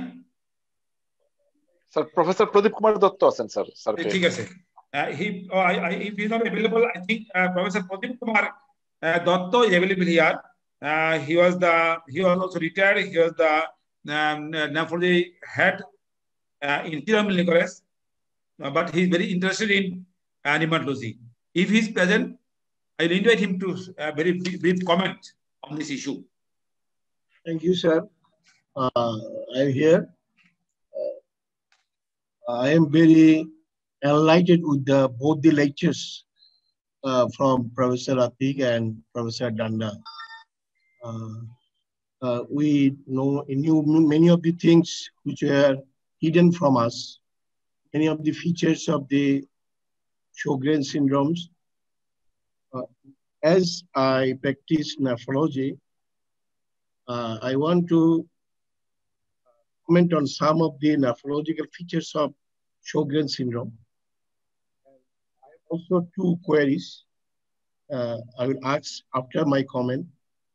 Sir, Professor Pradeep Kumar Datta asen, sir. Sir, ঠিক আছে. Uh, he, oh, I, I, if he is not available, I think uh, Professor Pradeep Kumar uh, Datta is available here. Uh, he was the, he was also retired. He was the um, nephrology head uh, in Tirunelveli College, uh, but he is very interested in uh, rheumatology. If he is present, I will invite him to a uh, very brief comment on this issue. Thank you, sir. Uh, I'm here. Uh, I am very enlightened with the, both the lectures uh, from Professor Atik and Professor Danda. Uh, uh, we know knew many of the things which were hidden from us, many of the features of the Sjogren's syndromes. Uh, as I practice nephrology, uh, I want to comment on some of the nephrological features of Sjogren's syndrome. I have also two queries uh, I will ask after my comment.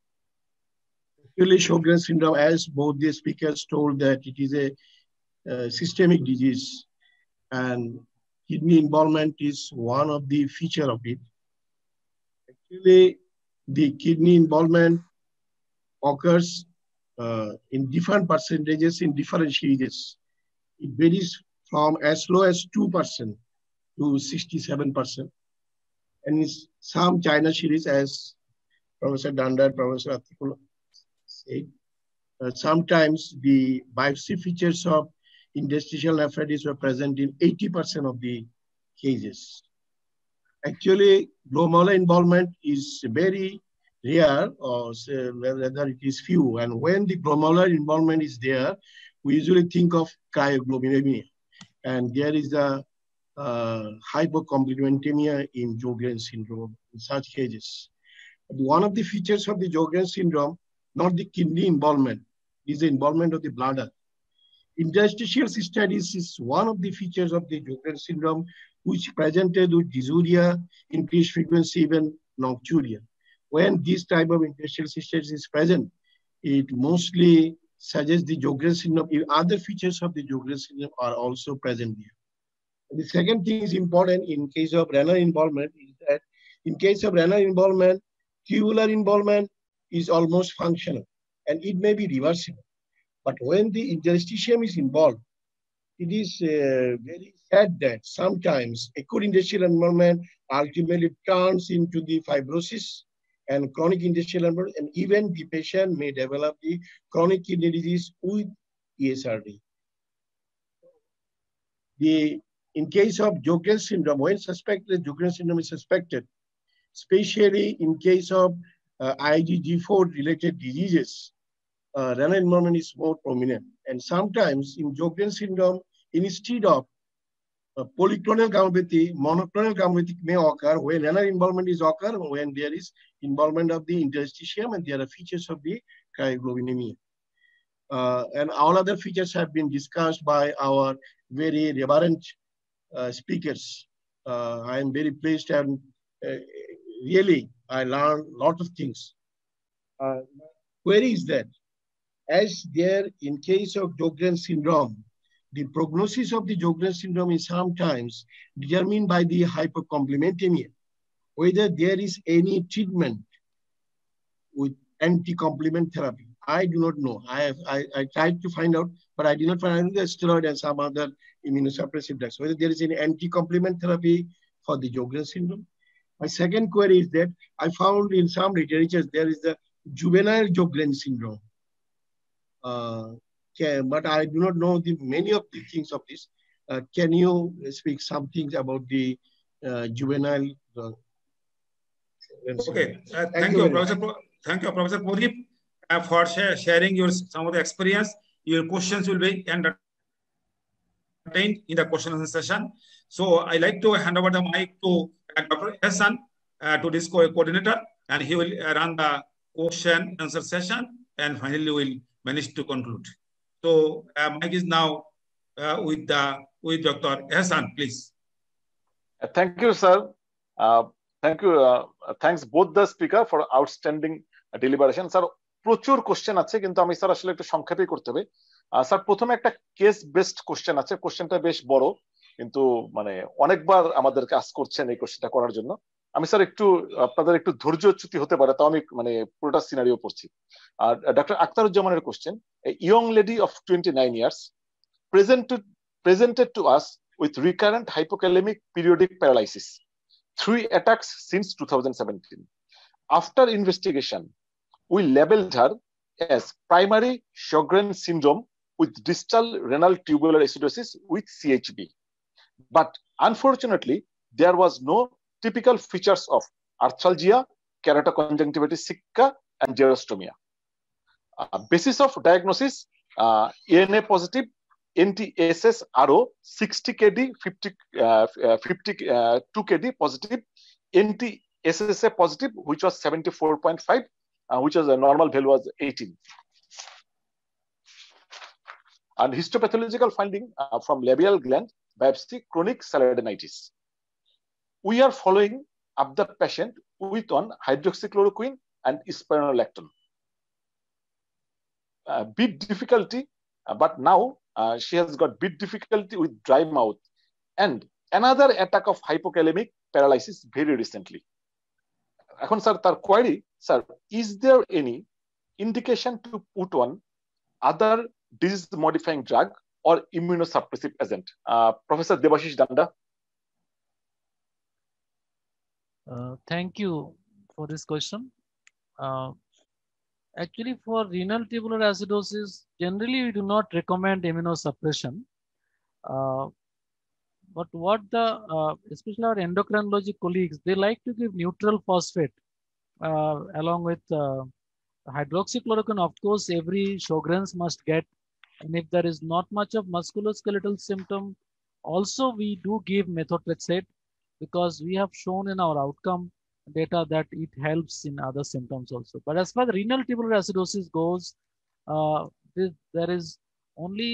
Actually, Sjogren's syndrome, as both the speakers told, that it is a uh, systemic disease, and kidney involvement is one of the feature of it. Actually, the kidney involvement occurs uh, in different percentages in different stages. It varies from as low as two percent to sixty-seven percent. And in some China series, as Professor Danda, Professor Atikul said, uh, sometimes the biopsy features of interstitial nephritis were present in eighty percent of the cases. Actually, glomerular involvement is very rare, or say, whether it is few. And when the glomerular involvement is there, we usually think of cryoglobulinemia. And there is a uh, hypocomplementemia in Sjogren's syndrome in such cases. But one of the features of the Sjogren's syndrome, not the kidney involvement, is the involvement of the bladder. Interstitial cystitis is one of the features of the Sjogren's syndrome, which presented with dysuria, increased frequency, even nocturia. When this type of interstitial cystitis is present, it mostly suggests the Sjogren's syndrome. Other features of the Sjogren's syndrome are also present here. And the second thing is important in case of renal involvement is that in case of renal involvement, tubular involvement is almost functional and it may be reversible. But when the interstitium is involved, it is uh, very sad that sometimes acute interstitial involvement ultimately turns into the fibrosis and chronic interstitial involvement, and even the patient may develop the chronic kidney disease with E S R D. The, in case of Sjogren's syndrome, when suspected, Sjogren's syndrome is suspected, especially in case of uh, I G G four related diseases, uh, renal involvement is more prominent. And sometimes in Sjogren's syndrome, instead of uh, polyclonal gammopathy, monoclonal gammopathy may occur when renal involvement is occur when there is involvement of the interstitium and there are features of the cryoglobulinemia. Uh, and all other features have been discussed by our very reverend uh, speakers. Uh, I am very pleased and uh, really I learned a lot of things. Uh, query is that as there in case of Sjogren's syndrome, the prognosis of the Sjogren's syndrome is sometimes determined by the hypercomplementemia, whether there is any treatment with anti-complement therapy. I do not know. I have I, I tried to find out, but I did not find out the steroid and some other immunosuppressive drugs, whether there is any anti-complement therapy for the Sjogren's syndrome. My second query is that I found in some literature there is the juvenile Sjogren's syndrome. Uh, can, but I do not know the many of the things of this. Uh, can you speak some things about the uh, juvenile? Uh, okay, uh, thank, thank you, you, Professor. Thank you, Professor Pradip, uh, for share, sharing your some of the experience. Your questions will be entertained in the question and answer session. So I like to hand over the mic to uh, Doctor Ehsan, uh, to this co coordinator, and he will uh, run the question and answer session, and finally we'll manage to conclude. So uh, mic is now uh, with the with Doctor Ehsan, please. Uh, thank you, sir. Uh, thank you. Uh, thanks both the speaker for outstanding uh, deliberation. Sir, প্রচুর question আছে কিন্তু আমি sir আসলে একটু সংক্ষেপে করতে হবে। Sir প্রথমে একটা কেস বেসড কোশ্চেন আছে, কোশ্চেনটা বেশ বড় কিন্তু মানে অনেকবার আমাদেরকে আস্ক করছেন এই কোশ্চেনটা করার জন্য। আমি স্যার একটু আপনাদের একটু ধৈর্যচ্যুতি হতে পারে, তাও আমি মানে পুরোটা সিনারিও পড়ছি। আর ডক্টর আখতারুজ্জামানের question, a young lady of twenty-nine years presented presented to us with recurrent hypokalemic periodic paralysis, three attacks since two thousand seventeen. After investigation, we labeled her as primary Sjogren's syndrome with distal renal tubular acidosis with C H B. But unfortunately, there was no typical features of arthralgia, keratoconjunctivitis sicca, and xerostomia. Uh, basis of diagnosis, uh, A N A positive, N T S S R O sixty K D, fifty, uh, fifty-two K D positive, N T S S A positive, which was seventy-four point five, uh, which was a normal value was eighteen. And histopathological finding uh, from labial gland biopsy, chronic sialadenitis. We are following up the patient with on hydroxychloroquine and spironolactone. Uh, bit difficulty, uh, but now uh, she has got bit difficulty with dry mouth and another attack of hypokalemic paralysis very recently. Ekhon sir, tar query, sir, is there any indication to put on other disease modifying drug or immunosuppressive agent? Uh, Professor Debashish Danda. Uh, thank you for this question. Uh, actually, for renal tubular acidosis, generally we do not recommend immunosuppression. Uh, but what the, uh, especially our endocrinology colleagues, they like to give neutral phosphate uh, along with uh, hydroxychloroquine. Of course, every Sjogren's must get. And if there is not much of musculoskeletal symptom, also we do give methotrexate because we have shown in our outcome data that it helps in other symptoms also. But as far as renal tubular acidosis goes, uh, this, there is only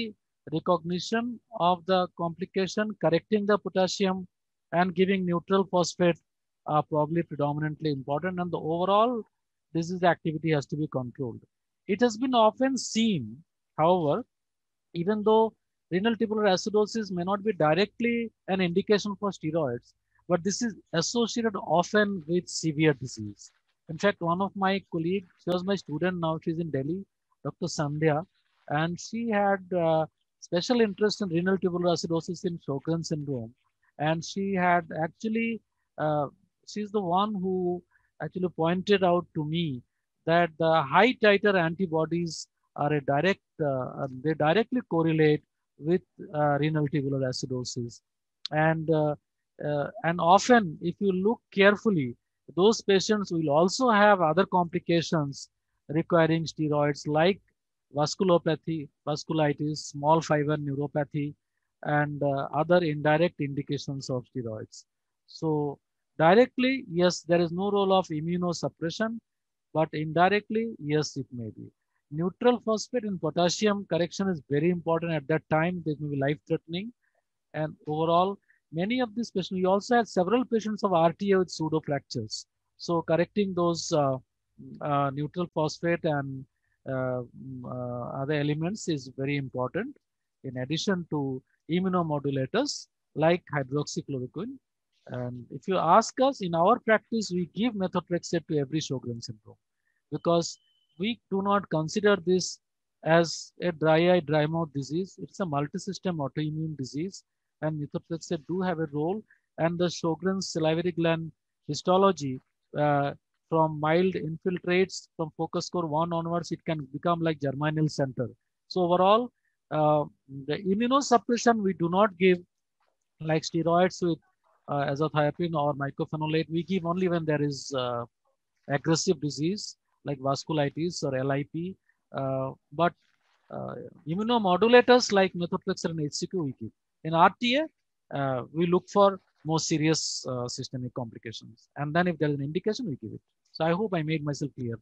recognition of the complication, correcting the potassium, and giving neutral phosphate are probably predominantly important, and the overall disease activity has to be controlled. It has been often seen, however, even though renal tubular acidosis may not be directly an indication for steroids, but this is associated often with severe disease. In fact, one of my colleagues, she was my student, now she's in Delhi, Doctor Sandhya, and she had uh, special interest in renal tubular acidosis in Sjogren's syndrome. And she had actually, uh, she's the one who actually pointed out to me that the high titer antibodies are a direct, uh, they directly correlate with uh, renal tubular acidosis. And, uh, uh, and often, if you look carefully, those patients will also have other complications requiring steroids like vasculopathy, vasculitis, small fiber neuropathy, and uh, other indirect indications of steroids. So directly, yes, there is no role of immunosuppression, but indirectly, yes, it may be. Neutral phosphate and potassium correction is very important at that time. This may be life-threatening. And overall, many of these patients, we also had several patients of R T A with pseudofractures. So correcting those uh, uh, neutral phosphate and uh, uh, other elements is very important, in addition to immunomodulators like hydroxychloroquine. And if you ask us, in our practice, we give methotrexate to every Sjogren's syndrome because we do not consider this as a dry eye, dry mouth disease. It's a multisystem autoimmune disease, and methotrexate do have a role. And the Sjogren's salivary gland histology, uh, from mild infiltrates from focus score one onwards, it can become like germinal center. So overall, uh, the immunosuppression we do not give like steroids with uh, azathioprine or mycophenolate. We give only when there is uh, aggressive disease like vasculitis or L I P. Uh, but uh, immunomodulators like methotrexate and H C Q we give. In R T A, uh, we look for more serious uh, systemic complications. And then if there is an indication, we give it. So I hope I made myself clear.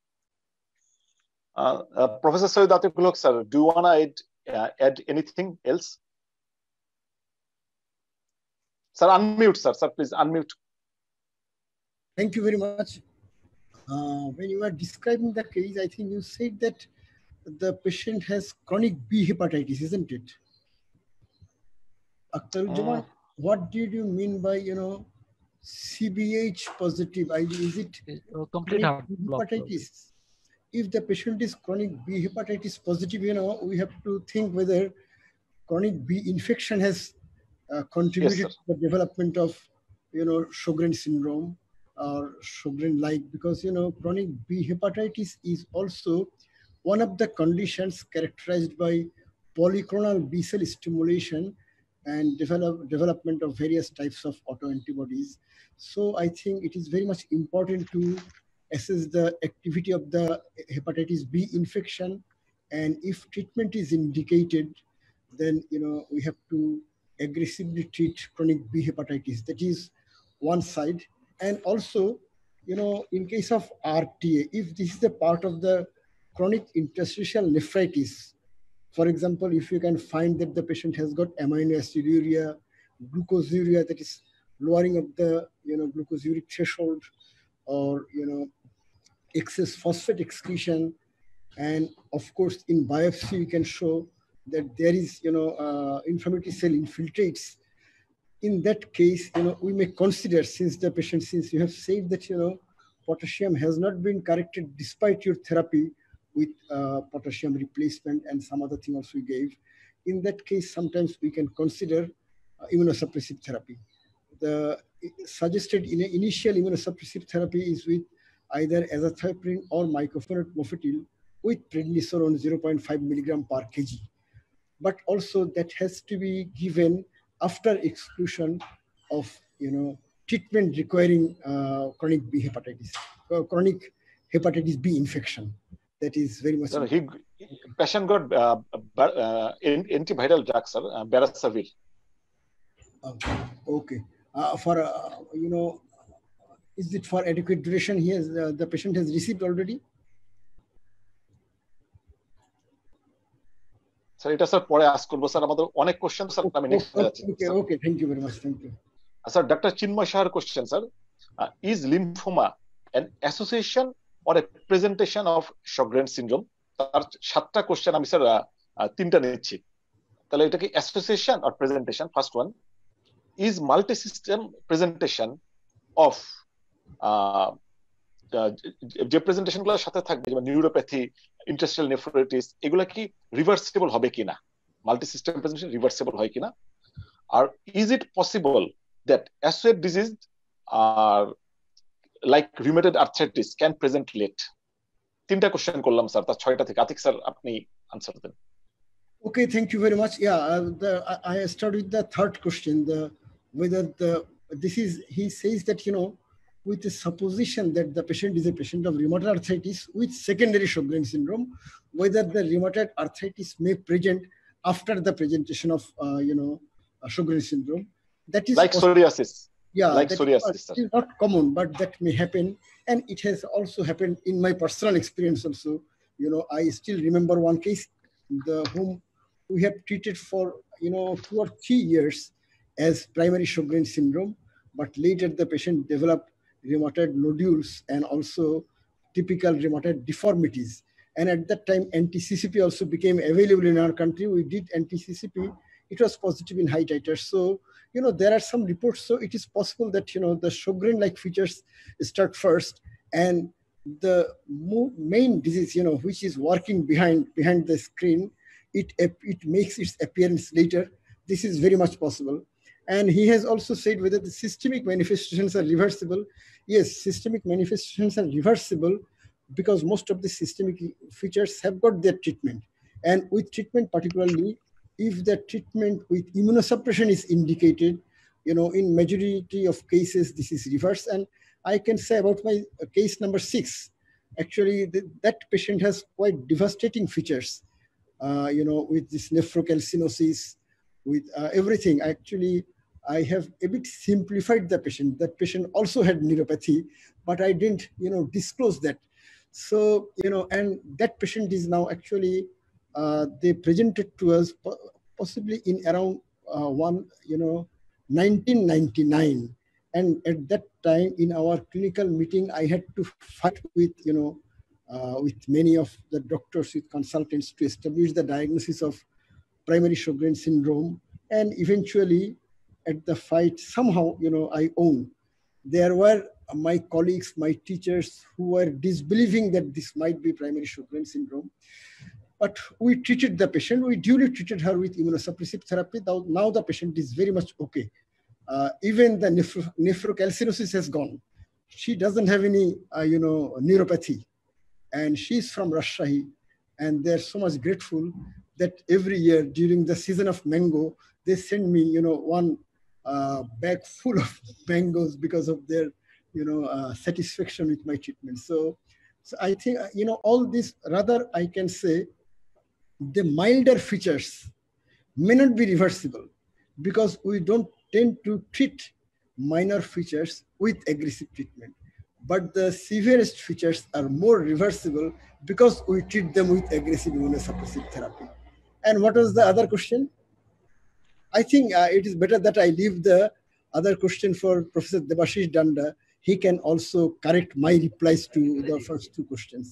Uh, uh, Professor Syed Atiqul Haq, sir, do you want to add, uh, add anything else? Sir, unmute, sir. Sir, please unmute. Thank you very much. Uh, when you were describing the case, I think you said that the patient has chronic B hepatitis, isn't it? Akhtaruজ্জামান, uh, what did you mean by, you know, C B H positive? Is it uh, complete heart hepatitis? If the patient is chronic B hepatitis positive, you know, we have to think whether chronic B infection has uh, contributed yes, to the development of, you know, Sjogren's syndrome or Sjogren-like, because, you know, chronic B hepatitis is also one of the conditions characterized by polyclonal B cell stimulation and develop, development of various types of autoantibodies. So I think it is very much important to assess the activity of the hepatitis B infection, and if treatment is indicated, then, you know, we have to aggressively treat chronic B hepatitis. That is one side. And also, you know, in case of R T A, if this is a part of the chronic interstitial nephritis, for example, if you can find that the patient has got aminoaciduria, glucoseuria, that is lowering of the, you know, glucosuric threshold, or, you know, excess phosphate excretion, and of course in biopsy you can show that there is, you know, uh, inflammatory cell infiltrates. In that case, you know, we may consider, since the patient, since you have said that, you know, potassium has not been corrected despite your therapy with uh, potassium replacement and some other thing also we gave. In that case, sometimes we can consider uh, immunosuppressive therapy. The suggested in initial immunosuppressive therapy is with either azathioprine or mycophenolate mofetil with prednisolone zero point five milligram per kg. But also that has to be given after exclusion of, you know, treatment requiring uh, chronic B hepatitis, uh, chronic hepatitis B infection. That is very much. No, he, patient got uh, uh, antiviral drugs, sir, uh, Barasavir. Okay. okay. Uh, for uh, you know, is it for adequate duration? He has uh, the patient has received already. Sir এটা sir পরে ask করব sir, আমাদের অনেক question sir, আমি next যাচ্ছি। Okay okay, thank you very much, thank you. Sir doctor Chinmoy সাহার question sir, is lymphoma an association or a presentation of Sjogren's syndrome? তার সাতটা কোশ্চেন আমি স্যার তিনটা নিচ্ছি, তাহলে এটা কি association or presentation? First one, is multi system presentation of, যে প্রেজেন্টেশন গুলোর সাথে থাকবে যেমন নিউরোপ্যাথি, ইন্টারস্টিশিয়াল নেফ্রাইটিস, এগুলা কি রিভার্সিবল হবে কিনা, মাল্টি সিস্টেম প্রেজেন্টেশন রিভার্সিবল হয় কিনা? আর is it possible that associate disease are like rheumatoid arthritis can present late? তিনটা কোশ্চেন করলাম স্যার, তার ছয়টা থেকে। আতিক স্যার আপনি আনসার দেন। Okay, thank you very much. Yeah, uh, the, I start with the third question. The whether the this is he says that you know with the supposition that the patient is a patient of rheumatoid arthritis with secondary Sjogren's syndrome, whether the rheumatoid arthritis may present after the presentation of uh, you know Sjogren's syndrome. That is like psoriasis. Yeah, like that psoriasis. Is, is not common, but that may happen, and it has also happened in my personal experience also. You know, I still remember one case, the whom we have treated for you know two or three years as primary Sjogren's syndrome, but later the patient developed rheumatoid nodules and also typical rheumatoid deformities. And at that time, anti C C P also became available in our country. We did anti C C P. It was positive in high titers. So, you know, there are some reports. So it is possible that, you know, the Sjogren-like features start first and the main disease, you know, which is working behind behind the screen, it, it makes its appearance later. This is very much possible. And he has also said whether the systemic manifestations are reversible. Yes, systemic manifestations are reversible because most of the systemic features have got their treatment. And with treatment particularly, if the treatment with immunosuppression is indicated, you know, in majority of cases, this is reversed. And I can say about my case number six, actually the, that patient has quite devastating features, uh, you know, with this nephrocalcinosis, with uh, everything. Actually, I have a bit simplified the patient. That patient also had neuropathy, but I didn't, you know, disclose that. So, you know, and that patient is now actually, uh, they presented to us possibly in around uh, one, you know, nineteen ninety-nine. And at that time in our clinical meeting, I had to fight with, you know, uh, with many of the doctors, with consultants to establish the diagnosis of primary Sjogren's syndrome. And eventually at the fight, somehow, you know, I own. There were my colleagues, my teachers who were disbelieving that this might be primary Sjogren's syndrome. But we treated the patient, we duly treated her with immunosuppressive therapy. Now, now the patient is very much okay. Uh, even the nephro nephrocalcinosis has gone. She doesn't have any, uh, you know, neuropathy. And she's from Rajshahi. And they're so much grateful that every year during the season of mango, they send me, you know, one uh, bag full of mangoes because of their, you know, uh, satisfaction with my treatment. So, so I think, you know, all this, rather I can say the milder features may not be reversible because we don't tend to treat minor features with aggressive treatment. But the severest features are more reversible because we treat them with aggressive immunosuppressive therapy. And what was the other question? I think uh, it is better that I leave the other question for Professor Debashish Danda. He can also correct my replies to the first two questions.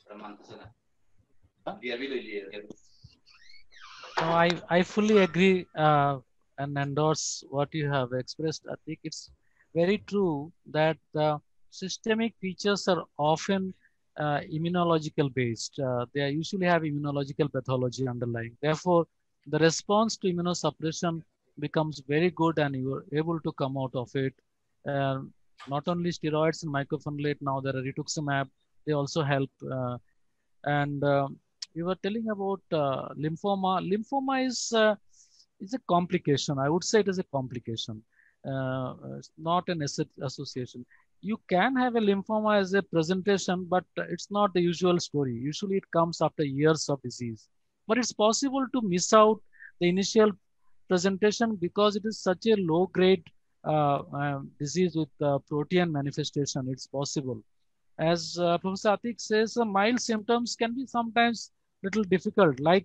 No, I, I fully agree uh, and endorse what you have expressed. I think it's very true that the systemic features are often uh, immunological based. Uh, they usually have immunological pathology underlying. Therefore, the response to immunosuppression becomes very good and you are able to come out of it. Uh, not only steroids and mycophenolate, now there are rituximab, they also help. Uh, and uh, we were telling about uh, lymphoma. Lymphoma is, uh, is a complication. I would say it is a complication, uh, it's not an association. You can have a lymphoma as a presentation, but it's not the usual story. Usually it comes after years of disease. But it's possible to miss out the initial presentation because it is such a low grade uh, uh, disease with uh, protein manifestation. It's possible. As uh, Professor Atik says, uh, mild symptoms can be sometimes little difficult, like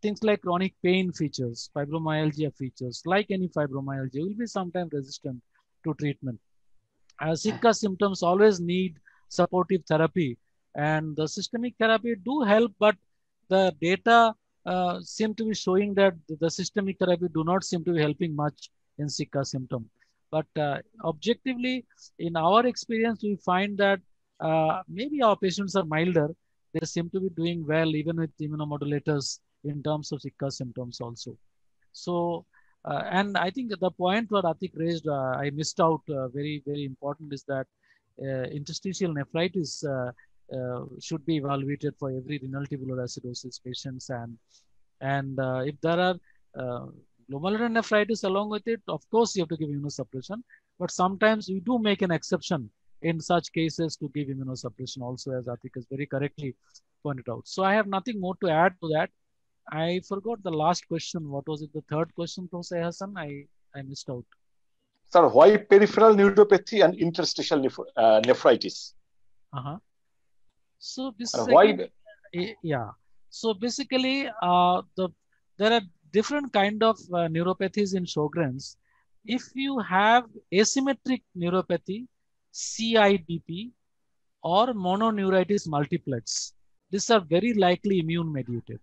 things like chronic pain features, fibromyalgia features, like any fibromyalgia, will be sometimes resistant to treatment. Uh, Zika symptoms always need supportive therapy, and the systemic therapy do help, but the data uh, seem to be showing that the systemic therapy do not seem to be helping much in Zika symptom. But uh, objectively, in our experience, we find that uh, maybe our patients are milder. They seem to be doing well even with immunomodulators in terms of Zika symptoms also. So, uh, and I think the point what Atik raised, uh, I missed out, uh, very, very important, is that uh, interstitial nephritis uh, uh, should be evaluated for every renal tubular acidosis patients. And, and uh, if there are uh, glomerular nephritis along with it, of course you have to give immunosuppression, but sometimes we do make an exception in such cases to give immunosuppression also, as Atik has very correctly pointed out. So I have nothing more to add to that. I forgot the last question. What was it? The third question, Professor Hassan? I, I missed out. Sir, why peripheral neuropathy and interstitial neph uh, nephritis? Uh-huh. So this and is why? Again, yeah. So basically, uh, the there are different kind of uh, neuropathies in Sjogren's. If you have asymmetric neuropathy, C I D P, or mononeuritis multiplex, these are very likely immune mediated.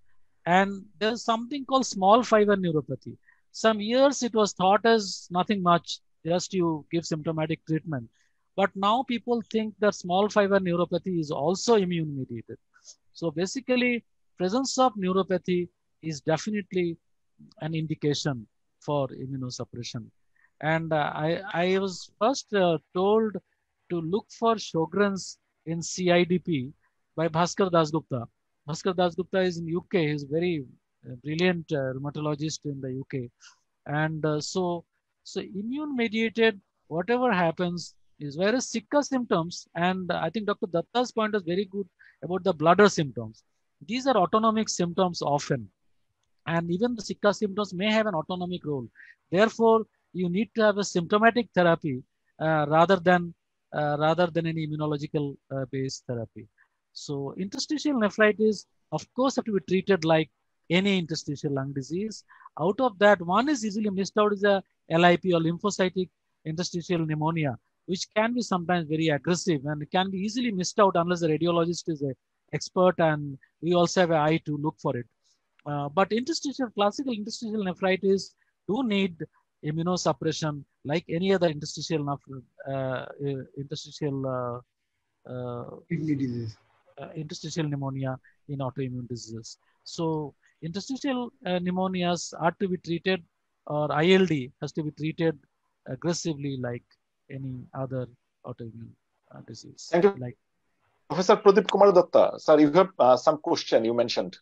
And there's something called small fiber neuropathy. Some years it was thought as nothing much, just you give symptomatic treatment. But now people think that small fiber neuropathy is also immune mediated. So basically, presence of neuropathy is definitely an indication for immunosuppression. And uh, I, I was first uh, told to look for Sjogren's in C I D P by Bhaskar Dasgupta. Bhaskar Dasgupta is in U K. He's a very uh, brilliant uh, rheumatologist in the U K. And uh, so, so immune mediated, whatever happens is, whereas Zika symptoms, and I think Doctor Datta's point is very good about the bladder symptoms. These are autonomic symptoms often. And even the Zika symptoms may have an autonomic role. Therefore, you need to have a symptomatic therapy uh, rather than uh, rather than any immunological uh, based therapy. So interstitial nephritis, of course, have to be treated like any interstitial lung disease. Out of that, one is easily missed out is a L I P or lymphocytic interstitial pneumonia, which can be sometimes very aggressive and it can be easily missed out unless the radiologist is an expert, and we also have an eye to look for it. Uh, but interstitial, classical interstitial nephritis do need immunosuppression like any other interstitial, uh, uh, interstitial uh, uh, kidney disease. Uh, interstitial pneumonia in autoimmune diseases. So interstitial uh, pneumonias are to be treated, or I L D has to be treated aggressively like any other autoimmune uh, disease. Thank you. Like Professor Pradeep Kumar Datta, sir, you have uh, some question you mentioned.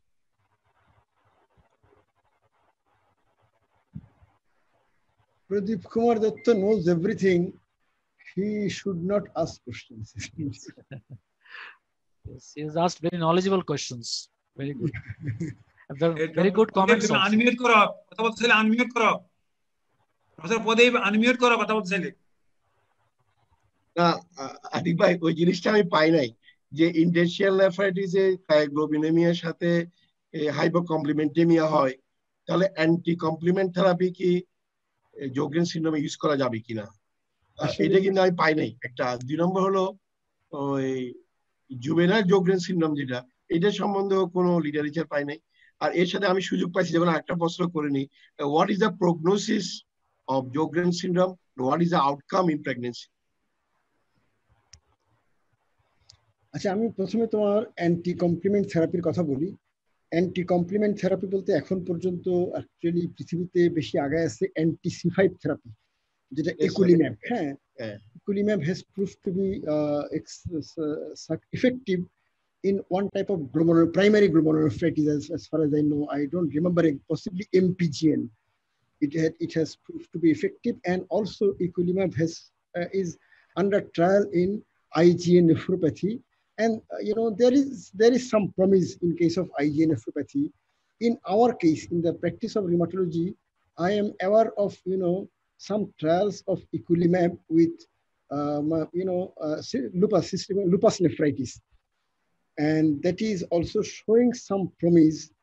Pradeep Kumar Datta knows everything. He should not ask questions. Yes, he has asked very knowledgeable questions. Very good. very, very good comments. Unmute karo. Kotha bolte chile unmute karo. Professor Pradeep unmute karo kotha bolte chile. না আদিক ভাই ওই জিনিসটা আমি পাই নাই যে interstitial নেফ্রাইটিসে ক্রায়োগ্লোবিনেমিয়ার সাথে হাইপোকমপ্লিমেন্টেমিয়া হয়, তাহলে অ্যান্টি কমপ্লিমেন্ট থেরাপি কি Sjogren's সিনড্রোমে ইউজ করা যাবে কিনা, এটা কিন্তু আমি পাই নাই। একটা দুই নম্বর হলো ওই জুভেনাইল Sjogren's সিনড্রোম যেটা, এটা সম্বন্ধে কোনো লিটারেচার পাই নাই। আর এর সাথে আমি সুযোগ পাইছি যখন একটা প্রশ্ন করে নি, what is the prognosis of Sjogren's syndrome, what is the outcome in pregnancy? আচ্ছা, আমি প্রথমে তোমার অ্যান্টি কমপ্লিমেন্ট থেরাপির কথা বলি। অ্যান্টি কমপ্লিমেন্ট থেরাপি বলতে এখন পর্যন্ত অ্যাকচুয়ালি পৃথিবীতে বেশি আগায় আছে অ্যান্টি সি ফাইভ থেরাপি, যেটা একুলিম্যাব। হ্যাঁ, eculizumab has proved to be uh, uh, effective in one type of glomerular, primary glomerulonephritis, as, as far as I know. I don't remember it, possibly M P G N. It had, it has proved to be effective, and also eculizumab has uh, is under trial in I G A nephropathy. And uh, you know, there is there is some promise in case of I G A nephropathy. In our case, in the practice of rheumatology, I am aware of you know some trials of eculizumab with um, you know uh, lupus system, lupus nephritis, and that is also showing some promise.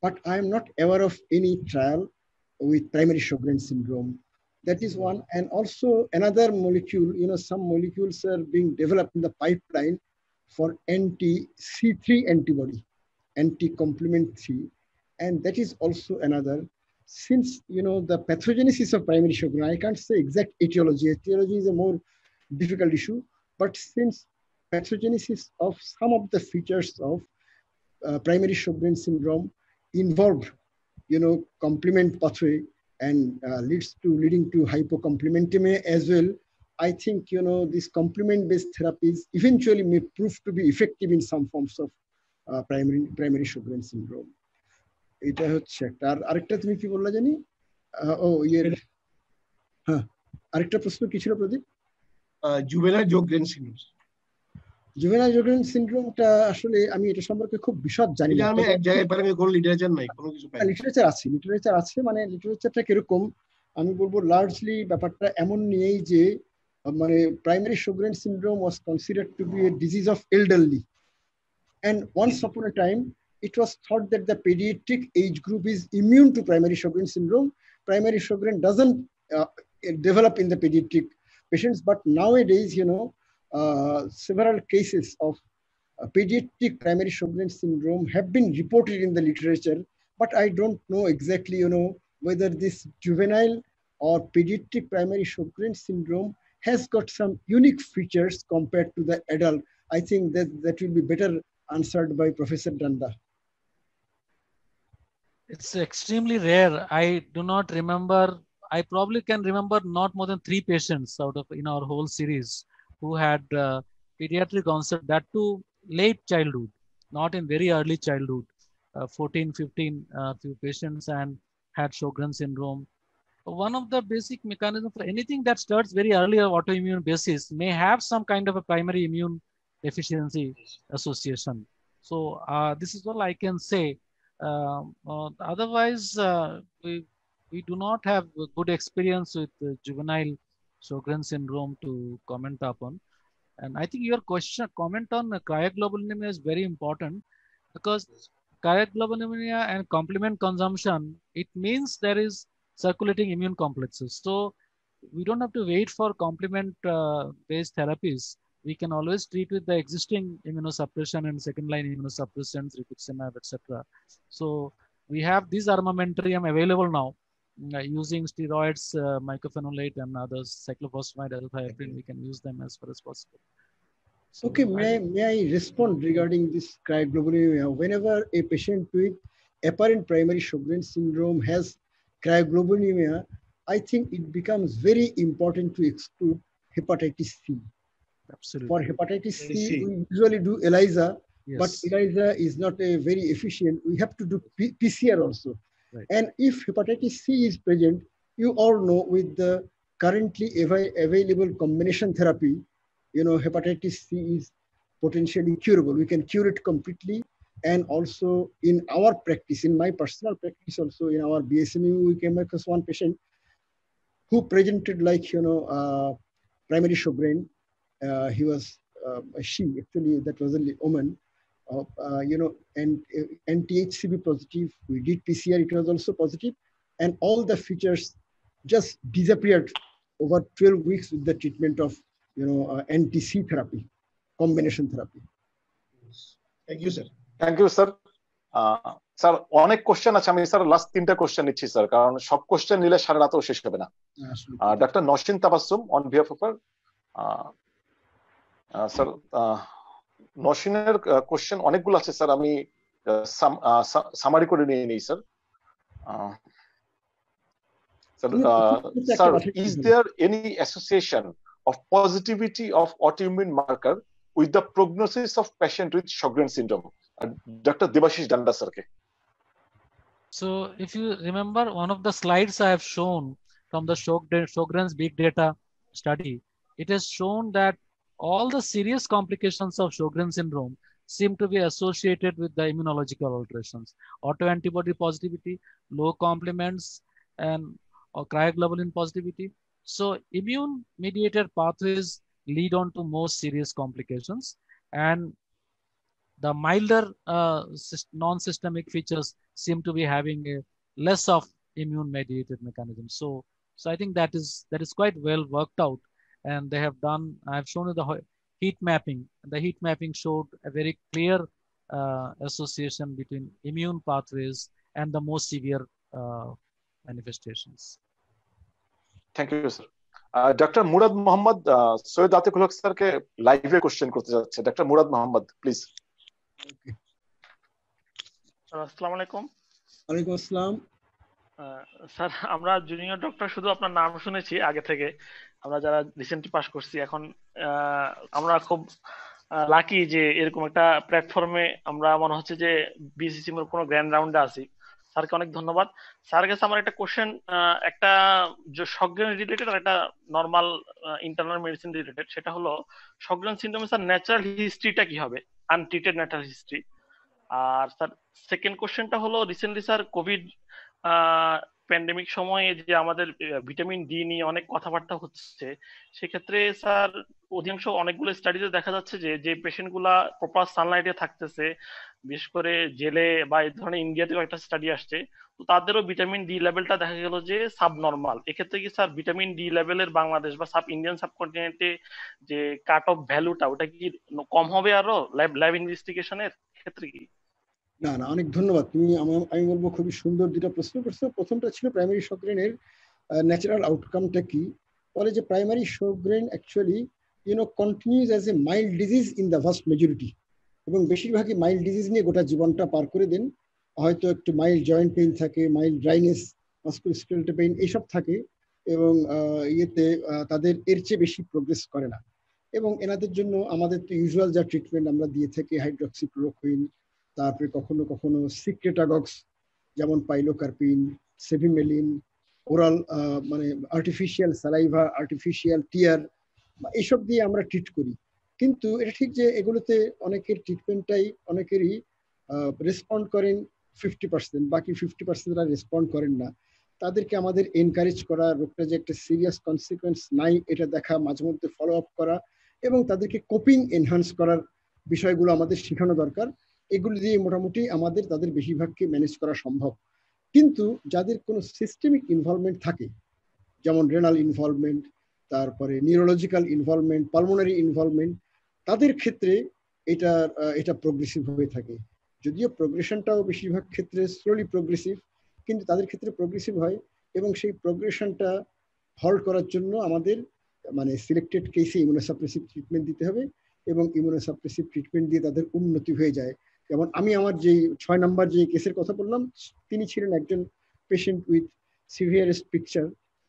but I am not aware of any trial with primary Sjogren's syndrome. That is one. And also another molecule, you know, some molecules are being developed in the pipeline for anti C three antibody, anti-complement three. And that is also another. Since, you know, the pathogenesis of primary Sjogren, I can't say exact etiology. Etiology is a more difficult issue. But since pathogenesis of some of the features of uh, primary Sjogren's syndrome involved, you know, complement pathway and uh, leads to leading to hypocomplementemia as well, I think, you know, these complement-based therapies eventually may prove to be effective in some forms of uh, primary primary Sjogren's syndrome. এটা হচ্ছে একটা আর আরেকটা তুমি কি বললা জানি ও ইয়ের হ্যাঁ আরেকটা প্রশ্ন কি ছিল Pradip juvenile Sjogren's syndrome juvenile Sjogren's syndromeটা আসলে আমি এটা সম্পর্কে খুব বিশদ জানি না আমি এক জায়গায় পারে আমি কোন লিটারেচার নাই কোনো কিছু পাই লিটারেচার আছে লিটারেচার আছে মানে লিটারেচারটা কিরকম আমি বলবো লার্জলি ব্যাপারটা এমন নিয়েই যে মানে primary Sjogren's syndrome was considered to be a disease of elderly and once upon a time it was thought that the pediatric age group is immune to primary Sjogren's syndrome. Primary Sjogren doesn't uh, develop in the pediatric patients, but nowadays, you know, uh, several cases of uh, pediatric primary Sjogren's syndrome have been reported in the literature, but I don't know exactly, you know, whether this juvenile or pediatric primary Sjogren's syndrome has got some unique features compared to the adult. I think that that will be better answered by Professor Danda. It's extremely rare. I do not remember. I probably can remember not more than three patients out of in our whole series who had uh, pediatric onset, that too late childhood, not in very early childhood, uh, fourteen, fifteen uh, few patients and had Sjogren's syndrome. One of the basic mechanisms for anything that starts very early on autoimmune basis may have some kind of a primary immune deficiency association. So uh, this is all I can say. Uh, uh, otherwise, uh, we we do not have a good experience with uh, juvenile Sjogren's syndrome to comment upon. And I think your question, comment on uh, cryoglobulinemia is very important because cryoglobulinemia and complement consumption, it means there is circulating immune complexes. So we don't have to wait for complement uh, based therapies. We can always treat with the existing immunosuppression and second line immunosuppressants, rituximab, et cetera. So we have this armamentarium available now uh, using steroids, uh, mycophenolate, and others, cyclophosphamide, azathioprine. We can use them as far as possible. So okay, may I, may I respond regarding this cryoglobulinemia? Whenever a patient with apparent primary Sjogren's syndrome has cryoglobulinemia, I think it becomes very important to exclude hepatitis C. Absolutely. For hepatitis C, we usually do ELISA, yes. But ELISA is not a very efficient. We have to do P PCR also. Right. And if hepatitis C is present, you all know with the currently av available combination therapy, you know, hepatitis C is potentially curable. We can cure it completely. And also in our practice, in my personal practice also, in our B S M U, we came across one patient who presented like, you know, uh, primary Sjogren. Uh, he was uh, a she, actually, that was a woman, uh, uh, you know, and, uh, and T H C V positive. We did P C R, it was also positive. And all the features just disappeared over twelve weeks with the treatment of, you know, uh, anti C therapy, combination therapy. Thank you, sir. Thank you, sir. Uh, sir অনেক question আছে, আমি sir last তিনটা question নিচ্ছি sir, কারণ সব question নিলে সারা রাতও শেষ হবে না। Doctor Nasin Tabassum on behalf of sir, নসিনের কোশ্চেন অনেকগুলো আছে স্যার, আমি সামারি করে নিয়ে নিই sir. Sir, is there any association of positivity of autoimmune marker with the prognosis of patient with Sjogren's syndrome? Uh, Doctor Debashish Danda sir. So if you remember one of the slides I have shown from the Sjogren's big data study, it has shown that all the serious complications of Sjogren's syndrome seem to be associated with the immunological alterations, autoantibody positivity, low complements, and or cryoglobulin positivity. So immune-mediated pathways lead on to more serious complications, and the milder uh, non-systemic features seem to be having a less of immune mediated mechanism. So, so I think that is that is quite well worked out, and they have done. I have shown you the heat mapping. The heat mapping showed a very clear uh, association between immune pathways and the most severe uh, manifestations. Thank you, sir. Uh, Doctor Murad Mohammad, uh, Soyed Atiqul Haq sir ke live question korte jacche. Doctor Murad Mohammad, please. Okay. Assalamu alaikum. ওয়ালাইকুম আসসালাম। Sir আমরা junior doctor শুধু আপনার নাম শুনেছি আগে থেকে, আমরা যারা রিসেন্টলি পাস করছি এখন আমরা খুব লাকি যে এরকম একটা প্ল্যাটফর্মে আমরা মনে হচ্ছে যে বিসিসিএম এর কোনো গ্র্যান্ড রাউন্ডে আছি। স্যারকে অনেক ধন্যবাদ। স্যার কাছে আমার একটা কোশ্চেন, একটা সজ্ঞান রিলেটেড আর একটা নর্মাল ইন্টারনাল মেডিসিন রিলেটেড। সেটা হলো সজ্ঞান সিনড্রোমে স্যার ন্যাচারাল হিস্ট্রিটা কি হবে, আনট্রিটেড ন্যাচারাল হিস্ট্রি। আর স্যার সেকেন্ড কোশ্চেনটা হলো রিসেন্টলি স্যার কোভিড প্যান্ডেমিক সময়ে যে আমাদের ভিটামিন ডি নিয়ে অনেক কথাবার্তা হচ্ছে, সেক্ষেত্রে স্যার অধিকাংশ অনেকগুলো স্টাডিতে দেখা যাচ্ছে যে যে পেশেন্ট গুলা প্রপার সানলাইটে থাকতেছে, বিশেষ করে জেলে বা এই ধরনের ইন্ডিয়াতেও একটা স্টাডি আসছে, তো তাদেরও ভিটামিন ডি লেভেলটা দেখা গেল যে সাব নর্মাল। এক্ষেত্রে কি স্যার ভিটামিন ডি লেভেলের বাংলাদেশ বা সাব ইন্ডিয়ান সাবকন্টিনেন্টে যে কাট অফ ভ্যালুটা ওটা কি কম হবে আরো ল্যাব ল্যাব ইনভেস্টিগেশনের ক্ষেত্রে কি? না না, অনেক ধন্যবাদ। তুমি আমি বলবো খুবই সুন্দর দুটো প্রশ্ন করছো। প্রথমটা ছিল প্রাইমারি শোগ্রেনের ন্যাচারাল আউটকামটা কি। বলে যে primary Sjogren actually you know continues as a mild disease in the vast majority, এবং বেশিরভাগই মাইল্ড ডিজিজ নিয়ে গোটা জীবনটা পার করে দেন। হয়তো একটু মাইল্ড জয়েন্ট পেইন থাকে, মাইল্ড ড্রাইনেস, মাস্কুলোস্কেলেটাল পেইন এইসব থাকে, এবং ইয়েতে তাদের এর চেয়ে বেশি প্রোগ্রেস করে না। এবং এনাদের জন্য আমাদের তো ইউজুয়াল যা ট্রিটমেন্ট আমরা দিয়ে থাকি, হাইড্রক্সিক্লোরোকুইন, তারপরে কখনো কখনো সিক্রেটাগক্স যেমন পাইলোকার্পিন, সেভিমেলিন, ওরাল মানে আর্টিফিশিয়াল সালাইভা, আর্টিফিশিয়াল টিয়ার, এইসব দিয়ে আমরা ট্রিট করি। কিন্তু এটা ঠিক যে এগুলোতে অনেকের ট্রিটমেন্টটাই অনেকেরই রেসপন্ড করেন ফিফটি পার্সেন্ট, বাকি ফিফটি পার্সেন্ট রেসপন্ড করেন না। তাদেরকে আমাদের এনকারেজ করা, রোগটা যে একটা সিরিয়াস কনসিকুয়েন্স নাই এটা দেখা, মাঝে মধ্যে ফলো আপ করা, এবং তাদেরকে কোপিং এনহান্স করার বিষয়গুলো আমাদের শেখানো দরকার। এগুলো দিয়ে মোটামুটি আমাদের তাদের বেশিরভাগকে ম্যানেজ করা সম্ভব। কিন্তু যাদের কোনো সিস্টেমিক ইনভলভমেন্ট থাকে, যেমন রেনাল ইনভলভমেন্ট, তারপরে নিউরোলজিক্যাল ইনভলভমেন্ট, পালমোনারি ইনভলভমেন্ট, তাদের ক্ষেত্রে এটা এটা প্রোগ্রেসিভ হয়ে থাকে। যদিও প্রোগ্রেশনটাও বেশিরভাগ ক্ষেত্রে স্লোলি প্রোগ্রেসিভ, কিন্তু তাদের ক্ষেত্রে প্রোগ্রেসিভ হয়, এবং সেই প্রোগ্রেশনটা হল্ট করার জন্য আমাদের মানে সিলেক্টেড কেসে ইমিউনোসাপ্রেসিভ ট্রিটমেন্ট দিতে হবে, এবং ইমিউনোসাপ্রেসিভ ট্রিটমেন্ট দিয়ে তাদের উন্নতি হয়ে যায়। যেমন আমি আমার যে ছয় নম্বর যে কেসের কথা বললাম, তিনি ছিলেন একজন পেশেন্ট উইথ সিভিয়ারেস্ট পিকচার।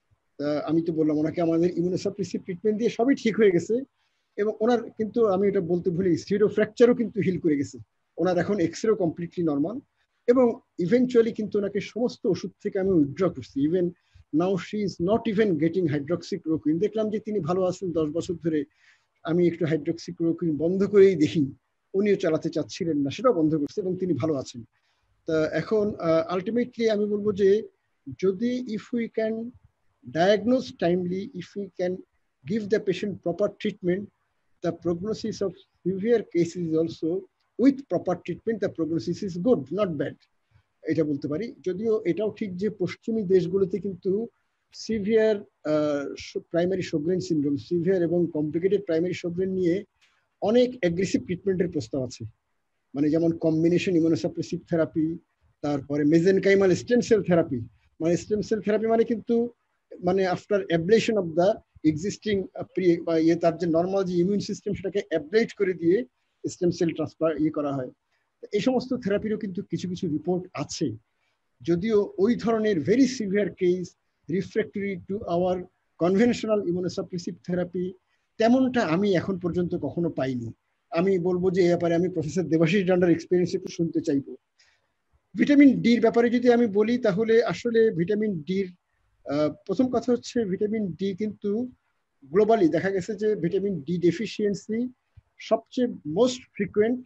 আমি তো বললাম ওনাকে আমাদের ইমিউনোসাপ্রেসিভ ট্রিটমেন্ট দিয়ে সবই ঠিক হয়ে গেছে, এবং ওনার কিন্তু আমি এটা বলতে ভুলি, স্টিরো ফ্র্যাকচারও কিন্তু হিল করে গেছে। ওনার এখন এক্সরেও কমপ্লিটলি নর্মাল, এবং ইভেনচুয়ালি কিন্তু ওনাকে সমস্ত ওষুধ থেকে আমি উইথড্র করছি। Even now she is not even getting hydroxychloroquine. দেখলাম যে তিনি ভালো আছেন দশ বছর ধরে, আমি একটু হাইড্রক্সিক্লোরোকুইন বন্ধ করেই দেখি, উনিও চালাতে চাচ্ছিলেন না, সেটাও বন্ধ করছে, এবং তিনি ভালো আছেন। তা এখন আলটিমেটলি আমি বলবো যে যদি if we can diagnose timely, if we can give the patient proper treatment, the prognosis of severe cases also with proper treatment the prognosis is good, not bad, এটা বলতে পারি। যদিও এটাও ঠিক যে পশ্চিমী দেশগুলোতে কিন্তু severe primary Sjogren syndrome, severe এবং কমপ্লিকেটেড প্রাইমারি শোগ্রেন নিয়ে অনেক অ্যাগ্রেসিভ ট্রিটমেন্টের প্রস্তাব আছে, মানে যেমন কম্বিনেশন ইমিউনোসাপ্রেসিভ থেরাপি, তারপরে মেজেনকাইমাল স্টেম সেল থেরাপি। মানে স্টেম সেল থেরাপি মানে কিন্তু মানে after ablation of the existing ইয়ে, তার যে নর্মাল যে ইমিউন সিস্টেম সেটাকে অ্যাবলেট করে দিয়ে স্টেম সেল ট্রান্সফার ইয়ে করা হয়। এই সমস্ত থেরাপিরও কিন্তু কিছু কিছু রিপোর্ট আছে, যদিও ওই ধরনের very severe case refractory to our conventional immunosuppressive therapy তেমনটা আমি এখন পর্যন্ত কখনো পাইনি। আমি বলবো যে এ ব্যাপারে আমি প্রফেসর দেবাশিস ডান্ডার এক্সপিরিয়েন্স একটু শুনতে চাইবো। ভিটামিন ডির ব্যাপারে যদি আমি বলি, তাহলে আসলে ভিটামিন ডির প্রথম কথা হচ্ছে ভিটামিন ডি কিন্তু গ্লোবালি দেখা গেছে যে ভিটামিন ডি ডেফিসিয়েন্সি সবচেয়ে মোস্ট ফ্রিকুয়েন্ট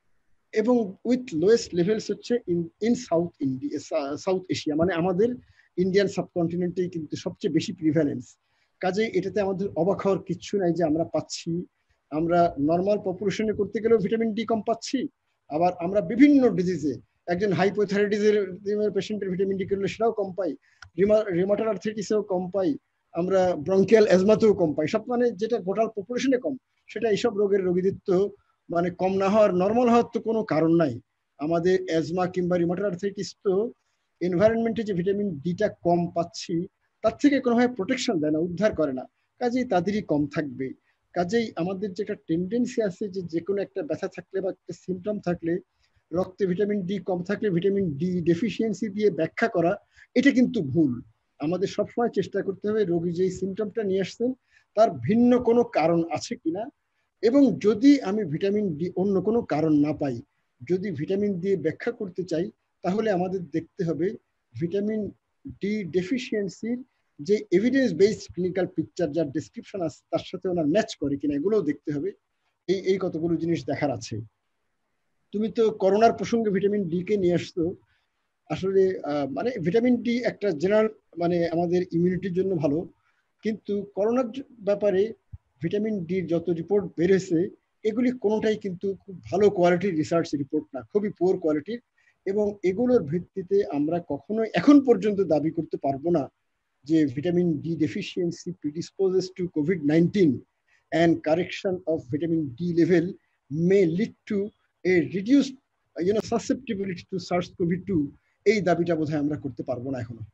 এবং উইথ লোয়েস্ট লেভেলস হচ্ছে in in South India, South Asia, মানে আমাদের ইন্ডিয়ান সাবকন্টিনেন্টেই কিন্তু সবচেয়ে বেশি প্রিভ্যালেন্স। কাজে এটাতে আমাদের অবাক হওয়ার কিচ্ছু নাই যে আমরা পাচ্ছি, আমরা নর্মাল পপুলেশনে করতে গেলেও ভিটামিন ডি কম পাচ্ছি, আবার আমরা বিভিন্ন ডিজিজে একজন হাইপোথাইরয়েডিজমের পেশেন্টের ভিটামিন ডি করলে সেটাও কম পাই, রিমাটয়েড আর্থ্রাইটিসেও কম পাই, আমরা ব্রঙ্কিয়াল অ্যাজমাতেও কম পাই। সব মানে যেটা টোটাল পপুলেশনে কম, সেটা এইসব রোগের রোগীদের তো মানে কম না হওয়ার, নর্মাল হওয়ার তো কোনো কারণ নাই। আমাদের অ্যাজমা কিংবা রিমাটয়েড আর্থ্রাইটিস তো এনভায়রনমেন্টে যে ভিটামিন ডিটা কম পাচ্ছি তার থেকে কোনোভাবে প্রোটেকশন দেয় না, উদ্ধার করে না, কাজেই তাদেরই কম থাকবে। কাজেই আমাদের যেটা টেন্ডেন্সি আছে যে যে কোনো একটা ব্যথা থাকলে বা একটা সিমটম থাকলে রক্তে ভিটামিন ডি কম থাকলে ভিটামিন ডি ডেফিসিয়েন্সি দিয়ে ব্যাখ্যা করা, এটা কিন্তু ভুল। আমাদের সবসময় চেষ্টা করতে হবে রোগী যেই সিমটমটা নিয়ে আসছেন তার ভিন্ন কোনো কারণ আছে কিনা, এবং যদি আমি ভিটামিন ডি অন্য কোনো কারণ না পাই, যদি ভিটামিন দিয়ে ব্যাখ্যা করতে চাই, তাহলে আমাদের দেখতে হবে ভিটামিন ডি ডেফিসিয়েন্সির যে এভিডেন্স বেসড ক্লিনিক্যাল পিকচার যার ডেসক্রিপশন আছে তার সাথে ওনার ম্যাচ করে কিনা, এগুলোও দেখতে হবে। এই এই কতগুলো জিনিস দেখার আছে। তুমি তো করোনার প্রসঙ্গে ভিটামিন ডি কে নিয়ে আসতো। আসলে মানে ভিটামিন ডি একটা জেনারেল মানে আমাদের ইমিউনিটির জন্য ভালো, কিন্তু করোনার ব্যাপারে ভিটামিন ডির যত রিপোর্ট বের হয়েছে এগুলি কোনোটাই কিন্তু খুব ভালো কোয়ালিটির রিসার্চ রিপোর্ট না, খুবই পুয়ার কোয়ালিটির। এবং এগুলোর ভিত্তিতে আমরা কখনোই এখন পর্যন্ত দাবি করতে পারবো না যে vitamin D deficiency predisposes to COVID nineteen and correction of vitamin D level may lead to a reduced you know susceptibility to SARS CoV two। এই দাবিটা বোধহয় আমরা করতে পারবো না এখনো।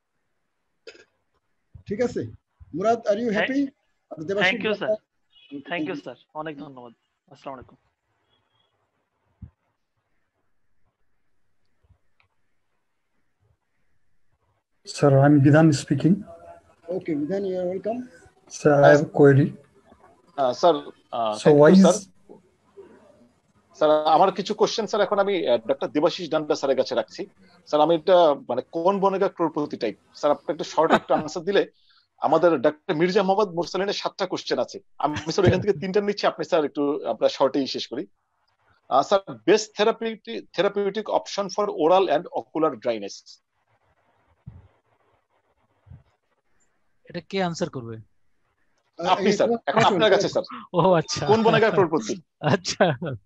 ঠিক আছে Murad, are you happy? Thank you sir, thank you sir, অনেক ধন্যবাদ। আসসালামু আলাইকুম। Sir, I'm Vidhan speaking. Okay, Vidhan, you are welcome. Sir, I have a query. Uh, sir, uh, so why you, is... Sir. Sir আমার কিছু question sir এখন আমি doctor Debashis ডান্ডা স্যারের কাছে রাখছি। স্যার আমি এটা মানে কোন বনেগা ক্রোড়পতি টাইপ, স্যার আপনি একটা শর্ট একটা আনসার দিলে আমাদের ডক্টর মির্জা মোহাম্মদ মুরসালিনের সাতটা কোশ্চেন আছে, আমি স্যার এখান থেকে তিনটা নিচ্ছি, আপনি স্যার একটু আপনার শর্টেই শেষ করি। Sir best therapeutic therapeutic option for oral and ocular dryness, এটা কে আনসার করবে? আপনি স্যার, এখন আপনার কাছে স্যার। ও আচ্ছা, কোন বনেগা ক্রোড়পতি? আচ্ছা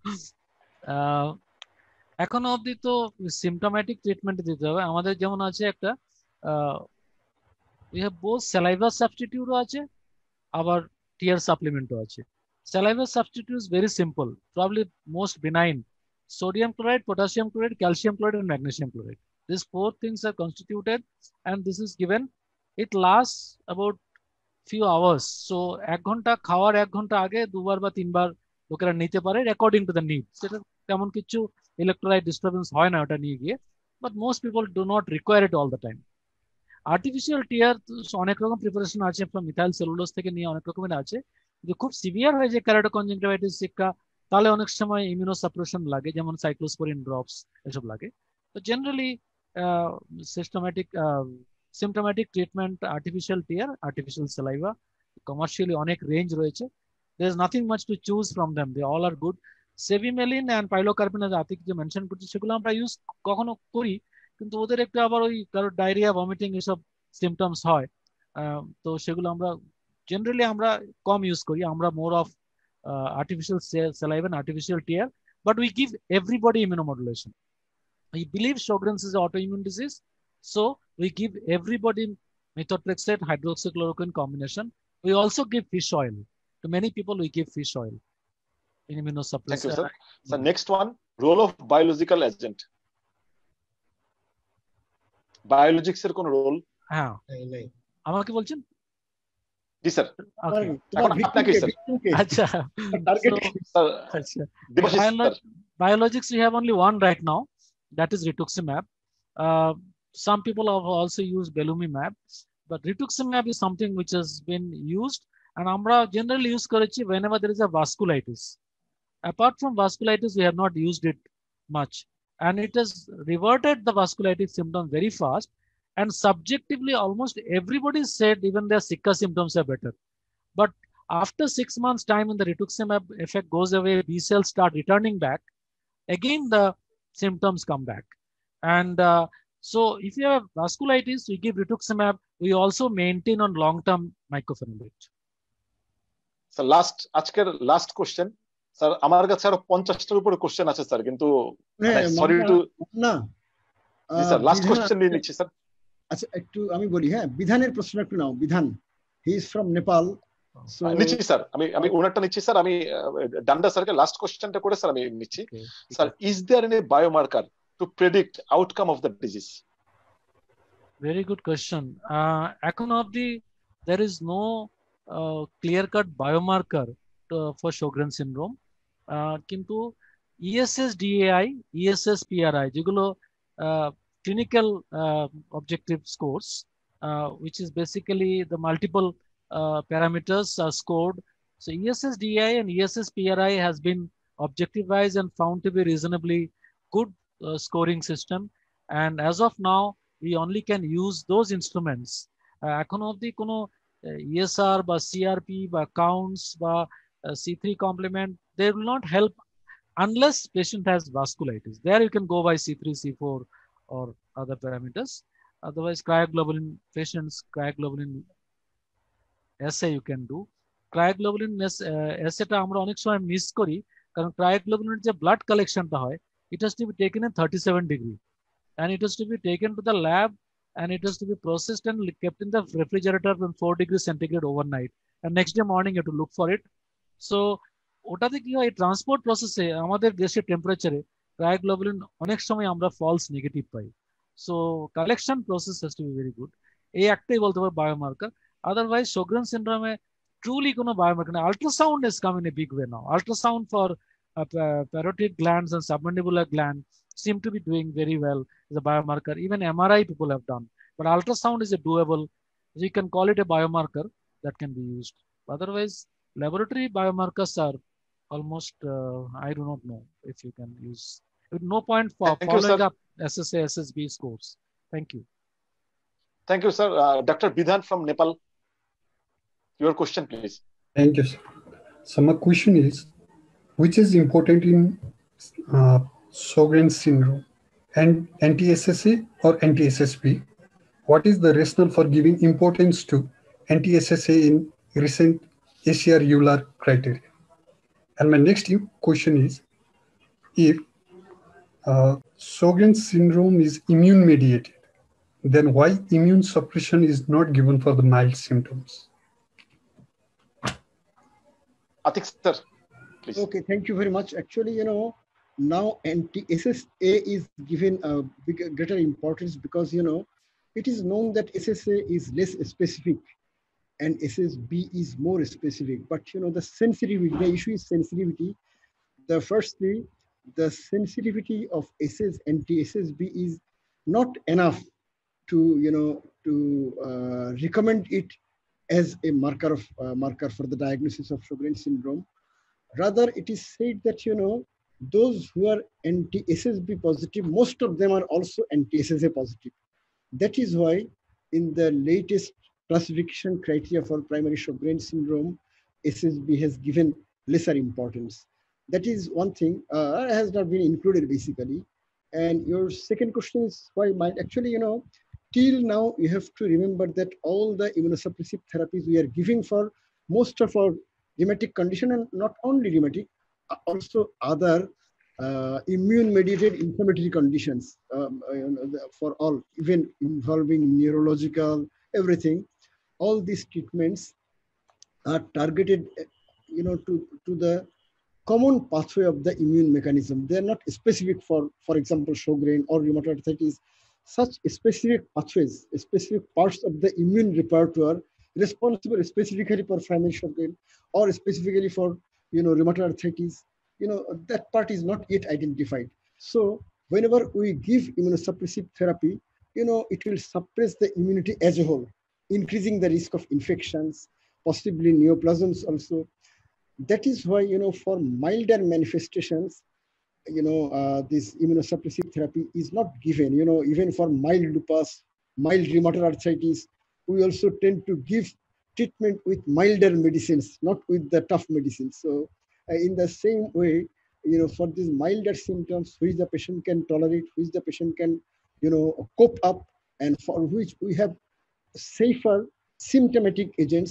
এখনো অবধি তো সিমটোম্যাটিক ট্রিটমেন্ট দিতে হবে আমাদের। যেমন আছে একটা উই হ্যাভ বোথ স্যালাইভা সাবস্টিটিউটও আছে, আবার টিয়ার সাপ্লিমেন্টও আছে। Saliva substitute is very simple, probably most benign. Sodium chloride, potassium chloride, calcium chloride and magnesium chloride. These four things are constituted and this is given. It lasts about few hours. So এক ঘন্টা খাওয়ার এক ঘন্টা আগে দুবার বা তিনবার লোকেরা নিতে পারে অ্যাকর্ডিং টু দ্য নিড। সেটা তেমন কিছু ইলেকট্রোলাইট ডিস্টারবেন্স হয় না ওটা নিয়ে গিয়ে, but most people do not require it all the time. Artificial tear অনেক রকম প্রিপারেশন আছে, ফ্রম মিথাইল সেলুলোজ থেকে নিয়ে অনেক রকমের আছে। যদি খুব সিভিয়ার হয়ে যায় কেরাটোকনজাংটিভাইটিস শিক্ষা, তাহলে অনেক সময় ইমিউনোসাপ্রেশন লাগে, যেমন সাইক্লোস্পোরিন ড্রপস এসব লাগে। তো generally systematic symptomatic treatment artificial tear, artificial saliva, commercially অনেক রেঞ্জ রয়েছে। there is nothing much to choose from them, they all are good. Cevimeline and pilocarpine Atiq যে মেনশন করছি সেগুলো আমরা ইউজ কখনো করি, কিন্তু ওদের একটু আবার ওই কারো ডায়রিয়া ভমিটিং এসব সিমটমস হয়, তো সেগুলো আমরা জেনারেলি আমরা কম ইউজ করি। আমরা more of artificial saliva and artificial tear, but we give everybody immunomodulation. We believe Sjogren's is an autoimmune disease, so we give everybody methotrexate hydroxychloroquine combination. We also give fish oil. To many people we give fish oil in immunosuppressant. Thank you, sir. So next one, role of biological agent. Biologics এর কোন role? হ্যাঁ, আমাকে বলছেন? জি sir, এখন আপনাকে sir. আচ্ছা, biologics we have only one right now, that is rituximab. Uh, some people have also used belimumab, but rituximab is something which has been used and আমরা generally use করেছি whenever there is a vasculitis. Apart from vasculitis, we have not used it much, and it has reverted the vasculitis symptom very fast. And subjectively, almost everybody said even their Zika symptoms are better. But after six months' time, when the rituximab effect goes away, B cells start returning back. Again, the symptoms come back. And uh, so, if you have vasculitis, we give rituximab. We also maintain on long-term mycophenolate. So last, আজকের last question. Sir আমার কাছে আরো পঞ্চাশটার উপরে question আছে sir, কিন্তু sorry to না sir last question নিয়ে নিচ্ছি স্যার। আচ্ছা একটু আমি বলি, হ্যাঁ বিধানের প্রশ্ন একটু নাও। বিধান, হি ইজ ফ্রম নেপাল। নিচ্ছি স্যার, আমি আমি ওনারটা নিচ্ছি স্যার। আমি ডান্ডা স্যারকে লাস্ট কোশ্চেনটা করে স্যার আমি নিচ্ছি। Sir, is there any biomarker to predict outcome of the disease? Very good question. Uh, এখন অবধি there is no uh, clear-cut biomarker to, for Sjogren's syndrome. Uh, কিন্তু E S S D A I, E S S P R I, যেগুলো uh, clinical uh, objective scores, uh, which is basically the multiple uh, parameters are scored. So E S S D A I and E S S P R I has been objectivized and found to be reasonably good uh, scoring system. And as of now, we only can use those instruments. এখন অবধি কোনো E S R বা C R P বা counts বা C three complement, they will not help unless patient has vasculitis. There you can go by C three, C four or other parameters. Otherwise, cryoglobulin patients, cryoglobulin assay you can do. Cryoglobulin assay টা আমরা অনেক সময় miss করি, কারণ cryoglobulin যে blood collection টা হয়, it has to be taken in thirty-seven degree. And it has to be taken to the lab, and it has to be processed and kept in the refrigerator in four degrees centigrade overnight. And next day morning you have to look for it. So, ওটাতে কি হয়, transport প্রসেসে আমাদের দেশের টেম্পারেচারে ক্রায়োগ্লোবুলিন অনেক সময় আমরা ফলস নেগেটিভ পাই। So collection process has to be very good. এই একটাই বলতে পারবো biomarker. Otherwise Sjogren's syndrome truly কোনো বায়োমার্কার নেই। Ultrasound is come in a big way now. Ultrasound for uh, parotid glands and submandibular gland seem to be doing very well as a biomarker. Even M R I people have done, but ultrasound is a doable. You can call it a biomarker that can be used. Otherwise, laboratory biomarkers are almost, uh, I do not know if you can use. With no point for Thank following you, up S S A, S S B scores. Thank you. Thank you, sir. Uh, Doctor Bidhan from Nepal, your question, please. Thank you, sir. So my question is, which is important in uh, Sjogren's syndrome, and anti S S A or anti S S B? What is the rationale for giving importance to anti S S A in recent A C R EULAR criteria? And my next question is, if uh, Sjogren's syndrome is immune mediated, then why immune suppression is not given for the mild symptoms? Atik sir, please. Okay, thank you very much. Actually, you know, now anti S S A is given a bigger, greater importance because, you know, it is known that S S A is less specific and S S B is more specific. But, you know, the sensitivity, the issue is sensitivity. The firstly, the sensitivity of S S anti-S S B is not enough to, you know, to uh, recommend it as a marker of uh, marker for the diagnosis of Sjogren's syndrome. Rather, it is said that, you know, those who are anti-S S B positive, most of them are also anti-S S A positive. That is why in the latest classification criteria for primary Sjogren's syndrome, S S B has given lesser importance. That is one thing, uh, has not been included basically. And your second question is why might actually, you know, till now you have to remember that all the immunosuppressive therapies we are giving for most of our rheumatic condition, and not only rheumatic, also other uh, immune-mediated inflammatory conditions um, you know, for all, even involving neurological, everything. All these treatments are targeted, you know, to, to the common pathway of the immune mechanism. They are not specific for, for example, Sjogren or rheumatoid arthritis. Such specific pathways, specific parts of the immune repertoire responsible specifically for primary Sjogren or specifically for, you know, rheumatoid arthritis, you know, that part is not yet identified. So whenever we give immunosuppressive therapy, you know, it will suppress the immunity as a whole, increasing the risk of infections, possibly neoplasms also. That is why, you know, for milder manifestations, you know, uh, this immunosuppressive therapy is not given, you know, even for mild lupus, mild rheumatoid arthritis, we also tend to give treatment with milder medicines, not with the tough medicines. So uh, in the same way, you know, for these milder symptoms, which the patient can tolerate, which the patient can, you know, cope up, and for which we have safer symptomatic agents,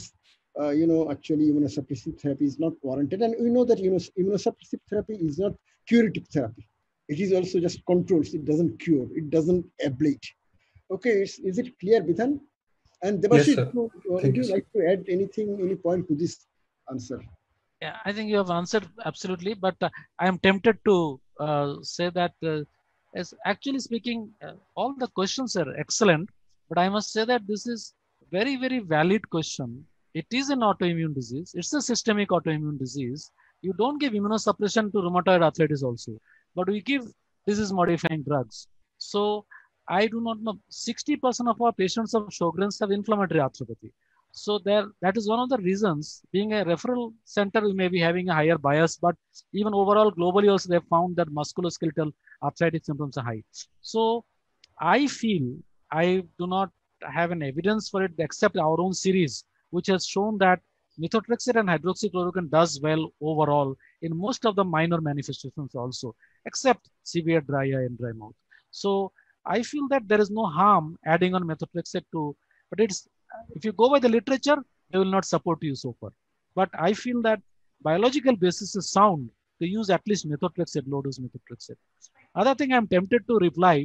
uh, you know, actually immunosuppressive therapy is not warranted. And we know that you know, immunosuppressive therapy is not curative therapy. It is also just controls. It doesn't cure. It doesn't ablate. Okay, is, is it clear, Bithan? And Debashis, Yes, would Thank you you, like to add anything, any point to this answer? Yeah, I think you have answered absolutely, but uh, I am tempted to uh, say that uh, as actually speaking, uh, all the questions are excellent, but I must say that this is very, very valid question. It is an autoimmune disease. It's a systemic autoimmune disease. You don't give immunosuppression to rheumatoid arthritis also, but we give disease modifying drugs. So I do not know, sixty percent of our patients of Sjogren's have inflammatory arthropathy. So there, that is one of the reasons. Being a referral center, we may be having a higher bias, but even overall globally also they have found that musculoskeletal arthritic symptoms are high. So I feel I do not have an evidence for it except our own series, which has shown that methotrexate and hydroxychloroquine does well overall in most of the minor manifestations also, except severe dry eye and dry mouth. So I feel that there is no harm adding on methotrexate to, but it's, if you go by the literature, they will not support you so far. But I feel that biological basis is sound to use at least methotrexate, low dose methotrexate. Other thing I'm tempted to reply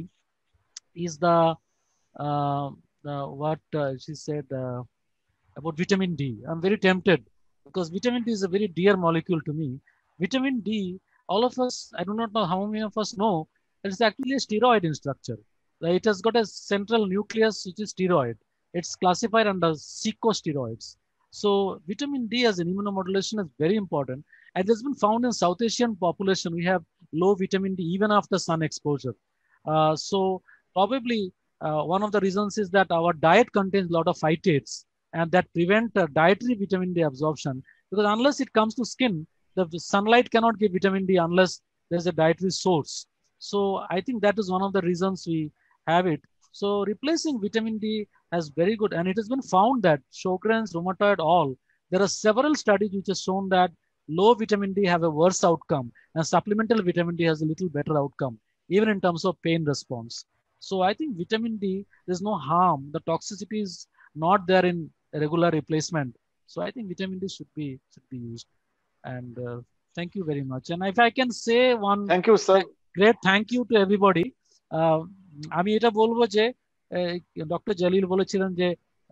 is the, uh, the what uh, she said uh, about vitamin D. I'm very tempted because vitamin D is a very dear molecule to me. Vitamin D, all of us, I do not know how many of us know, it's actually a steroid in structure. It has got a central nucleus which is steroid. It's classified under corticosteroids. So vitamin D as an immunomodulation is very important. And it has been found in South Asian population, we have low vitamin D even after sun exposure. Uh, so probably uh, one of the reasons is that our diet contains a lot of phytates and that prevent uh, dietary vitamin D absorption. Because unless it comes to skin, the sunlight cannot give vitamin D unless there's a dietary source. So I think that is one of the reasons we have it. So replacing vitamin D has very good, and it has been found that Sjogren's, rheumatoid, all, there are several studies which have shown that low vitamin D have a worse outcome and supplemental vitamin D has a little better outcome, even in terms of pain response. So I think vitamin D, there's no harm. The toxicity is not there in regular replacement. So I think vitamin D should be, should be used. And uh, thank you very much. And if I can say one thank you, sir. Great thank you to everybody. Uh, আমি এটা বলবো যে doctor জালিল বলেছিলেন যে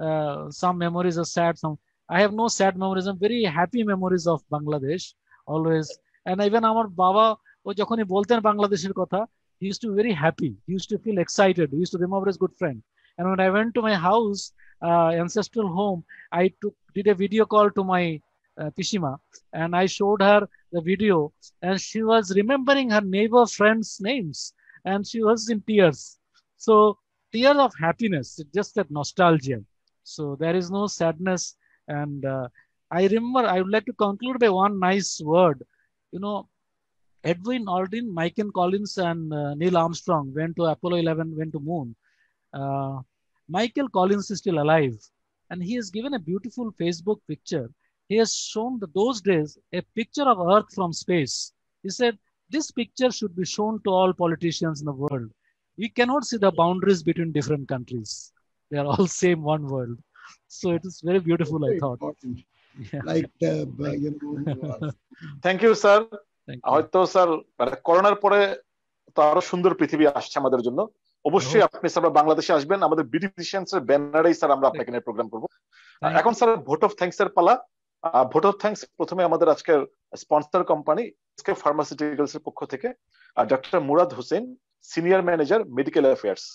some memories are sad, some I have no sad memories. I'm very happy memories of Bangladesh always. And even আমার বাবা ও যখনই বলতেন বাংলাদেশের কথা, he used to be very happy. He used to feel excited. He used to remember his good friend. And when I went to my house, uh, ancestral home, I took did a video call to my uh, Pishima, and I showed her the video, and she was remembering her neighbor friends' names. And she was in tears. So tears of happiness, just that nostalgia. So there is no sadness. And uh, I remember, I would like to conclude by one nice word. You know, Edwin Aldrin, Michael Collins, and uh, Neil Armstrong went to Apollo eleven, went to moon. Uh, Michael Collins is still alive. And he has given a beautiful Facebook picture. He has shown that those days a picture of Earth from space. He said, this picture should be shown to all politicians in the world. We cannot see the boundaries between different countries. They are all same one world. So it is very beautiful, very I thought. Yeah. Like the, uh, you know, Thank you, sir. হয়তো sir করোনার পরে তো আরো সুন্দর পৃথিবী আসছে আমাদের জন্য। অবশ্যই আপনি স্যার বাংলাদেশে আসবেন, আমাদের বিডি ফিজিশিয়ানস এর ব্যানারেই স্যার আমরা আপনাকে নিয়ে প্রোগ্রাম করব। এখন স্যার ভোট অফ থ্যাঙ্কস এর পালা। ভোট অফ থ্যাঙ্কস প্রথমে আমাদের আজকের স্পন্সর কোম্পানি এসকে ফার্মাসিউটিক্যালস এর পক্ষ থেকে doctor Murad Hossain, senior manager medical affairs.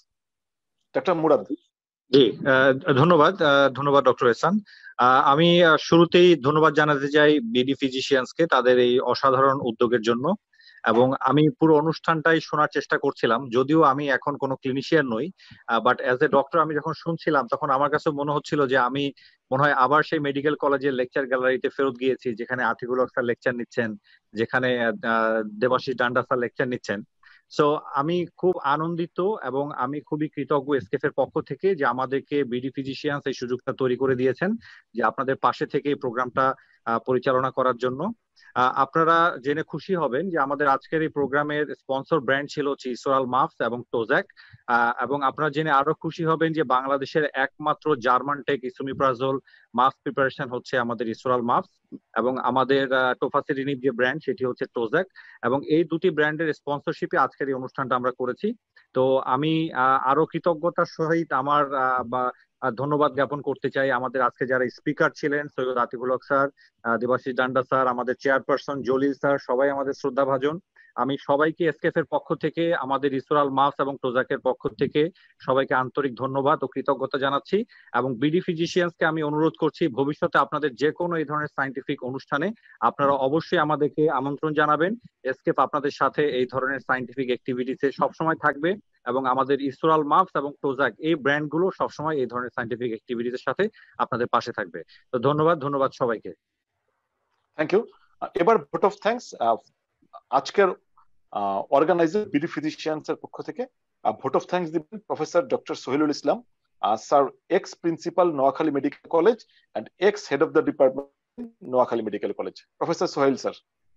Doctor Murad. জি ধন্যবাদ, ধন্যবাদ ডক্টর এহসান। আমি শুরুতেই ধন্যবাদ জানাতে চাই বিডি ফিজিশিয়ানসকে তাদের এই অসাধারণ উদ্যোগের জন্য। এবং আমি পুরো অনুষ্ঠানটাই শোনার চেষ্টা করছিলাম, যদিও আমি এখন কোনো ক্লিনিশিয়ান নই, বাট অ্যাজ এ ডক্টর আমি যখন শুনছিলাম তখন আমার কাছে মনে হচ্ছিল যে আমি মনে হয় আবার সেই মেডিকেল কলেজের লেকচার গ্যালারিতে ফেরত গিয়েছি, যেখানে আতিকুল হক স্যার লেকচার নিচ্ছেন, যেখানে দেবাশিস ডান্ডা স্যার লেকচার নিচ্ছেন। সো আমি খুব আনন্দিত এবং আমি খুবই কৃতজ্ঞ এসকেএফ এর পক্ষ থেকে যে আমাদেরকে বিডি ফিজিশিয়ানস এই সুযোগটা তৈরি করে দিয়েছেন, যে আপনাদের পাশে থেকে এই প্রোগ্রামটা পরিচালনা করার জন্য। আপনারা জেনে খুশি হবেন যে আমাদের আজকের এই প্রোগ্রামের স্পন্সর ব্র্যান্ড ছিল হচ্ছে ইসোরাল মাফস এবং টোজ্যাক, এবং আপনারা জেনে আরো খুশি হবেন যে বাংলাদেশের একমাত্র German tech esomeprazole MUPS preparation হচ্ছে আমাদের ইসোরাল মাফস, এবং আমাদের টোফাসিলিনিক যে ব্র্যান্ড সেটি হচ্ছে টোজ্যাক, এবং এই দুটি ব্র্যান্ডের স্পন্সরশিপে আজকের এই অনুষ্ঠানটা আমরা করেছি। তো আমি আরো কৃতজ্ঞতার সহিত আমার বা ধন্যবাদ জ্ঞাপন করতে চাই আমাদের আজকে যারা স্পিকার ছিলেন, সৈয়দ আতিকুল হক স্যার, দেবাশিস ডান্ডা স্যার, আমাদের চেয়ারপারসন জলিল স্যার, সবাই আমাদের শ্রদ্ধাভাজন। আমি সবাইকে এসকেএফ এর পক্ষ থেকে, আমাদের ইসোরাল মাফস এবং টোজ্যাকের পক্ষ থেকে সবাইকে আন্তরিক ধন্যবাদ ও কৃতজ্ঞতা জানাচ্ছি, এবং বিডি ফিজিশিয়ানসকে আমি অনুরোধ করছি ভবিষ্যতে আপনাদের যে কোনো এই ধরনের সায়েন্টিফিক অনুষ্ঠানে আপনারা অবশ্যই আমাদেরকে আমন্ত্রণ জানাবেন। এসকেএফ আপনাদের সাথে এই ধরনের সায়েন্টিফিক অ্যাক্টিভিটিসে সবসময় থাকবে, এবং আমাদের ইসোরাল মাফস এবং টোজ্যাক এই ব্র্যান্ডগুলো সবসময় এই ধরনের সায়েন্টিফিক অ্যাক্টিভিটিসের সাথে আপনাদের পাশে থাকবে। তো ধন্যবাদ ধন্যবাদ সবাইকে। Thank you. এবার ভোট অফ থ্যাঙ্কস আজকের অর্গানাইজার বিডি ফিজিশিয়ানস এর পক্ষ থেকে ভোট অফ থ্যাঙ্কস দিবেন professor doctor Sohelul Islam sir, ex principal Noakhali medical college and ex head of the department Noakhali medical college. Professor Sohel sir.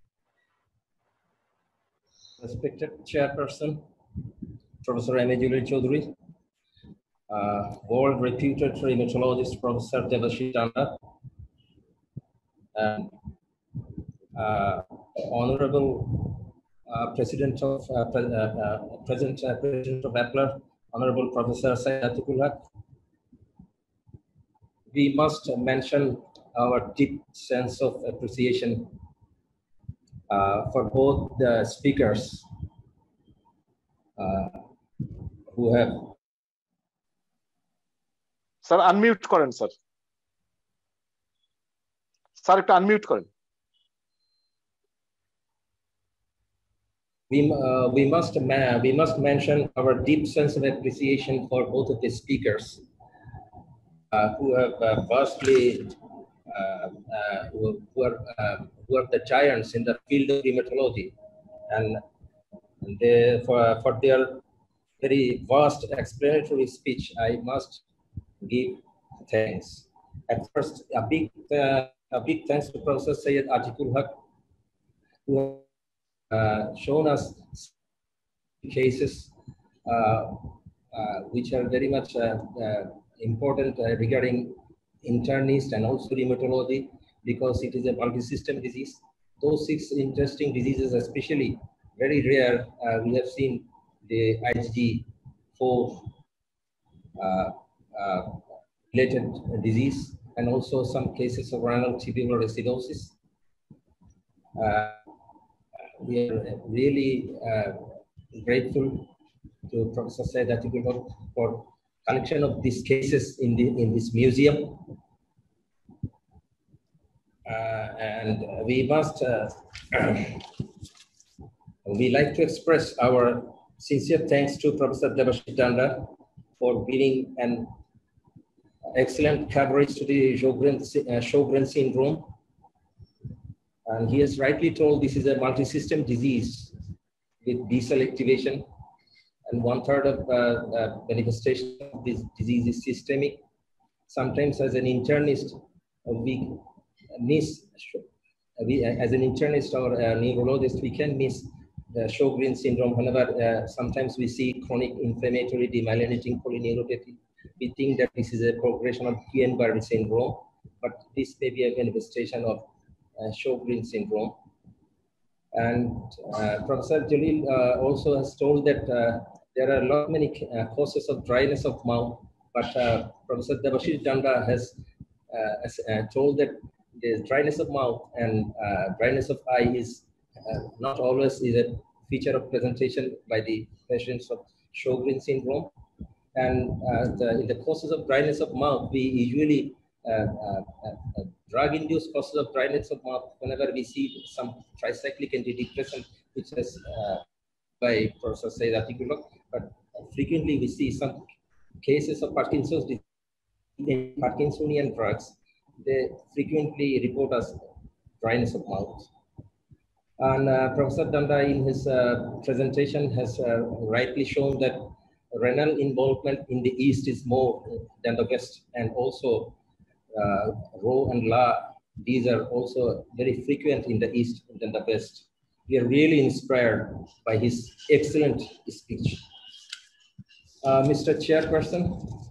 Respected Chairperson, Professor M A Jalil Chaudhary, uh, world reputed rheumatologist Professor Debashis Danda, and uh, Honorable uh, President of uh, pre uh, uh, President uh, President of APLAR, Honorable Professor Syed Atikul Haq. We must mention our deep sense of appreciation uh, for both the speakers uh, who have. Sir, unmute করেন sir. Sir একটু unmute করেন। We, uh, we must we must mention our deep sense of appreciation for both of the speakers uh, who have uh, vastly uh, uh, who, who are uh, who are the giants in the field of rheumatology, and they, for for their very vast explanatory speech, I must give thanks. At first, a big uh, a big thanks to Professor Syed Atikul Haq, who Uh, shown us cases uh, uh, which are very much uh, uh, important uh, regarding internist and also rheumatology, because it is a multi-system disease. Those six interesting diseases, especially very rare, uh, we have seen the I G G four uh, uh, related disease, and also some cases of renal tubular acidosis. Uh, We are really uh, grateful to Professor Syed Atikul Haq for collection of these cases in the in this museum, uh, and we must uh, we like to express our sincere thanks to Professor Debashis Danda for bringing an excellent coverage to the Sjogren's uh, Sjogren syndrome. And he has rightly told this is a multi-system disease with B-cell activation, and one third of uh, uh, manifestation of this disease is systemic. Sometimes as an internist, uh, we miss, we, as an internist or a neurologist, we can miss the Sjogren syndrome whenever uh, sometimes we see chronic inflammatory demyelinating polyneuropathy. We think that this is a progression of Guillain-Barré syndrome, but this may be a manifestation of Uh, Sjogren syndrome. And uh, Professor Jalil uh, also has told that uh, there are a lot many uh, causes of dryness of mouth, but uh, Professor Debashis Danda has, uh, has uh, told that the dryness of mouth and uh, dryness of eye is uh, not always is a feature of presentation by the patients of Sjogren syndrome. And uh, the, in the causes of dryness of mouth, we usually uh, uh, uh, drug-induced causes of dryness of mouth whenever we see some tricyclic antidepressant, which is uh, by Professor Syed Atikul Haq, but frequently we see some cases of Parkinson's disease, Parkinsonian drugs. They frequently report as dryness of mouth. And uh, Professor Danda in his uh, presentation has uh, rightly shown that renal involvement in the East is more than the West, and also Uh, Rho and La these are also very frequent in the East than the West. We are really inspired by his excellent speech. Uh, Mister Chairperson,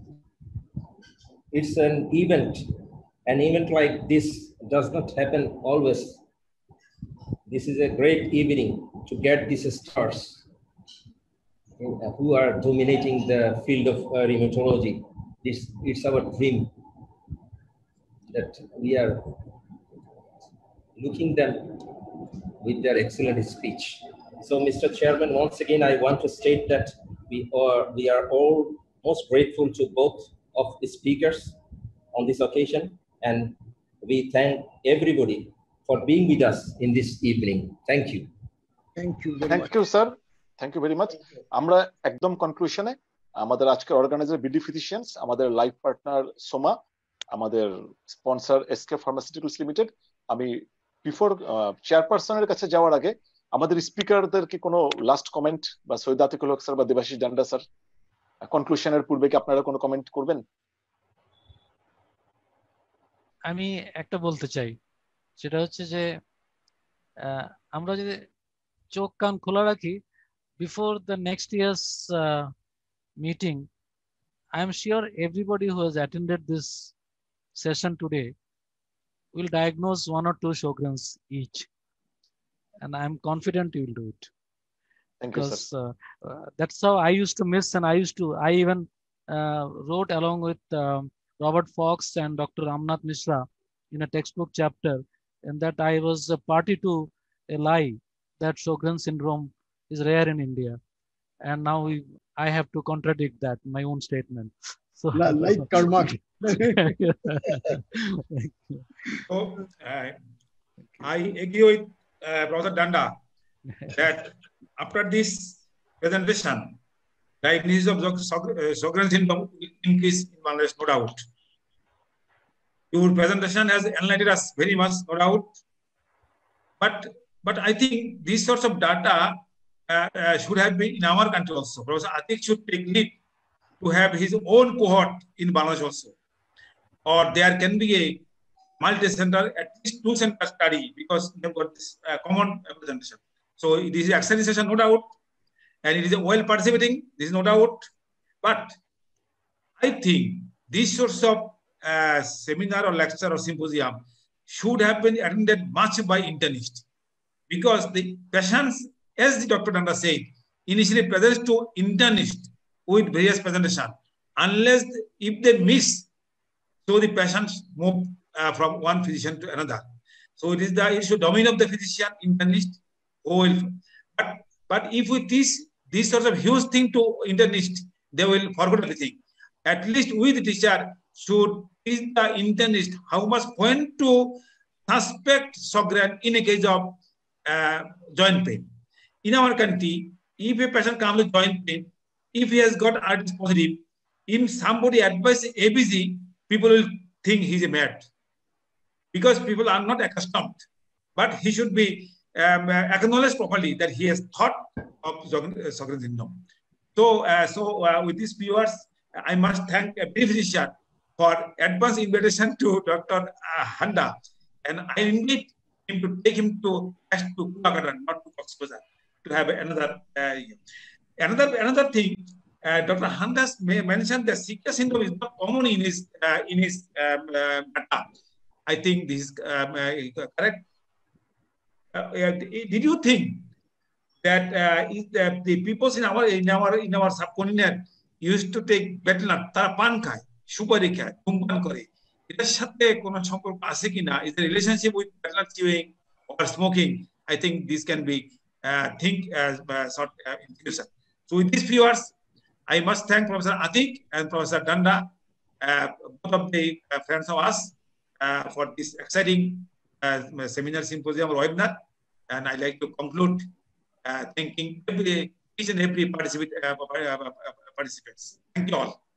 it's an event. An event like this does not happen always. This is a great evening to get these stars who are dominating the field of uh, rheumatology. This, it's our dream that we are looking them with their excellent speech. So, Mister Chairman, once again, I want to state that we are, we are all most grateful to both of the speakers on this occasion, and we thank everybody for being with us in this evening. Thank you. Thank you very Thank much. you, sir. Thank you very much. আমরা একদম কনক্লুশনে আমাদের আজকের organiser BD physicians, আমাদের live partner Soma, আমাদের sponsor SK pharmaceuticals limited. আমি before চেয়ারপারসনের কাছে যাওয়ার আগে আমাদের স্পিকারদের কি কোনো লাস্ট কমেন্ট বা সৈয়দ আতিকুল হক স্যার বা দেবাশিস ডান্ডা স্যার কনক্লুশনের পূর্বে কি আপনারা কোনো কমেন্ট করবেন? আমি একটা বলতে চাই, সেটা হচ্ছে যে আমরা যদি চোখ কান খোলা রাখি, before the next year's uh, meeting, I am sure everybody who has attended this session today will diagnose one or two Sjogren's each, and I am confident you will do it. Thank because you, sir. Uh, uh, that's how I used to miss, and I used to, I even uh, wrote along with um, Robert Fox and Doctor Ramnath Mishra in a textbook chapter, and that I was a party to a lie that Sjogren's syndrome is rare in India, and now we, I have to contradict that, my own statement. So, like karma. So, uh, I agree with uh, Professor Danda that after this presentation, diagnosis of Sjogren's syndrome will increase in Bangladesh, no doubt. Your presentation has enlightened us very much, no doubt. But, but I think these sorts of data uh, uh, should have been in our country also. Professor Atik should take lead to have his own cohort in Bangladesh also. Or there can be a multi-center, at least two center study, because they've got this uh, common presentation. So this is excellent session, no doubt. And it is well participating, this is no doubt. But I think these sorts of uh, seminar or lecture or symposium should have been attended much by internists, because the patients, as the Doctor Danda said, initially presents to internist with various presentation. Unless if they miss, so the patients move uh, from one physician to another. So it is the issue domain of the physician, internist, who will. But but if we teach this sort of huge thing to internist, they will forget everything. At least we, the teacher, should teach the internist how much when to suspect Sjogren in a case of uh, joint pain. In our country, if a patient comes with joint pain, if he has got R D positive, if somebody advises A B C, people will think he's a mad, because people are not accustomed. But he should be um, acknowledged properly that he has thought of Sjogren's syndrome. So, uh, so uh, with these viewers, I must thank a physician for advance invitation to Doctor Handa, and I invite him to take him to to Kulakatan, not to Cox's Bazar, to have another uh, another another thing. Uh, Doctor Handas mentioned that Sika syndrome is not common in his uh, in his um, uh, data. I think this is um, uh, correct. Uh, did you think that uh, is that the people in our in our in our subcontinent used to take betel tara pan khai, supari khai, dhumpan kore? এটার সাথে কোনো সম্পর্ক আছে কিনা? Is the relationship with betel chewing or smoking? I think this can be uh, think as uh, sort of uh, in future. So with these viewers, I must thank Professor Atik and Professor Danda, uh, both of the uh, friends of us, uh, for this exciting uh, seminar, symposium, or webinar. And I'd like to conclude uh, thanking every, each and every participant, uh, participants. Thank you all.